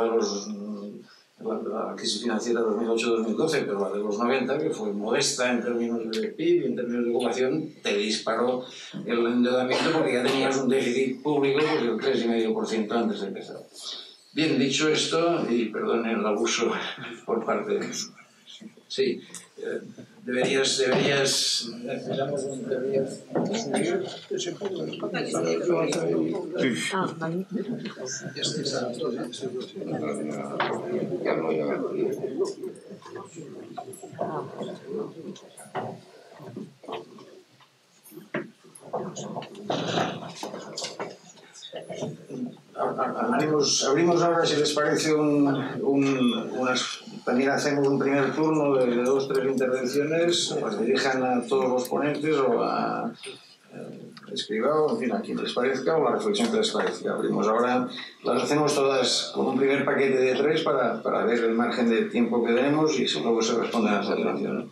la crisis financiera de 2008-2012, pero la de los 90, que fue modesta en términos de PIB y en términos de ocupación, te disparó el endeudamiento porque ya tenías un déficit público del 3,5% antes de empezar. Bien, dicho esto, y perdonen el abuso por parte de... Sí, deberías subir. Abrimos ahora, si les parece, también hacemos un primer turno de 2-3 intervenciones, las dirijan a todos los ponentes o a Escribao, en fin, a quien les parezca, o la reflexión que les parezca. Abrimos ahora, las hacemos todas con un primer paquete de 3 para ver el margen de tiempo que tenemos y luego se responden a las afirmaciones.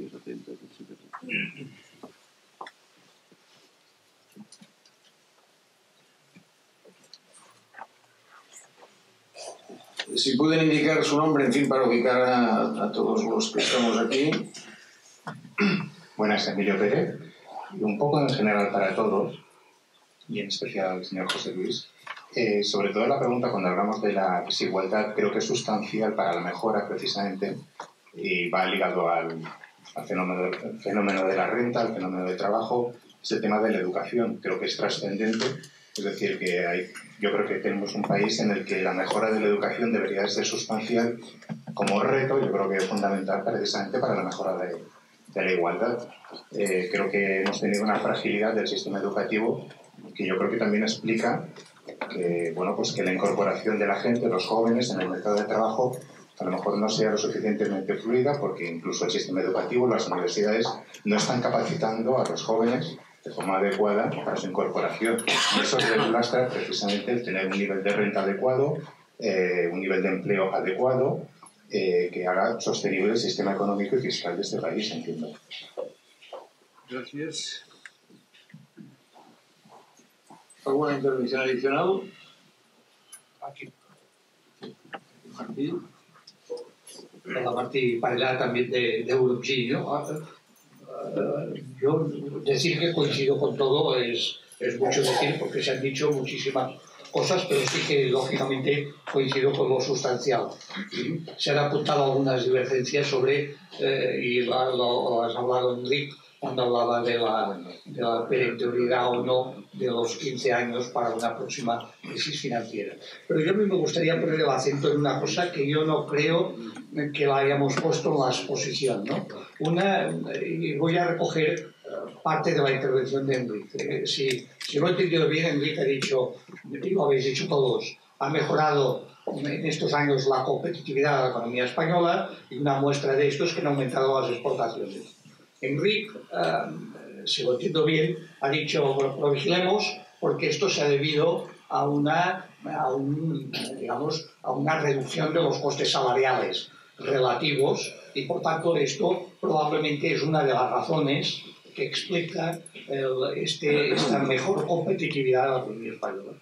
Si pueden indicar su nombre, en fin, para ubicar a todos los que estamos aquí. Buenas, Emilio Pérez. Y un poco en general para todos, y en especial al señor José Luis. Sobre todo la pregunta, cuando hablamos de la desigualdad, creo que es sustancial para la mejora precisamente, y va ligado al fenómeno de la renta, al fenómeno del trabajo, es el tema de la educación. Creo que es trascendente. Es decir, que yo creo que tenemos un país en el que la mejora de la educación debería ser sustancial como reto, yo creo que es fundamental precisamente para la mejora de la igualdad. Creo que hemos tenido una fragilidad del sistema educativo que yo creo que también explica que, pues que la incorporación de la gente, los jóvenes, en el mercado de trabajo a lo mejor no sea lo suficientemente fluida, porque incluso el sistema educativo, las universidades, no están capacitando a los jóvenes de forma adecuada para su incorporación. Y eso lastra precisamente el tener un nivel de renta adecuado, un nivel de empleo adecuado, que haga sostenible el sistema económico y fiscal de este país, entiendo. Gracias. ¿Alguna intervención adicional? Aquí. Hola, Martí Parelà, también de Eurogí, ¿no? Yo decir que coincido con todo es mucho decir, porque se han dicho muchísimas cosas, pero sí que lógicamente coincido con lo sustancial. Se han apuntado algunas divergencias sobre, y lo has hablado, Enric, cuando hablaba de la perentoriedad o no de los 15 años para una próxima crisis financiera. Pero yo a mí me gustaría poner el acento en una cosa que yo no creo que la hayamos puesto en la exposición, ¿no? Y voy a recoger parte de la intervención de Enrique. Si lo he entendido bien, Enrique ha dicho, y lo habéis dicho todos, ha mejorado en estos años la competitividad de la economía española, y una muestra de esto es que han aumentado las exportaciones. Enrique, si lo entiendo bien, ha dicho, bueno, lo vigilemos porque esto se ha debido a una reducción de los costes salariales. relativos y por tanto esto probablemente es una de las razones que explica esta mejor competitividad de la economía española.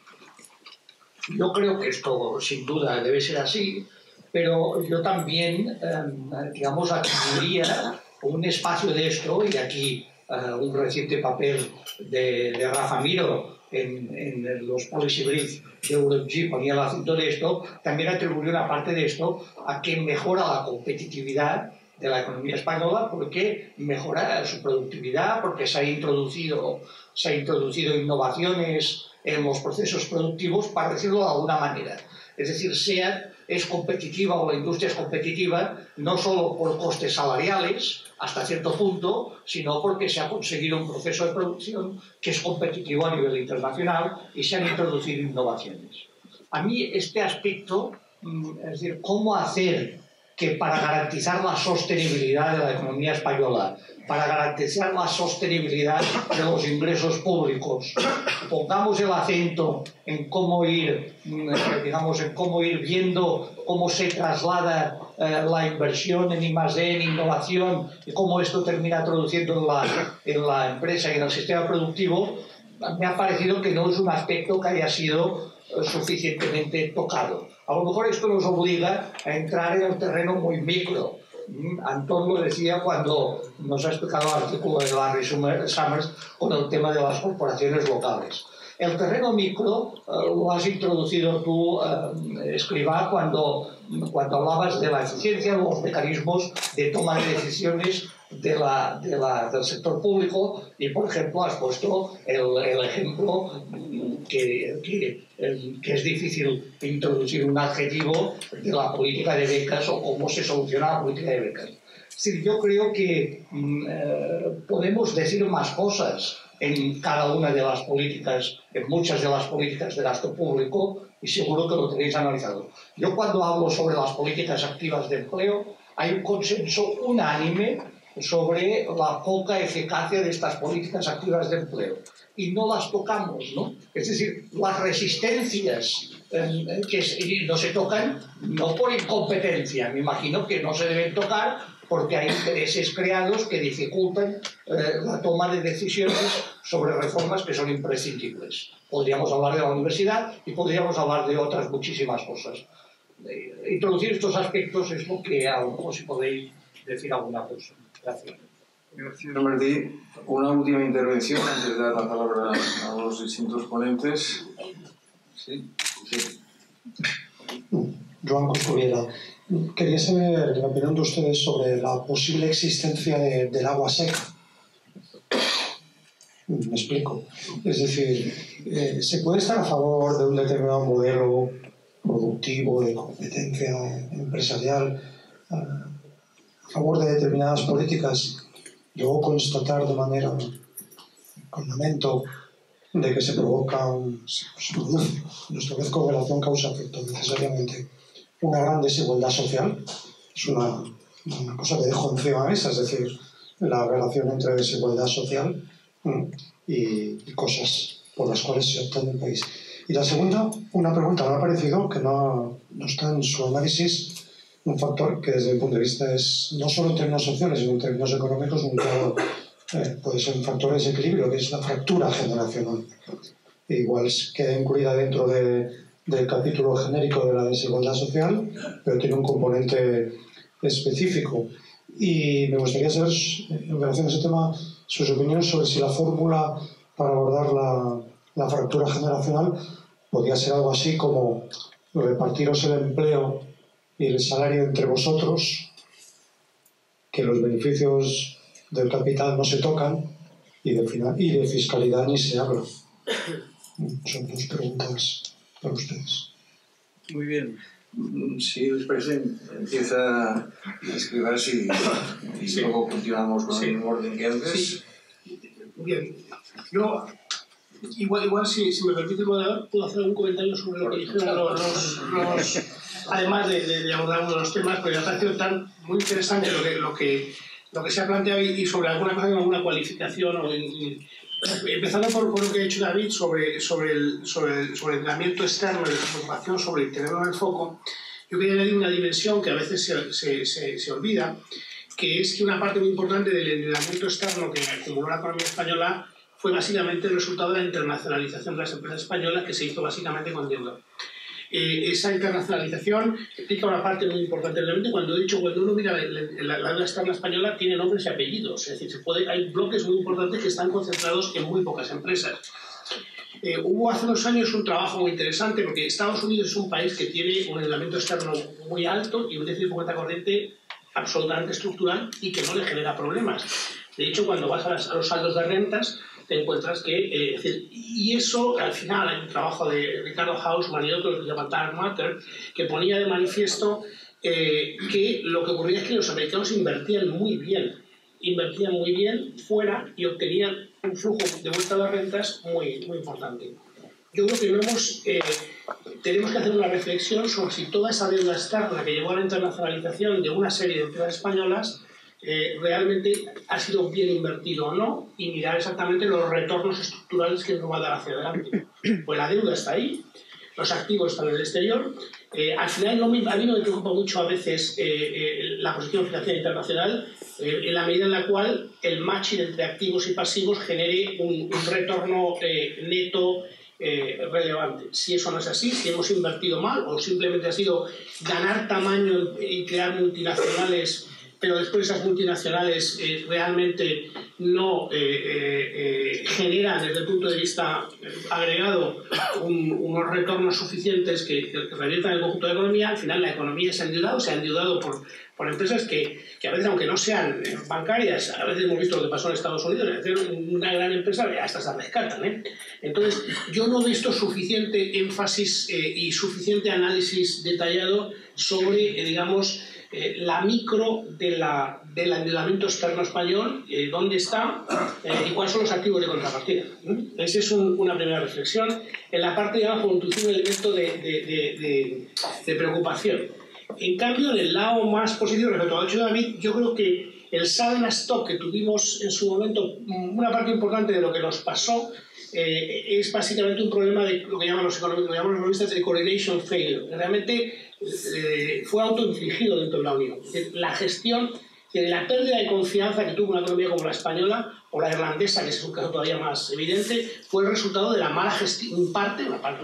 Yo creo que esto sin duda debe ser así, pero yo también, digamos, atribuiría un espacio de esto, y aquí un reciente papel de Rafa Miró en los policy briefs de EuroG ponía el acento de esto, también atribuye una parte de esto a que mejora la competitividad de la economía española porque mejora su productividad, porque se han introducido innovaciones en los procesos productivos, para decirlo de alguna manera. Es decir, SEAT es competitiva, o la industria es competitiva, no solo por costes salariales, hasta cierto punto, sino porque se ha conseguido un proceso de producción que es competitivo a nivel internacional y se han introducido innovaciones. A mí este aspecto, es decir, cómo hacer que para garantizar la sostenibilidad de la economía española, para garantizar la sostenibilidad de los ingresos públicos, pongamos el acento en cómo ir, digamos, en cómo ir viendo cómo se traslada la inversión en I+D, en innovación, y cómo esto termina traduciendo en la empresa y en el sistema productivo, me ha parecido que no es un aspecto que haya sido suficientemente tocado. A lo mejor esto nos obliga a entrar en el terreno muy micro. Antón lo decía cuando nos ha explicado el artículo de Larry Summers con el tema de las corporaciones locales. El terreno micro lo has introducido tú, Escrivá, cuando hablabas de la eficiencia, de los mecanismos de toma de decisiones del sector público, y por ejemplo has puesto el ejemplo que es difícil introducir un adjetivo de la política de becas o cómo se soluciona la política de becas. Es decir, yo creo que podemos decir más cosas en cada una de las políticas, en muchas de las políticas de gasto público, y seguro que lo tenéis analizado. Yo cuando hablo sobre las políticas activas de empleo, hay un consenso unánime sobre la poca eficacia de estas políticas activas de empleo. Y no las tocamos, ¿no? Es decir, las resistencias que no se tocan, no por incompetencia, me imagino que no se deben tocar porque hay intereses creados que dificultan la toma de decisiones sobre reformas que son imprescindibles. Podríamos hablar de la universidad y podríamos hablar de otras muchísimas cosas. Introducir estos aspectos es lo que a lo mejor si podéis decir alguna cosa. Gracias. Gracias, Martí. Una última intervención antes de dar la palabra a los distintos ponentes. Sí. Joan Coscubiela. Quería saber la opinión de ustedes sobre la posible existencia del agua seca. Me explico. Es decir, ¿se puede estar a favor de un determinado modelo productivo, de competencia empresarial, a favor de determinadas políticas, luego constatar de manera con lamento de que se produce, lo establezco relación causa-efecto necesariamente, una gran desigualdad social? Es una cosa que dejo encima de la mesa, es decir, la relación entre desigualdad social y cosas por las cuales se opta en el país. Y la segunda, una pregunta, me ha parecido que no está en su análisis un factor que desde mi punto de vista es, no solo en términos sociales, sino en términos económicos, puede ser un factor de desequilibrio, que es la fractura generacional. Igual queda incluida dentro del capítulo genérico de la desigualdad social, pero tiene un componente específico. Y me gustaría saber, en relación a ese tema, sus opiniones sobre si la fórmula para abordar la fractura generacional podría ser algo así como repartiros el empleo y el salario entre vosotros, que los beneficios del capital no se tocan y de fiscalidad ni se habla. Son dos preguntas para ustedes. Muy bien. Si os parece, empieza a escribir y luego continuamos con el orden que antes. Sí. Bien. Yo, igual si me permite, puedo hacer un comentario sobre lo que dijeron los además de abordar uno de los temas, pero me ha parecido muy interesante lo que se ha planteado y sobre alguna cosa, alguna cualificación, empezando por lo que ha dicho David sobre el entrenamiento externo y la preocupación sobre tenerlo en el foco. Yo quería añadir una dimensión que a veces se olvida, que es que una parte muy importante del endeudamiento externo que acumuló la economía española fue básicamente el resultado de la internacionalización de las empresas españolas, que se hizo básicamente con deuda. Esa internacionalización implica una parte muy importante. Realmente, cuando uno mira la deuda externa española, tiene nombres y apellidos. Es decir, hay bloques muy importantes que están concentrados en muy pocas empresas. Hubo hace unos años un trabajo muy interesante, porque Estados Unidos es un país que tiene un endeudamiento externo muy alto y un déficit de cuenta corriente absolutamente estructural y que no le genera problemas. De hecho, cuando vas a los saldos de rentas, te encuentras que... y eso, al final, hay un trabajo de Ricardo Hausmann y otros de Dark Matter que ponía de manifiesto que lo que ocurría es que los americanos invertían muy bien fuera y obtenían un flujo de vuelta de rentas muy, muy importante. Yo creo que tenemos que hacer una reflexión sobre si toda esa deuda externa que llevó a la internacionalización de una serie de empresas españolas realmente ha sido bien invertido o no, y mirar exactamente los retornos estructurales que nos va a dar hacia adelante. Pues la deuda está ahí, los activos están en el exterior. Al final, a mí no me preocupa mucho a veces la posición financiera internacional, en la medida en la cual el matching entre activos y pasivos genere un retorno neto relevante. Si eso no es así, si hemos invertido mal o simplemente ha sido ganar tamaño y crear multinacionales, pero después esas multinacionales realmente no generan desde el punto de vista agregado unos retornos suficientes que reviertan el conjunto de la economía, al final la economía se ha endeudado por empresas que a veces, aunque no sean bancarias, a veces hemos visto lo que pasó en Estados Unidos, es decir, una gran empresa hasta se rescatan. Entonces, yo no he visto suficiente énfasis y suficiente análisis detallado sobre, digamos, la micro del endeudamiento externo español, dónde está y cuáles son los activos de contrapartida. Esa es una primera reflexión. En la parte de abajo introduce un elemento de preocupación. En cambio, en el lado más positivo respecto a lo que ha dicho David, yo creo que el sudden stock que tuvimos en su momento, una parte importante de lo que nos pasó es básicamente un problema de lo que llaman los economistas de correlation failure. Realmente fue autoinfligido dentro de la Unión. La gestión de la pérdida de confianza que tuvo una economía como la española o la irlandesa, que es un caso todavía más evidente, fue el resultado de la mala gestión, una parte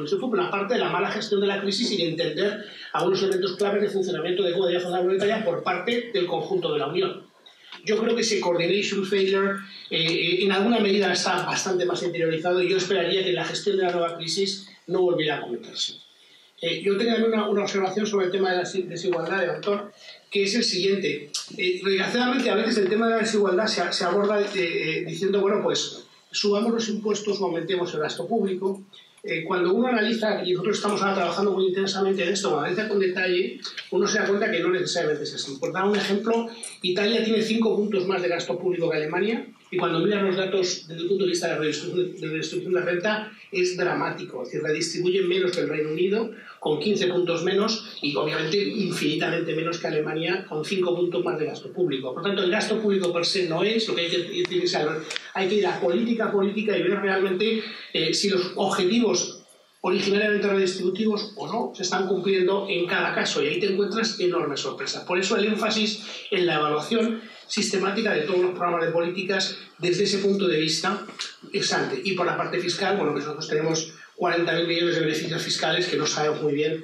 de la mala gestión de la crisis y de entender algunos elementos claves de funcionamiento de cómo debía funcionar la monetaria por parte del conjunto de la Unión. Yo creo que ese coordination failure en alguna medida está bastante más interiorizado y yo esperaría que la gestión de la nueva crisis no volviera a cometerse. Yo tengo una observación sobre el tema de la desigualdad de autor, que es el siguiente. Desgraciadamente, a veces el tema de la desigualdad se aborda diciendo, bueno, pues subamos los impuestos o aumentemos el gasto público. Cuando uno analiza, y nosotros estamos ahora trabajando muy intensamente en esto, cuando analiza con detalle, uno se da cuenta que no necesariamente es así. Por dar un ejemplo, Italia tiene 5 puntos más de gasto público que Alemania, y cuando miran los datos desde el punto de vista de la redistribución de renta, es dramático. Es decir, redistribuyen menos que el Reino Unido, con 15 puntos menos, y obviamente infinitamente menos que Alemania, con 5 puntos más de gasto público. Por tanto, el gasto público per se no es lo que hay que decir, hay que ir a política y ver realmente si los objetivos originariamente redistributivos o no se están cumpliendo en cada caso, y ahí te encuentras enormes sorpresas. Por eso el énfasis en la evaluación sistemática de todos los programas de políticas desde ese punto de vista ex ante. Y por la parte fiscal, bueno, pues nosotros tenemos 40.000 millones de beneficios fiscales que no sabemos muy bien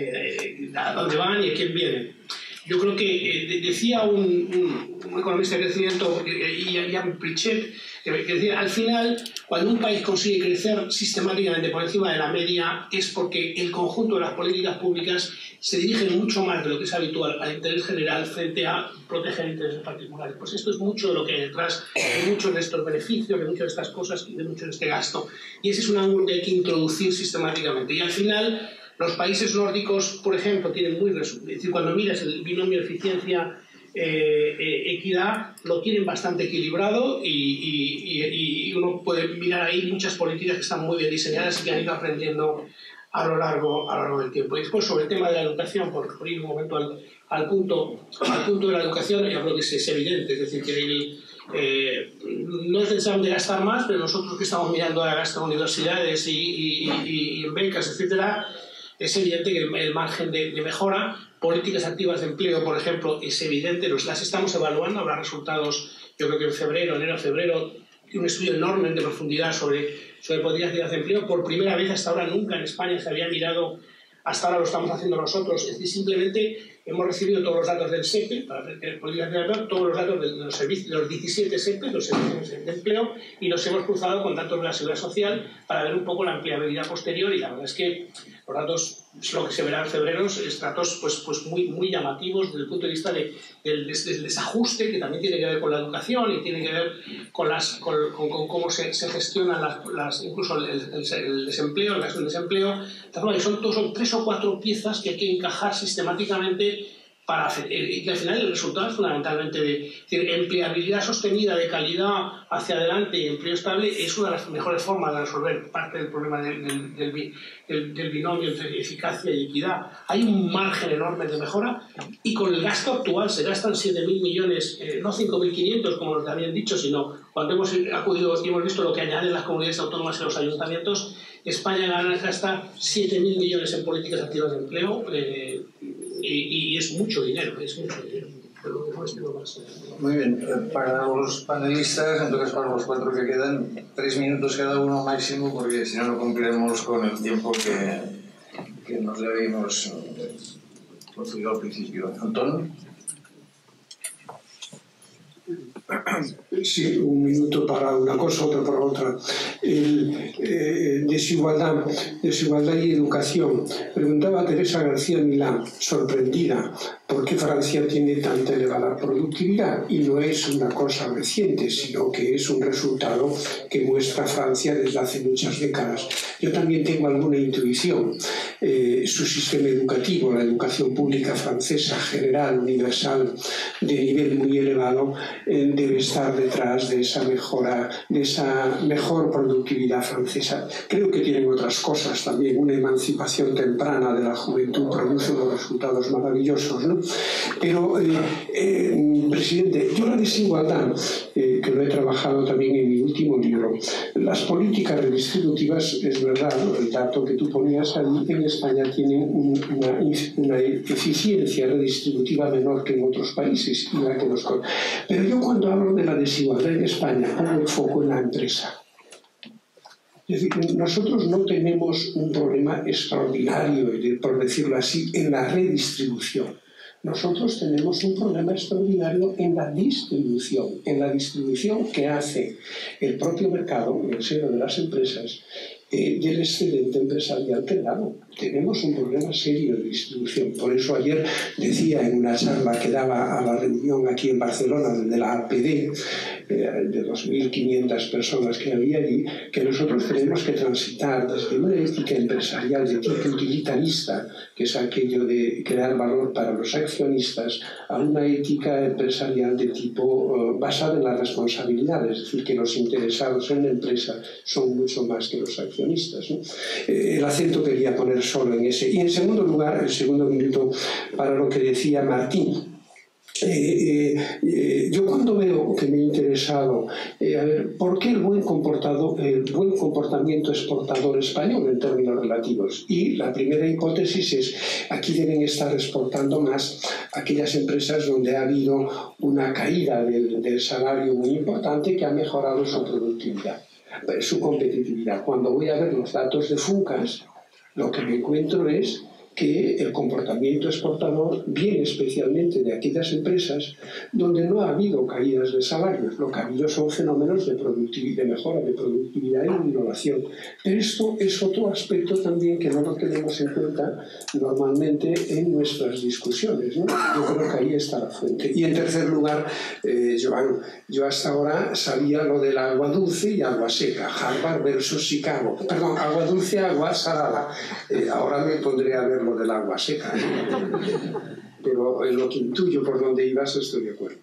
a dónde van y a quién vienen. Yo creo que decía un economista de crecimiento, Jan Pritchett, que decía, al final, cuando un país consigue crecer sistemáticamente por encima de la media, es porque el conjunto de las políticas públicas se dirigen mucho más de lo que es habitual al interés general frente a proteger intereses particulares. Pues esto es mucho de lo que hay detrás de muchos de estos beneficios, de muchas de estas cosas y de mucho de este gasto. Y ese es un ángulo que hay que introducir sistemáticamente. Y al final, los países nórdicos, por ejemplo, tienen es decir, cuando miras el binomio eficiencia-equidad, lo tienen bastante equilibrado y uno puede mirar ahí muchas políticas que están muy bien diseñadas y que han ido aprendiendo a lo largo del tiempo. Y después, sobre el tema de la educación, por ir un momento al punto de la educación, yo creo que es evidente, es decir, que no es necesariamente gastar más, pero nosotros que estamos mirando a gasto en universidades y en becas, etcétera, es evidente que el margen de mejora, políticas activas de empleo, por ejemplo, es evidente, las estamos evaluando, habrá resultados, yo creo que en febrero, enero-febrero, un estudio enorme de profundidad sobre políticas activas de empleo. Por primera vez hasta ahora nunca en España se había mirado, hasta ahora lo estamos haciendo nosotros, es decir, simplemente hemos recibido todos los datos del SEPE, para ver políticas activas de empleo, todos los datos de los servicios, los 17 SEPE, los servicios de empleo, y los hemos cruzado con datos de la Seguridad Social para ver un poco la empleabilidad posterior, y la verdad es que los datos, lo que se verá en febrero, es datos pues muy llamativos desde el punto de vista del desajuste, que también tiene que ver con la educación y tiene que ver con cómo se gestionan incluso el desempleo, el gasto del desempleo. Son 3 o 4 piezas que hay que encajar sistemáticamente para hacer, y que al final el resultado es fundamentalmente de empleabilidad sostenida, de calidad hacia adelante y empleo estable. Es una de las mejores formas de resolver parte del problema del binomio entre eficacia y equidad. Hay un margen enorme de mejora, y con el gasto actual se gastan 7.000 millones, no 5.500 como nos habían dicho, sino cuando hemos acudido y hemos visto lo que añaden las comunidades autónomas y los ayuntamientos, España gasta 7.000 millones en políticas activas de empleo, y es mucho dinero, pero que no es más. Muy bien, para los panelistas, entonces para los 4 que quedan, 3 minutos cada uno máximo, porque si no, no cumpliremos con el tiempo que nos le habíamos concedido al principio. Antón. Sí, un minuto para una cosa, otro para otra. Desigualdad y educación. Preguntaba Teresa García Milán, sorprendida, ¿por qué Francia tiene tanta elevada productividad? Y no es una cosa reciente, sino que es un resultado que muestra Francia desde hace muchas décadas. Yo también tengo alguna intuición. Su sistema educativo, la educación pública francesa, general, universal, de nivel muy elevado, debe estar detrás de esa mejora, de esa mejor productividad francesa. Creo que tienen otras cosas también. Una emancipación temprana de la juventud produce unos resultados maravillosos, ¿no? Pero, presidente, yo la desigualdad, que lo he trabajado también en mi último libro, las políticas redistributivas, es verdad, el dato que tú ponías ahí, en España tienen una eficiencia redistributiva menor que en otros países, pero yo cuando hablo de la desigualdad en España pongo el foco en la empresa. Es decir, nosotros no tenemos un problema extraordinario, por decirlo así, en la redistribución. Nosotros tenemos un problema extraordinario en la distribución que hace el propio mercado, en el seno de las empresas, y el excedente empresarial que damos. Tenemos un problema serio de distribución. Por eso ayer decía en una charla que daba a la reunión aquí en Barcelona de la APD, de 2.500 personas que había allí, que nosotros tenemos que transitar desde una ética empresarial de tipo utilitarista, que es aquello de crear valor para los accionistas, a una ética empresarial de tipo basada en la responsabilidad, es decir, que los interesados en la empresa son mucho más que los accionistas, ¿no? El acento quería poner solo en ese. Y en segundo lugar, el segundo minuto para lo que decía Martín. Yo cuando veo que me he interesado a ver por qué el buen comportamiento exportador español en términos relativos, y la primera hipótesis es aquí deben estar exportando más aquellas empresas donde ha habido una caída del salario muy importante que ha mejorado su productividad, su competitividad. Cuando voy a ver los datos de FUNCAS, lo que me encuentro es que el comportamiento exportador viene especialmente de aquellas empresas donde no ha habido caídas de salarios. Lo que ha habido son fenómenos de mejora de productividad y de innovación. Pero esto es otro aspecto también que no lo tenemos en cuenta normalmente en nuestras discusiones, ¿no? Yo creo que ahí está la fuente. Y en tercer lugar, Joan, yo hasta ahora sabía lo del agua dulce y agua seca, Harvard versus Chicago. Perdón, agua dulce, agua salada. Ahora me pondré a ver lo del agua seca, ¿no? Pero en lo que intuyo por donde ibas estoy de acuerdo.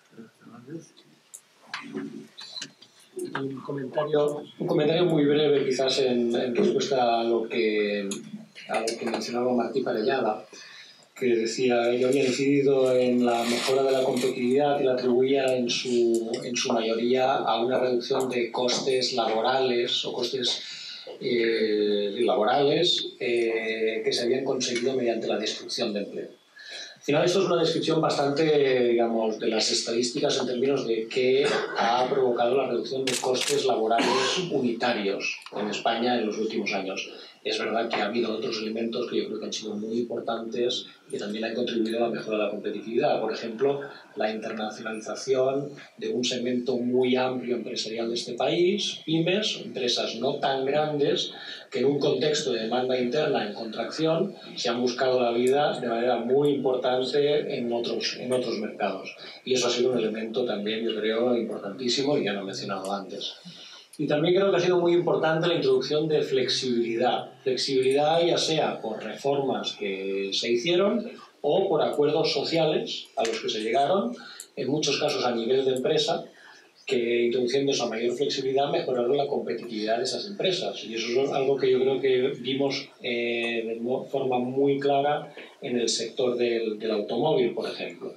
Un comentario muy breve quizás en respuesta a lo que mencionaba Martí Parellada, que decía yo había incidido en la mejora de la competitividad y la atribuía en su mayoría a una reducción de costes laborales o costes laborales que se habían conseguido mediante la destrucción de empleo. Al final esto es una descripción bastante, digamos, de las estadísticas en términos de qué ha provocado la reducción de costes laborales unitarios en España en los últimos años. Es verdad que ha habido otros elementos que yo creo que han sido muy importantes y que también han contribuido a la mejora de la competitividad. Por ejemplo, la internacionalización de un segmento muy amplio empresarial de este país, pymes, empresas no tan grandes, que en un contexto de demanda interna en contracción se han buscado la vida de manera muy importante en otros mercados. Y eso ha sido un elemento también, yo creo, importantísimo y ya lo he mencionado antes. Y también creo que ha sido muy importante la introducción de flexibilidad. Flexibilidad ya sea por reformas que se hicieron o por acuerdos sociales a los que se llegaron, en muchos casos a nivel de empresa, que introduciendo esa mayor flexibilidad mejoraron la competitividad de esas empresas. Y eso es algo que yo creo que vimos de forma muy clara en el sector del automóvil, por ejemplo.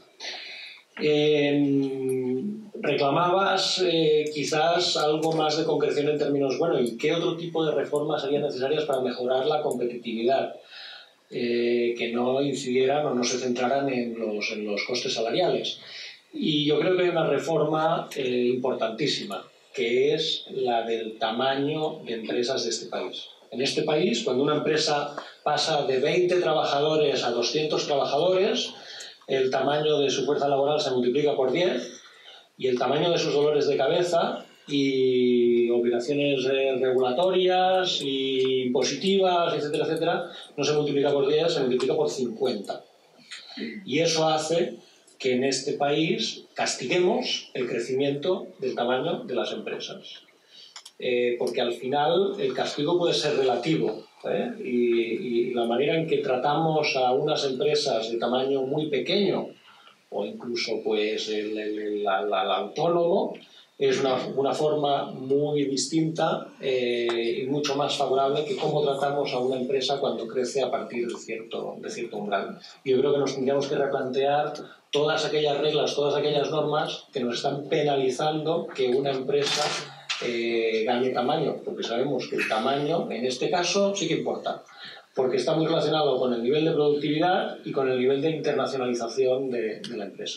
Reclamabas quizás algo más de concreción en términos, bueno, ¿y qué otro tipo de reformas serían necesarias para mejorar la competitividad? Que no incidieran o no se centraran en los costes salariales. Y yo creo que hay una reforma importantísima, que es la del tamaño de empresas de este país. En este país, cuando una empresa pasa de 20 trabajadores a 200 trabajadores, el tamaño de su fuerza laboral se multiplica por 10 y el tamaño de sus dolores de cabeza y obligaciones regulatorias y impositivas, etcétera, etcétera, no se multiplica por 10, se multiplica por 50. Y eso hace que en este país castiguemos el crecimiento del tamaño de las empresas. Porque al final el castigo puede ser relativo, y la manera en que tratamos a unas empresas de tamaño muy pequeño o incluso pues el autónomo es una forma muy distinta y mucho más favorable que cómo tratamos a una empresa cuando crece a partir de cierto umbral. Yo creo que nos tendríamos que replantear todas aquellas reglas, todas aquellas normas que nos están penalizando que una empresa gane tamaño, porque sabemos que el tamaño en este caso sí que importa, porque está muy relacionado con el nivel de productividad y con el nivel de internacionalización de la empresa.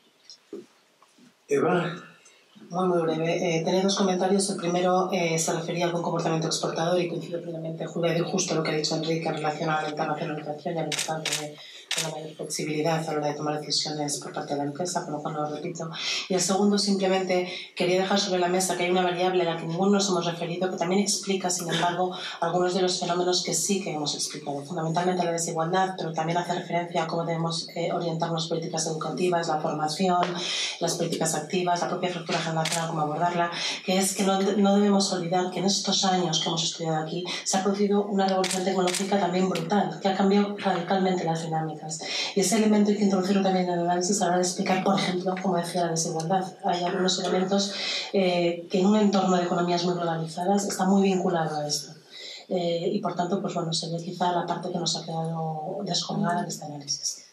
Eva. Muy breve. Tenía dos comentarios. El primero se refería a algún comportamiento exportador y coincido plenamente, Julio, justo lo que ha dicho Enrique en relación a la internacionalización y al importante de una mayor flexibilidad a la hora de tomar decisiones por parte de la empresa, con lo cual no lo repito. Y el segundo, simplemente quería dejar sobre la mesa que hay una variable a la que ninguno nos hemos referido, que también explica, sin embargo, algunos de los fenómenos que sí que hemos explicado. Fundamentalmente la desigualdad, pero también hace referencia a cómo debemos orientar las políticas educativas, la formación, las políticas activas, la propia fractura generacional, cómo abordarla, que es que no debemos olvidar que en estos años que hemos estudiado aquí se ha producido una revolución tecnológica también brutal, que ha cambiado radicalmente las dinámicas. Y ese elemento hay que introducirlo también en el análisis a la hora de explicar, por ejemplo, como decía, la desigualdad. Hay algunos elementos que en un entorno de economías muy globalizadas está muy vinculado a esto. Y por tanto, pues bueno, sería quizá la parte que nos ha quedado descolgada de este análisis.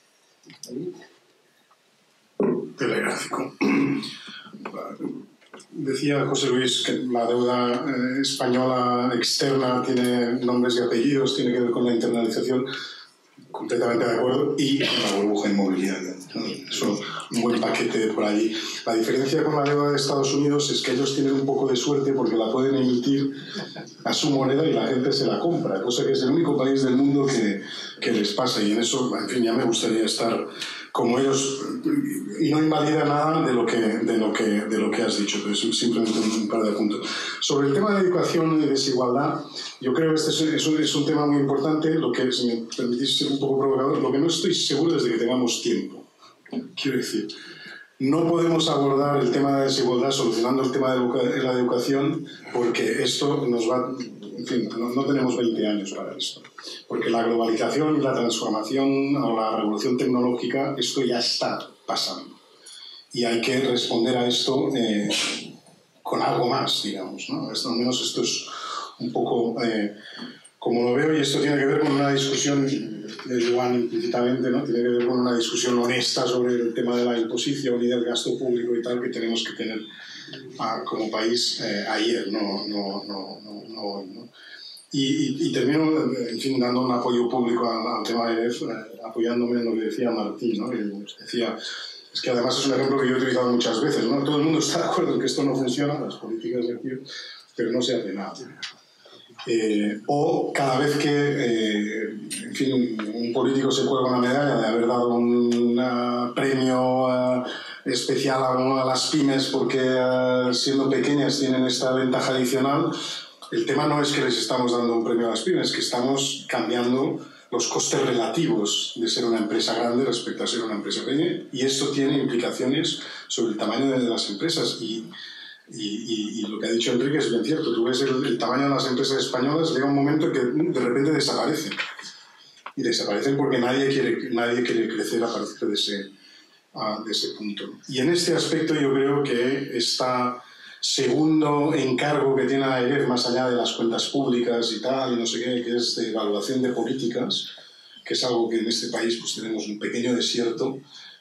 Telegráfico. Decía José Luis que la deuda española externa tiene nombres y apellidos, tiene que ver con la internalización. Completamente de acuerdo, y la burbuja inmobiliaria. Eso, un buen paquete por allí. La diferencia con la deuda de Estados Unidos es que ellos tienen un poco de suerte porque la pueden emitir a su moneda y la gente se la compra, cosa que es el único país del mundo que les pasa, y en eso, en fin, ya me gustaría estar como ellos, y no invalida nada de lo que has dicho, pero simplemente un par de puntos. Sobre el tema de educación y desigualdad, yo creo que este es un tema muy importante. Lo que, si me permitís ser un poco provocador, lo que no estoy seguro es de que tengamos tiempo. Quiero decir, no podemos abordar el tema de la desigualdad solucionando el tema de la educación, porque esto nos va... En fin, no tenemos 20 años para esto. Porque la globalización y la transformación o la revolución tecnológica, esto ya está pasando. Y hay que responder a esto con algo más, digamos, ¿no? Al menos esto es un poco como lo veo, y esto tiene que ver con una discusión de Joan implícitamente, ¿no? Tiene que ver con una discusión honesta sobre el tema de la imposición y del gasto público y tal, que tenemos que tener como país ayer, no hoy, ¿no? Y termino, en fin, dando un apoyo público al tema de AIREF, apoyándome en lo que decía Martín, ¿no? Que decía, es que además es un ejemplo que yo he utilizado muchas veces, ¿no? Todo el mundo está de acuerdo en que esto no funciona, las políticas de aquí, pero no se hace nada. O cada vez que, en fin, un político se cuelga una medalla de haber dado un premio especial a una de las pymes porque siendo pequeñas tienen esta ventaja adicional, el tema no es que les estamos dando un premio a las pymes, es que estamos cambiando los costes relativos de ser una empresa grande respecto a ser una empresa pequeña, y esto tiene implicaciones sobre el tamaño de las empresas. Y lo que ha dicho Enrique es bien cierto. Tú ves el tamaño de las empresas españolas, llega un momento en que de repente desaparecen. Y desaparecen porque nadie quiere crecer a partir de ese punto. Y en este aspecto yo creo que esta segundo encargo que tiene AIREF, más allá de las cuentas públicas y tal, y no sé qué, que es de evaluación de políticas, que es algo que en este país pues tenemos un pequeño desierto,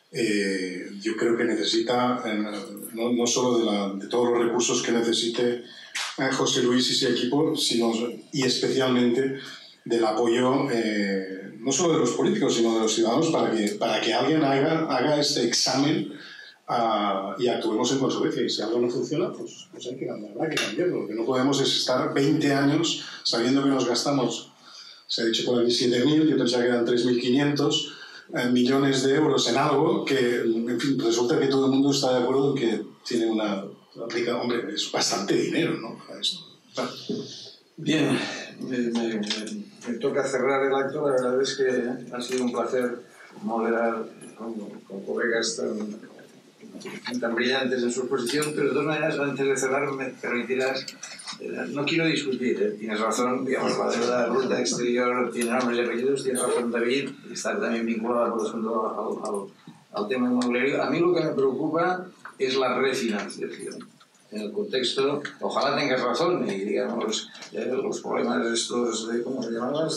yo creo que necesita, no solo de todos los recursos que necesite José Luis y su equipo, sino y especialmente del apoyo no solo de los políticos, sino de los ciudadanos para que alguien haga este examen y actuemos en consecuencia. Y si algo no funciona, pues hay que cambiarlo. Lo que no podemos es estar 20 años sabiendo que nos gastamos, se ha dicho por aquí 7.000, yo pensaba que eran 3.500 millones de euros en algo que, en fin, resulta que todo el mundo está de acuerdo en que tiene una aplicación. Hombre, es bastante dinero, ¿no? Para esto. Bien, me toca cerrar el acto. La verdad es que ha sido un placer moderar con colegas tan brillantes en su exposición, pero de todas maneras, antes de cerrar, me permitirás, no quiero discutir, tienes razón, digamos, la deuda bruta exterior tiene nombres y apellidos, tiene razón David, está también vinculada, por ejemplo, al tema inmobiliario. A mí lo que me preocupa es la refinanciación. En el contexto, ojalá tengas razón y, digamos, los problemas estos de, ¿cómo se llamabas?,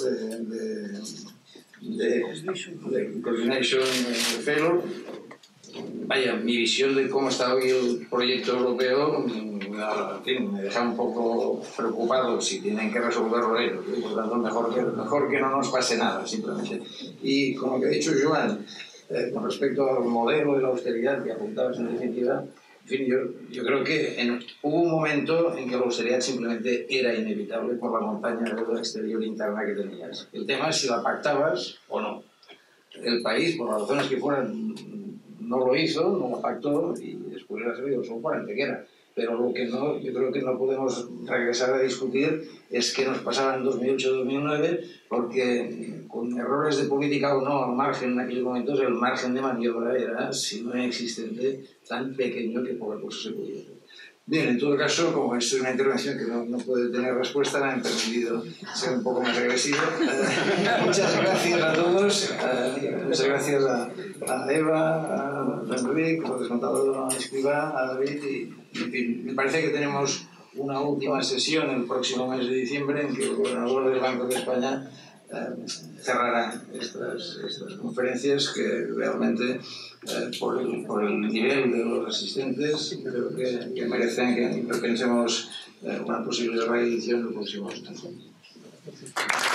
de coordination failure. Vaya, mi visión de cómo está hoy el proyecto europeo, en fin, me deja un poco preocupado si tienen que resolverlo ellos. Por tanto, mejor que no nos pase nada, simplemente. Y como que ha dicho Joan, con respecto al modelo de la austeridad que apuntabas en definitiva, en fin, yo creo que hubo un momento en que la austeridad simplemente era inevitable por la montaña de deuda exterior interna que tenías. El tema es si la pactabas o no. El país, por las razones que fueran, no lo hizo, no lo pactó y después ha salido el sol por antequera. Pero lo que no, yo creo que no podemos regresar a discutir es qué nos pasaba en 2008-2009, porque con errores de política o no al margen en aquellos momentos, el margen de maniobra era, si no inexistente, tan pequeño que poca cosa se podía hacer. Bien, en todo caso, como esto es una intervención que no puede tener respuesta, me han permitido ser un poco más regresivo. Muchas gracias a todos, muchas gracias a Eva, a Enrique, por descontado a Escrivá, a David, y en fin, me parece que tenemos una última sesión el próximo mes de diciembre en que el gobernador del Banco de España cerrará estas conferencias que realmente por el nivel de los asistentes creo que merecen que pensemos una posible reedición el próximo año.